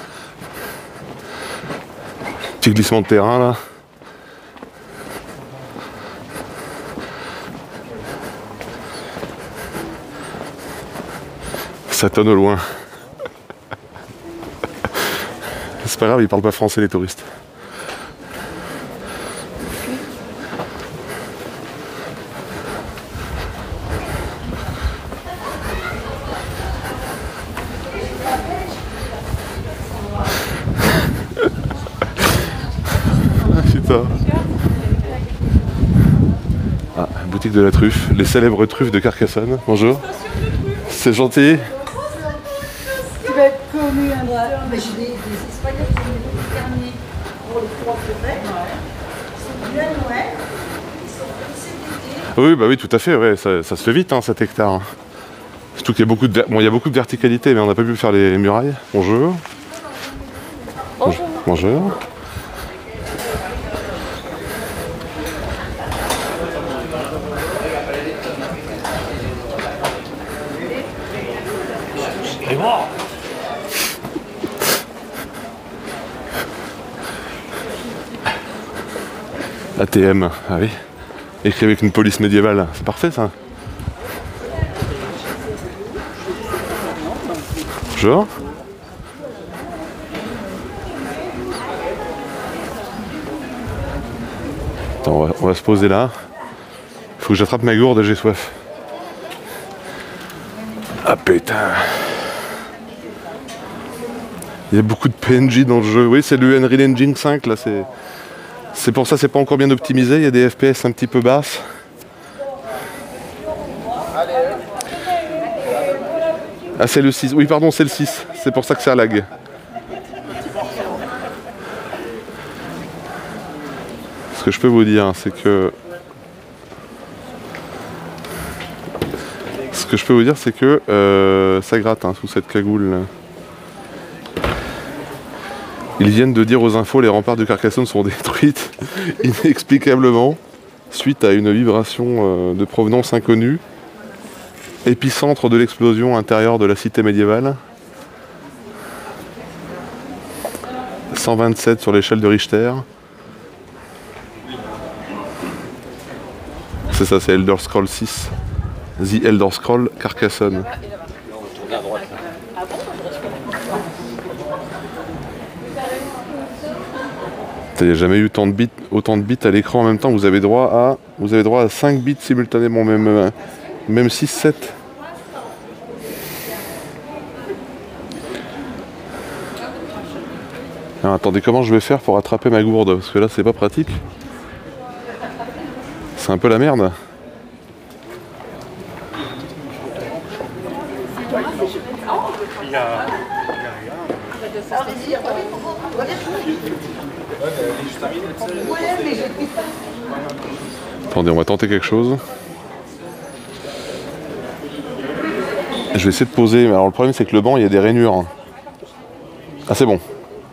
Speaker 1: Petit glissement de terrain là. Ça tonne au loin. C'est pas grave, ils parlent pas français les touristes. Putain. Ah, boutique de la truffe, les célèbres truffes de Carcassonne. Bonjour. C'est gentil.
Speaker 4: Tu vas être connu un ouais, mais j'ai des, des Espagnols qui ont des derniers pour les trois frais. Ils sont bien Noël. Ils sont pressés d'été.
Speaker 1: Oui, bah oui, tout à fait, ouais, ça, ça se fait vite, hein, cet hectare. Surtout qu'il y a beaucoup de, bon, il y a beaucoup de verticalité, mais on n'a pas pu faire les murailles. Bonjour. Bonjour. Bonjour. A T M, ah oui. Écrit avec une police médiévale, c'est parfait ça. Bonjour. Attends, on va, on va se poser là. Il faut que j'attrape ma gourde, j'ai soif. Ah putain. Il y a beaucoup de P N J dans le jeu. Oui, c'est le Unreal Engine cinq là, c'est. C'est pour ça c'est pas encore bien optimisé, il y a des F P S un petit peu basses. Ah c'est le six, oui pardon c'est le six, c'est pour ça que ça lag. Ce que je peux vous dire c'est que... Ce que je peux vous dire c'est que euh, ça gratte hein, sous cette cagoule là. Ils viennent de dire aux infos les remparts de Carcassonne sont détruites inexplicablement suite à une vibration euh, de provenance inconnue. Épicentre de l'explosion intérieure de la cité médiévale. cent vingt-sept sur l'échelle de Richter. C'est ça, c'est Elder Scrolls six. The Elder Scrolls Carcassonne. Il n'y a jamais eu tant de bits, autant de bits à l'écran en même temps. Vous avez droit à, vous avez droit à cinq bits simultanément, même, même six, sept. Alors, attendez, comment je vais faire pour attraper ma gourde? Parce que là, c'est pas pratique. C'est un peu la merde.
Speaker 5: Il y a...
Speaker 1: Attendez, on va tenter quelque chose. Je vais essayer de poser. Alors le problème c'est que le banc il y a des rainures. Ah c'est bon.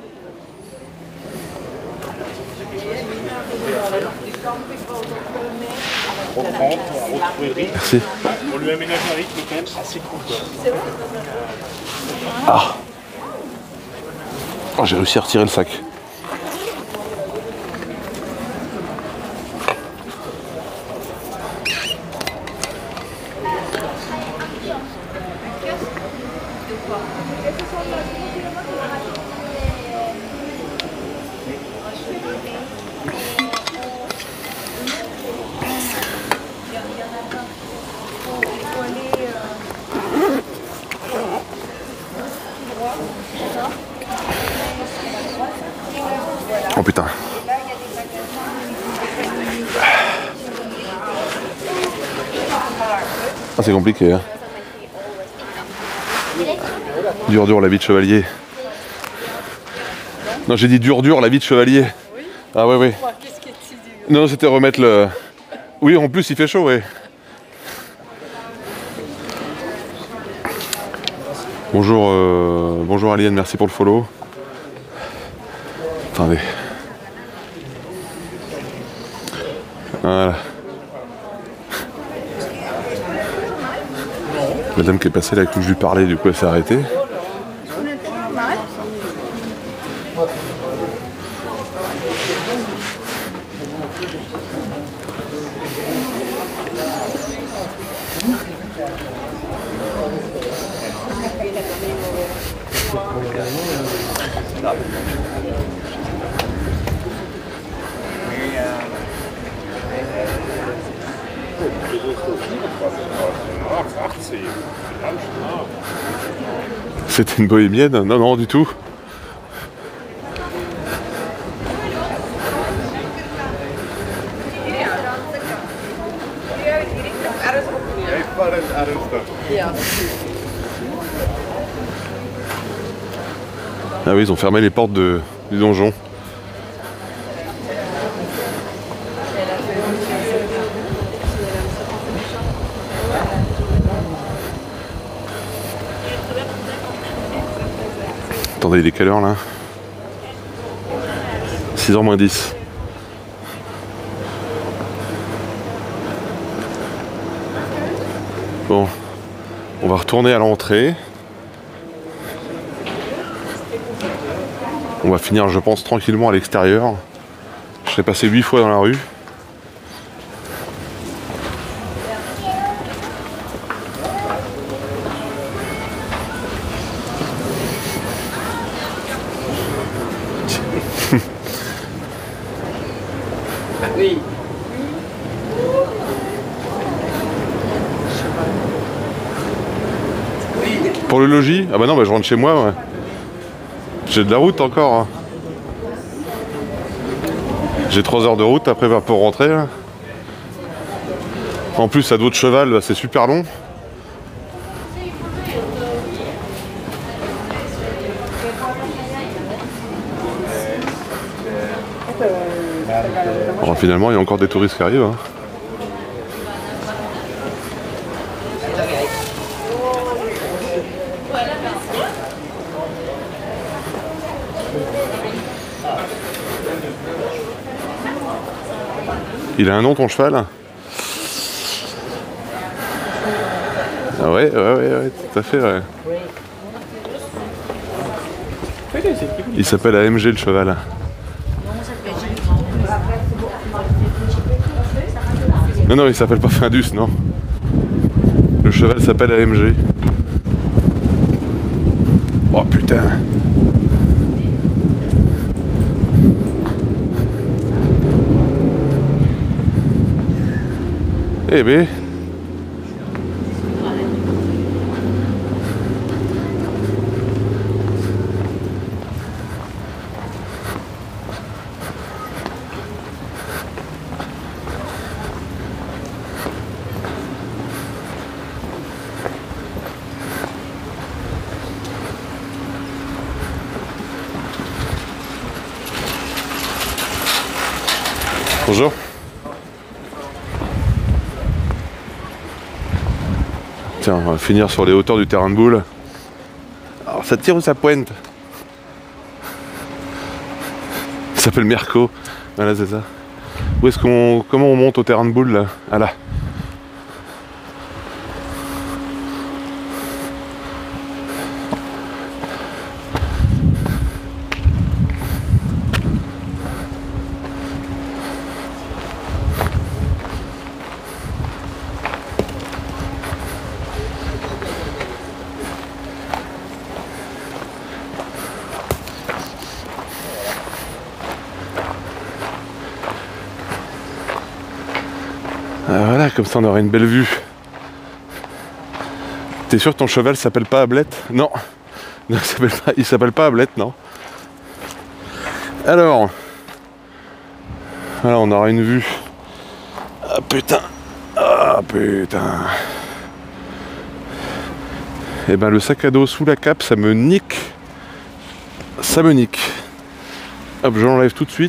Speaker 1: Merci.
Speaker 5: On lui aménage un rythme quand même assez cool.
Speaker 1: Ah. Oh, j'ai réussi à retirer le sac. Oh putain. Ah c'est compliqué hein. Dur dur la vie de chevalier. Non j'ai dit dur dur la vie de chevalier. Ah ouais ouais. Non c'était remettre le... Oui en plus il fait chaud ouais. Bonjour euh... bonjour Alien, merci pour le follow. Attendez. Voilà. La dame qui est passée là, avec qui je lui parlais, du coup elle s'est arrêtée. C'était une bohémienne? Non, non, du tout. Ah oui, ils ont fermé les portes de, du donjon. Attendez, il est quelle heure là? six heures moins dix. Bon, on va retourner à l'entrée. On va finir, je pense, tranquillement à l'extérieur. Je serai passé huit fois dans la rue.
Speaker 2: Oui.
Speaker 1: Pour le logis? Ah bah non, bah je rentre chez moi, ouais. J'ai de la route encore. Hein. J'ai trois heures de route après pour rentrer. Là. En plus, à dos de cheval, bah, c'est super long. Bon, finalement, il y a encore des touristes qui arrivent. Hein. Il a un nom ton cheval? Ah ouais, ouais, ouais, ouais, tout à fait, ouais. Il s'appelle A M G le cheval. Non, non, il s'appelle pas Findus, non. Le cheval s'appelle A M G. Oh putain. Eh ben. Bonjour. Tiens, on va finir sur les hauteurs du terrain de boule. Alors ça tire ou ça pointe? Ça s'appelle Merco. Voilà, c'est ça. Où est-ce qu'on. Comment on monte au terrain de boule là? Ah là. Voilà, comme ça on aurait une belle vue. T'es sûr que ton cheval s'appelle pas Ablette? Non. Non, il s'appelle pas, il s'appelle pas Ablette, non. Alors. Voilà, on aura une vue. Ah putain. Ah putain. Et ben le sac à dos sous la cape, ça me nique. Ça me nique. Hop, je l'enlève tout de suite.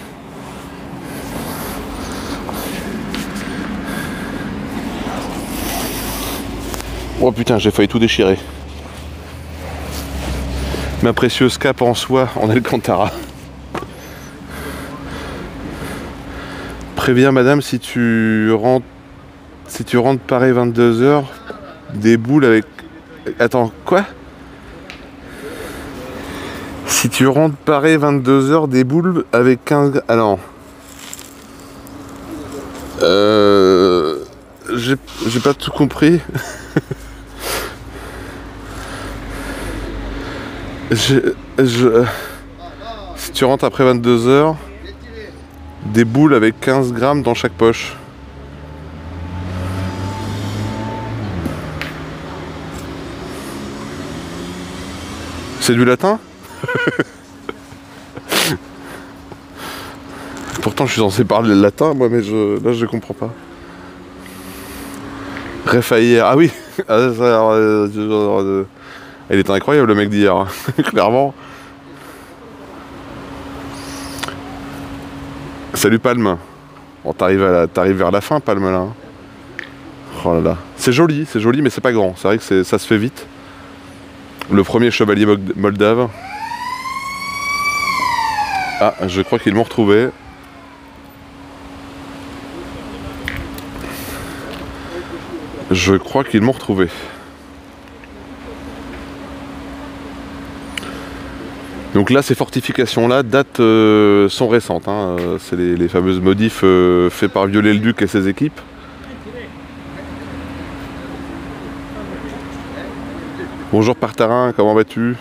Speaker 1: Oh putain, j'ai failli tout déchirer. Ma précieuse cape en soie en Alcantara. Préviens madame, si tu rentres si tu rentres pareil vingt-deux heures, Des boules avec... Attends, quoi? Si tu rentres Paris vingt-deux heures, des boules avec quinze... Ah non. Euh... J'ai j'ai pas tout compris. je, je... Si tu rentres après vingt-deux heures, des boules avec quinze grammes dans chaque poche. C'est du latin? Pourtant je suis censé parler le latin moi, mais je, là je comprends pas. Réfaillir, ah oui. Ah, ça, alors, euh, euh, il était incroyable le mec d'hier, hein. Clairement. Salut Palme. Bon, t'arrives à la, t'arrives vers la fin Palme là. Oh là là. C'est joli, c'est joli mais c'est pas grand. C'est vrai que ça se fait vite. Le premier chevalier moldave. Ah, je crois qu'ils m'ont retrouvé. Je crois qu'ils m'ont retrouvé. Donc là, ces fortifications-là datent, euh, sont récentes. Hein. C'est les, les fameuses modifs euh, faits par Viollet-le-Duc et ses équipes. Bonjour Partarin, comment vas-tu?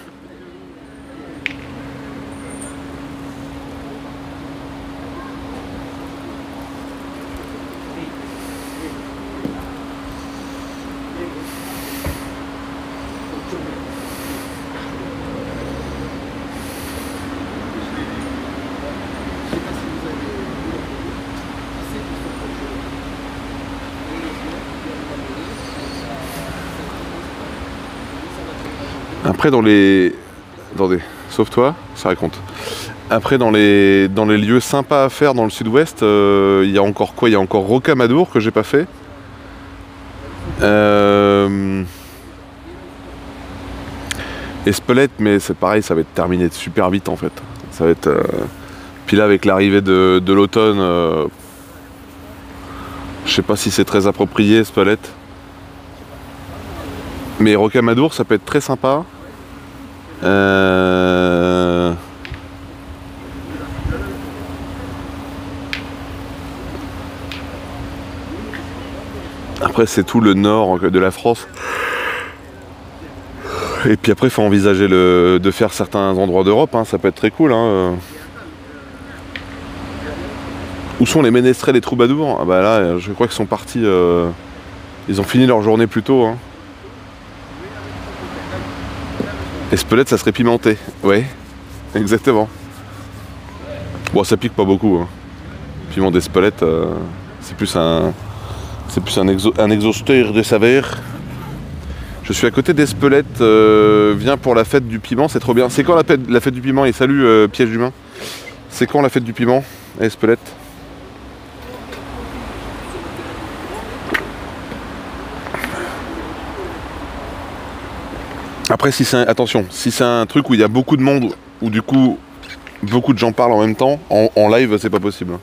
Speaker 1: Après dans les... Attendez, sauve-toi, ça raconte. Après dans les... dans les lieux sympas à faire dans le sud-ouest, euh, il y a encore quoi? Il y a encore Rocamadour que j'ai pas fait. Euh... Espelette, mais c'est pareil, ça va être terminé super vite en fait. Ça va être... Euh... Puis là avec l'arrivée de, de l'automne, euh... je sais pas si c'est très approprié Espelette. Mais Rocamadour ça peut être très sympa. Euh... Après c'est tout le nord de la France. Et puis après il faut envisager le... de faire certains endroits d'Europe, hein. Ça peut être très cool. Hein. Où sont les ménestrels et troubadours? Ah bah là je crois qu'ils sont partis. Euh... Ils ont fini leur journée plus tôt. Hein. Espelette, ça serait pimenté. Ouais, exactement. Bon, ça pique pas beaucoup. Hein. Piment d'Espelette, euh, c'est plus un, c'est plus un, exo, un exhausteur de saveur. Je suis à côté d'Espelette. Euh, viens pour la fête du piment, c'est trop bien. C'est quand la fête, la fête du piment? Et salut euh, Piège d'humain. C'est quand la fête du piment à Espelette? Après, si c'est un, attention, si c'est un truc où il y a beaucoup de monde, où du coup beaucoup de gens parlent en même temps, en, en live, c'est pas possible.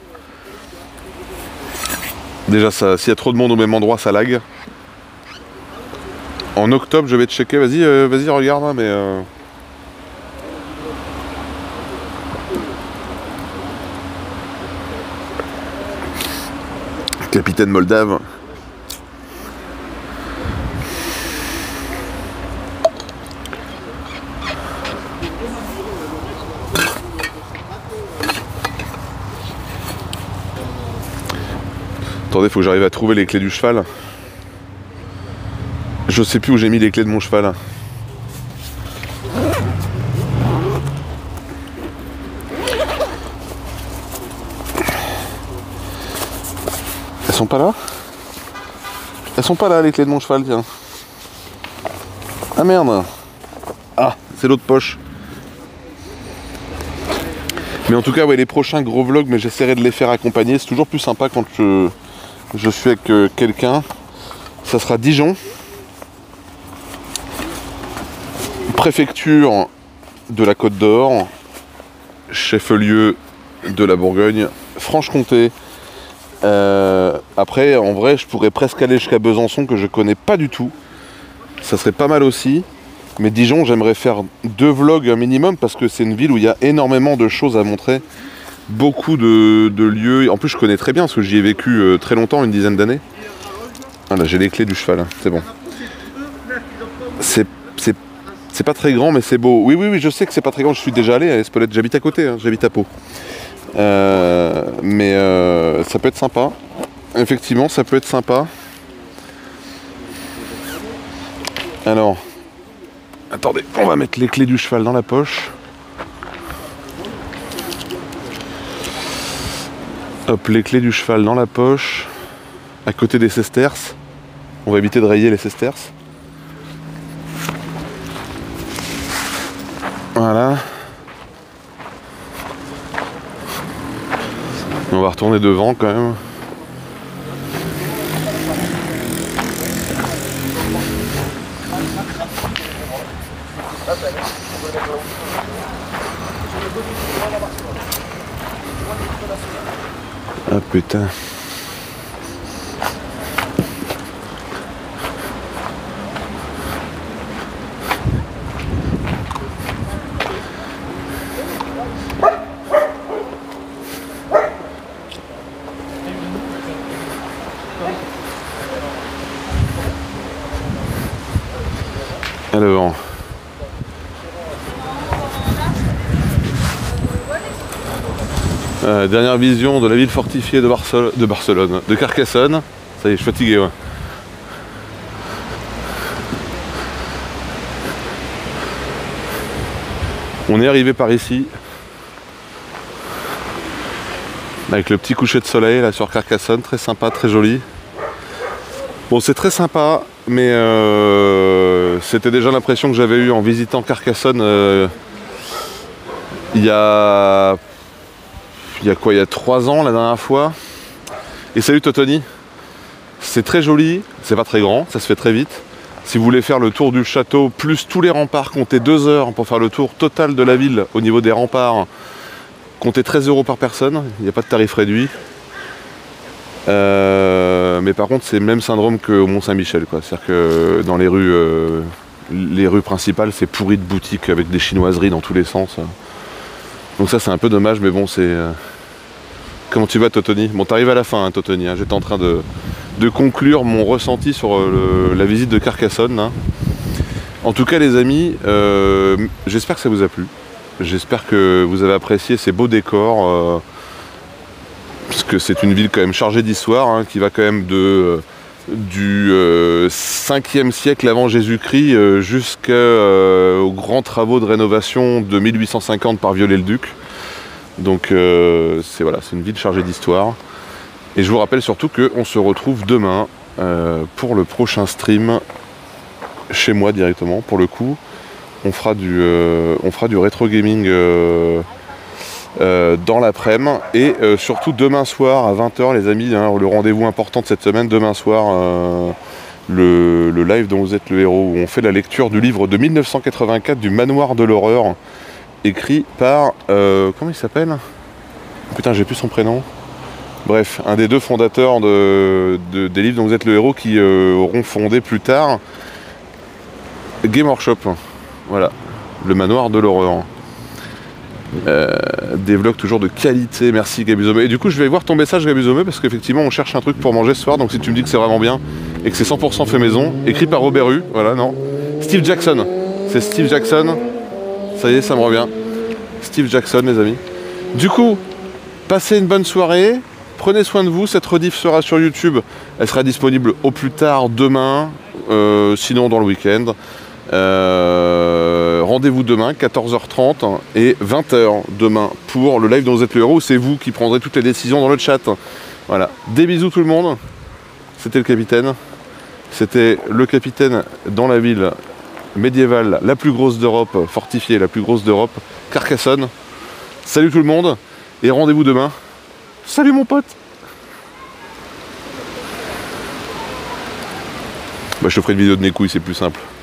Speaker 1: Déjà, s'il y a trop de monde au même endroit, ça lag. En octobre, je vais te checker. Vas-y, euh, vas-y, regarde, hein, mais. Euh... Capitaine Moldave. Attendez, faut que j'arrive à trouver les clés du cheval. Je sais plus où j'ai mis les clés de mon cheval. Elles sont pas là? Elles sont pas là les clés de mon cheval, tiens. Ah merde. Ah, c'est l'autre poche. Mais en tout cas, ouais, les prochains gros vlogs, mais j'essaierai de les faire accompagner. C'est toujours plus sympa quand je... Je suis avec euh, quelqu'un. Ça sera Dijon. Préfecture de la Côte d'Or. Chef-lieu de la Bourgogne. Franche-Comté. Euh, après, en vrai, je pourrais presque aller jusqu'à Besançon, que je connais pas du tout. ça serait pas mal aussi. Mais Dijon, j'aimerais faire deux vlogs minimum parce que c'est une ville où il y a énormément de choses à montrer. Beaucoup de, de lieux. En plus, je connais très bien parce que j'y ai vécu euh, très longtemps, une dizaine d'années. Ah là, j'ai les clés du cheval, hein, c'est bon. C'est c'est pas très grand, mais c'est beau. Oui, oui, oui, je sais que c'est pas très grand. Je suis déjà allé à Espelette. J'habite à côté, hein, j'habite à Pau. Euh, mais euh, ça peut être sympa. Effectivement, ça peut être sympa. Alors, attendez, on va mettre les clés du cheval dans la poche. Hop, les clés du cheval dans la poche. À côté des sesterces. On va éviter de rayer les sesterces. Voilà. On va retourner devant quand même. Ah putain. Alors, euh, dernière vision de la ville fortifiée de, Barcel de Barcelone, de Carcassonne. Ça y est, je suis fatigué, ouais. On est arrivé par ici, avec le petit coucher de soleil là sur Carcassonne, très sympa, très joli. Bon, c'est très sympa, mais euh, c'était déjà l'impression que j'avais eue en visitant Carcassonne euh, il y a... Il y a quoi, il y a trois ans la dernière fois. Et salut Totoni. C'est très joli, c'est pas très grand, ça se fait très vite. Si vous voulez faire le tour du château, plus tous les remparts, comptez deux heures pour faire le tour total de la ville au niveau des remparts. Comptez treize euros par personne, il n'y a pas de tarif réduit. Euh, mais par contre, c'est le même syndrome qu'au Mont-Saint-Michel, quoi. C'est-à-dire que dans les rues, euh, les rues principales, c'est pourri de boutiques avec des chinoiseries dans tous les sens. Donc ça, c'est un peu dommage, mais bon, c'est... Euh... Comment tu vas, Totoni? Bon, t'arrives à la fin, hein, Totoni. Hein. J'étais en train de, de conclure mon ressenti sur euh, le, la visite de Carcassonne. Hein. En tout cas, les amis, euh, j'espère que ça vous a plu. J'espère que vous avez apprécié ces beaux décors. Euh, parce que c'est une ville quand même chargée d'histoire, hein, qui va quand même de, euh, du euh, cinquième siècle avant Jésus-Christ euh, jusqu'aux euh, grands travaux de rénovation de mille huit cent cinquante par Viollet-le-Duc. Donc euh, c'est voilà, c'est une ville chargée d'histoire. Et je vous rappelle surtout qu'on se retrouve demain euh, pour le prochain stream chez moi directement. Pour le coup, on fera du, euh, on fera du rétro gaming euh, euh, dans l'après-midi. Et euh, surtout demain soir à vingt heures, les amis, hein, le rendez-vous important de cette semaine, demain soir, euh, le, le live dont vous êtes le héros, où on fait la lecture du livre de mille neuf cent quatre-vingt-quatre du Manoir de l'horreur, écrit par... Euh, comment il s'appelle? Putain, j'ai plus son prénom. Bref, un des deux fondateurs de, de, des livres dont vous êtes le héros, qui euh, auront fondé plus tard Game Workshop. Voilà, le Manoir de l'horreur. Euh, des vlogs toujours de qualité, merci Gabuzome. Et du coup, je vais voir ton message, Gabuzome, parce qu'effectivement, on cherche un truc pour manger ce soir. Donc si tu me dis que c'est vraiment bien et que c'est cent pour cent fait maison, écrit par Robert Hue, voilà, non. Steve Jackson, c'est Steve Jackson. Ça y est, ça me revient. Steve Jackson, les amis. Du coup, passez une bonne soirée. Prenez soin de vous. Cette rediff sera sur YouTube. Elle sera disponible au plus tard demain. Euh, sinon, dans le week-end. Euh, Rendez-vous demain, quatorze heures trente et vingt heures demain pour le live dont vous êtes le héros. C'est vous qui prendrez toutes les décisions dans le chat. Voilà. Des bisous tout le monde. C'était le capitaine. C'était le capitaine dans la ville médiévale, la plus grosse d'Europe, fortifiée, la plus grosse d'Europe, Carcassonne. Salut tout le monde, et rendez-vous demain. Salut mon pote. Bah, je te ferai une vidéo de mes couilles, c'est plus simple.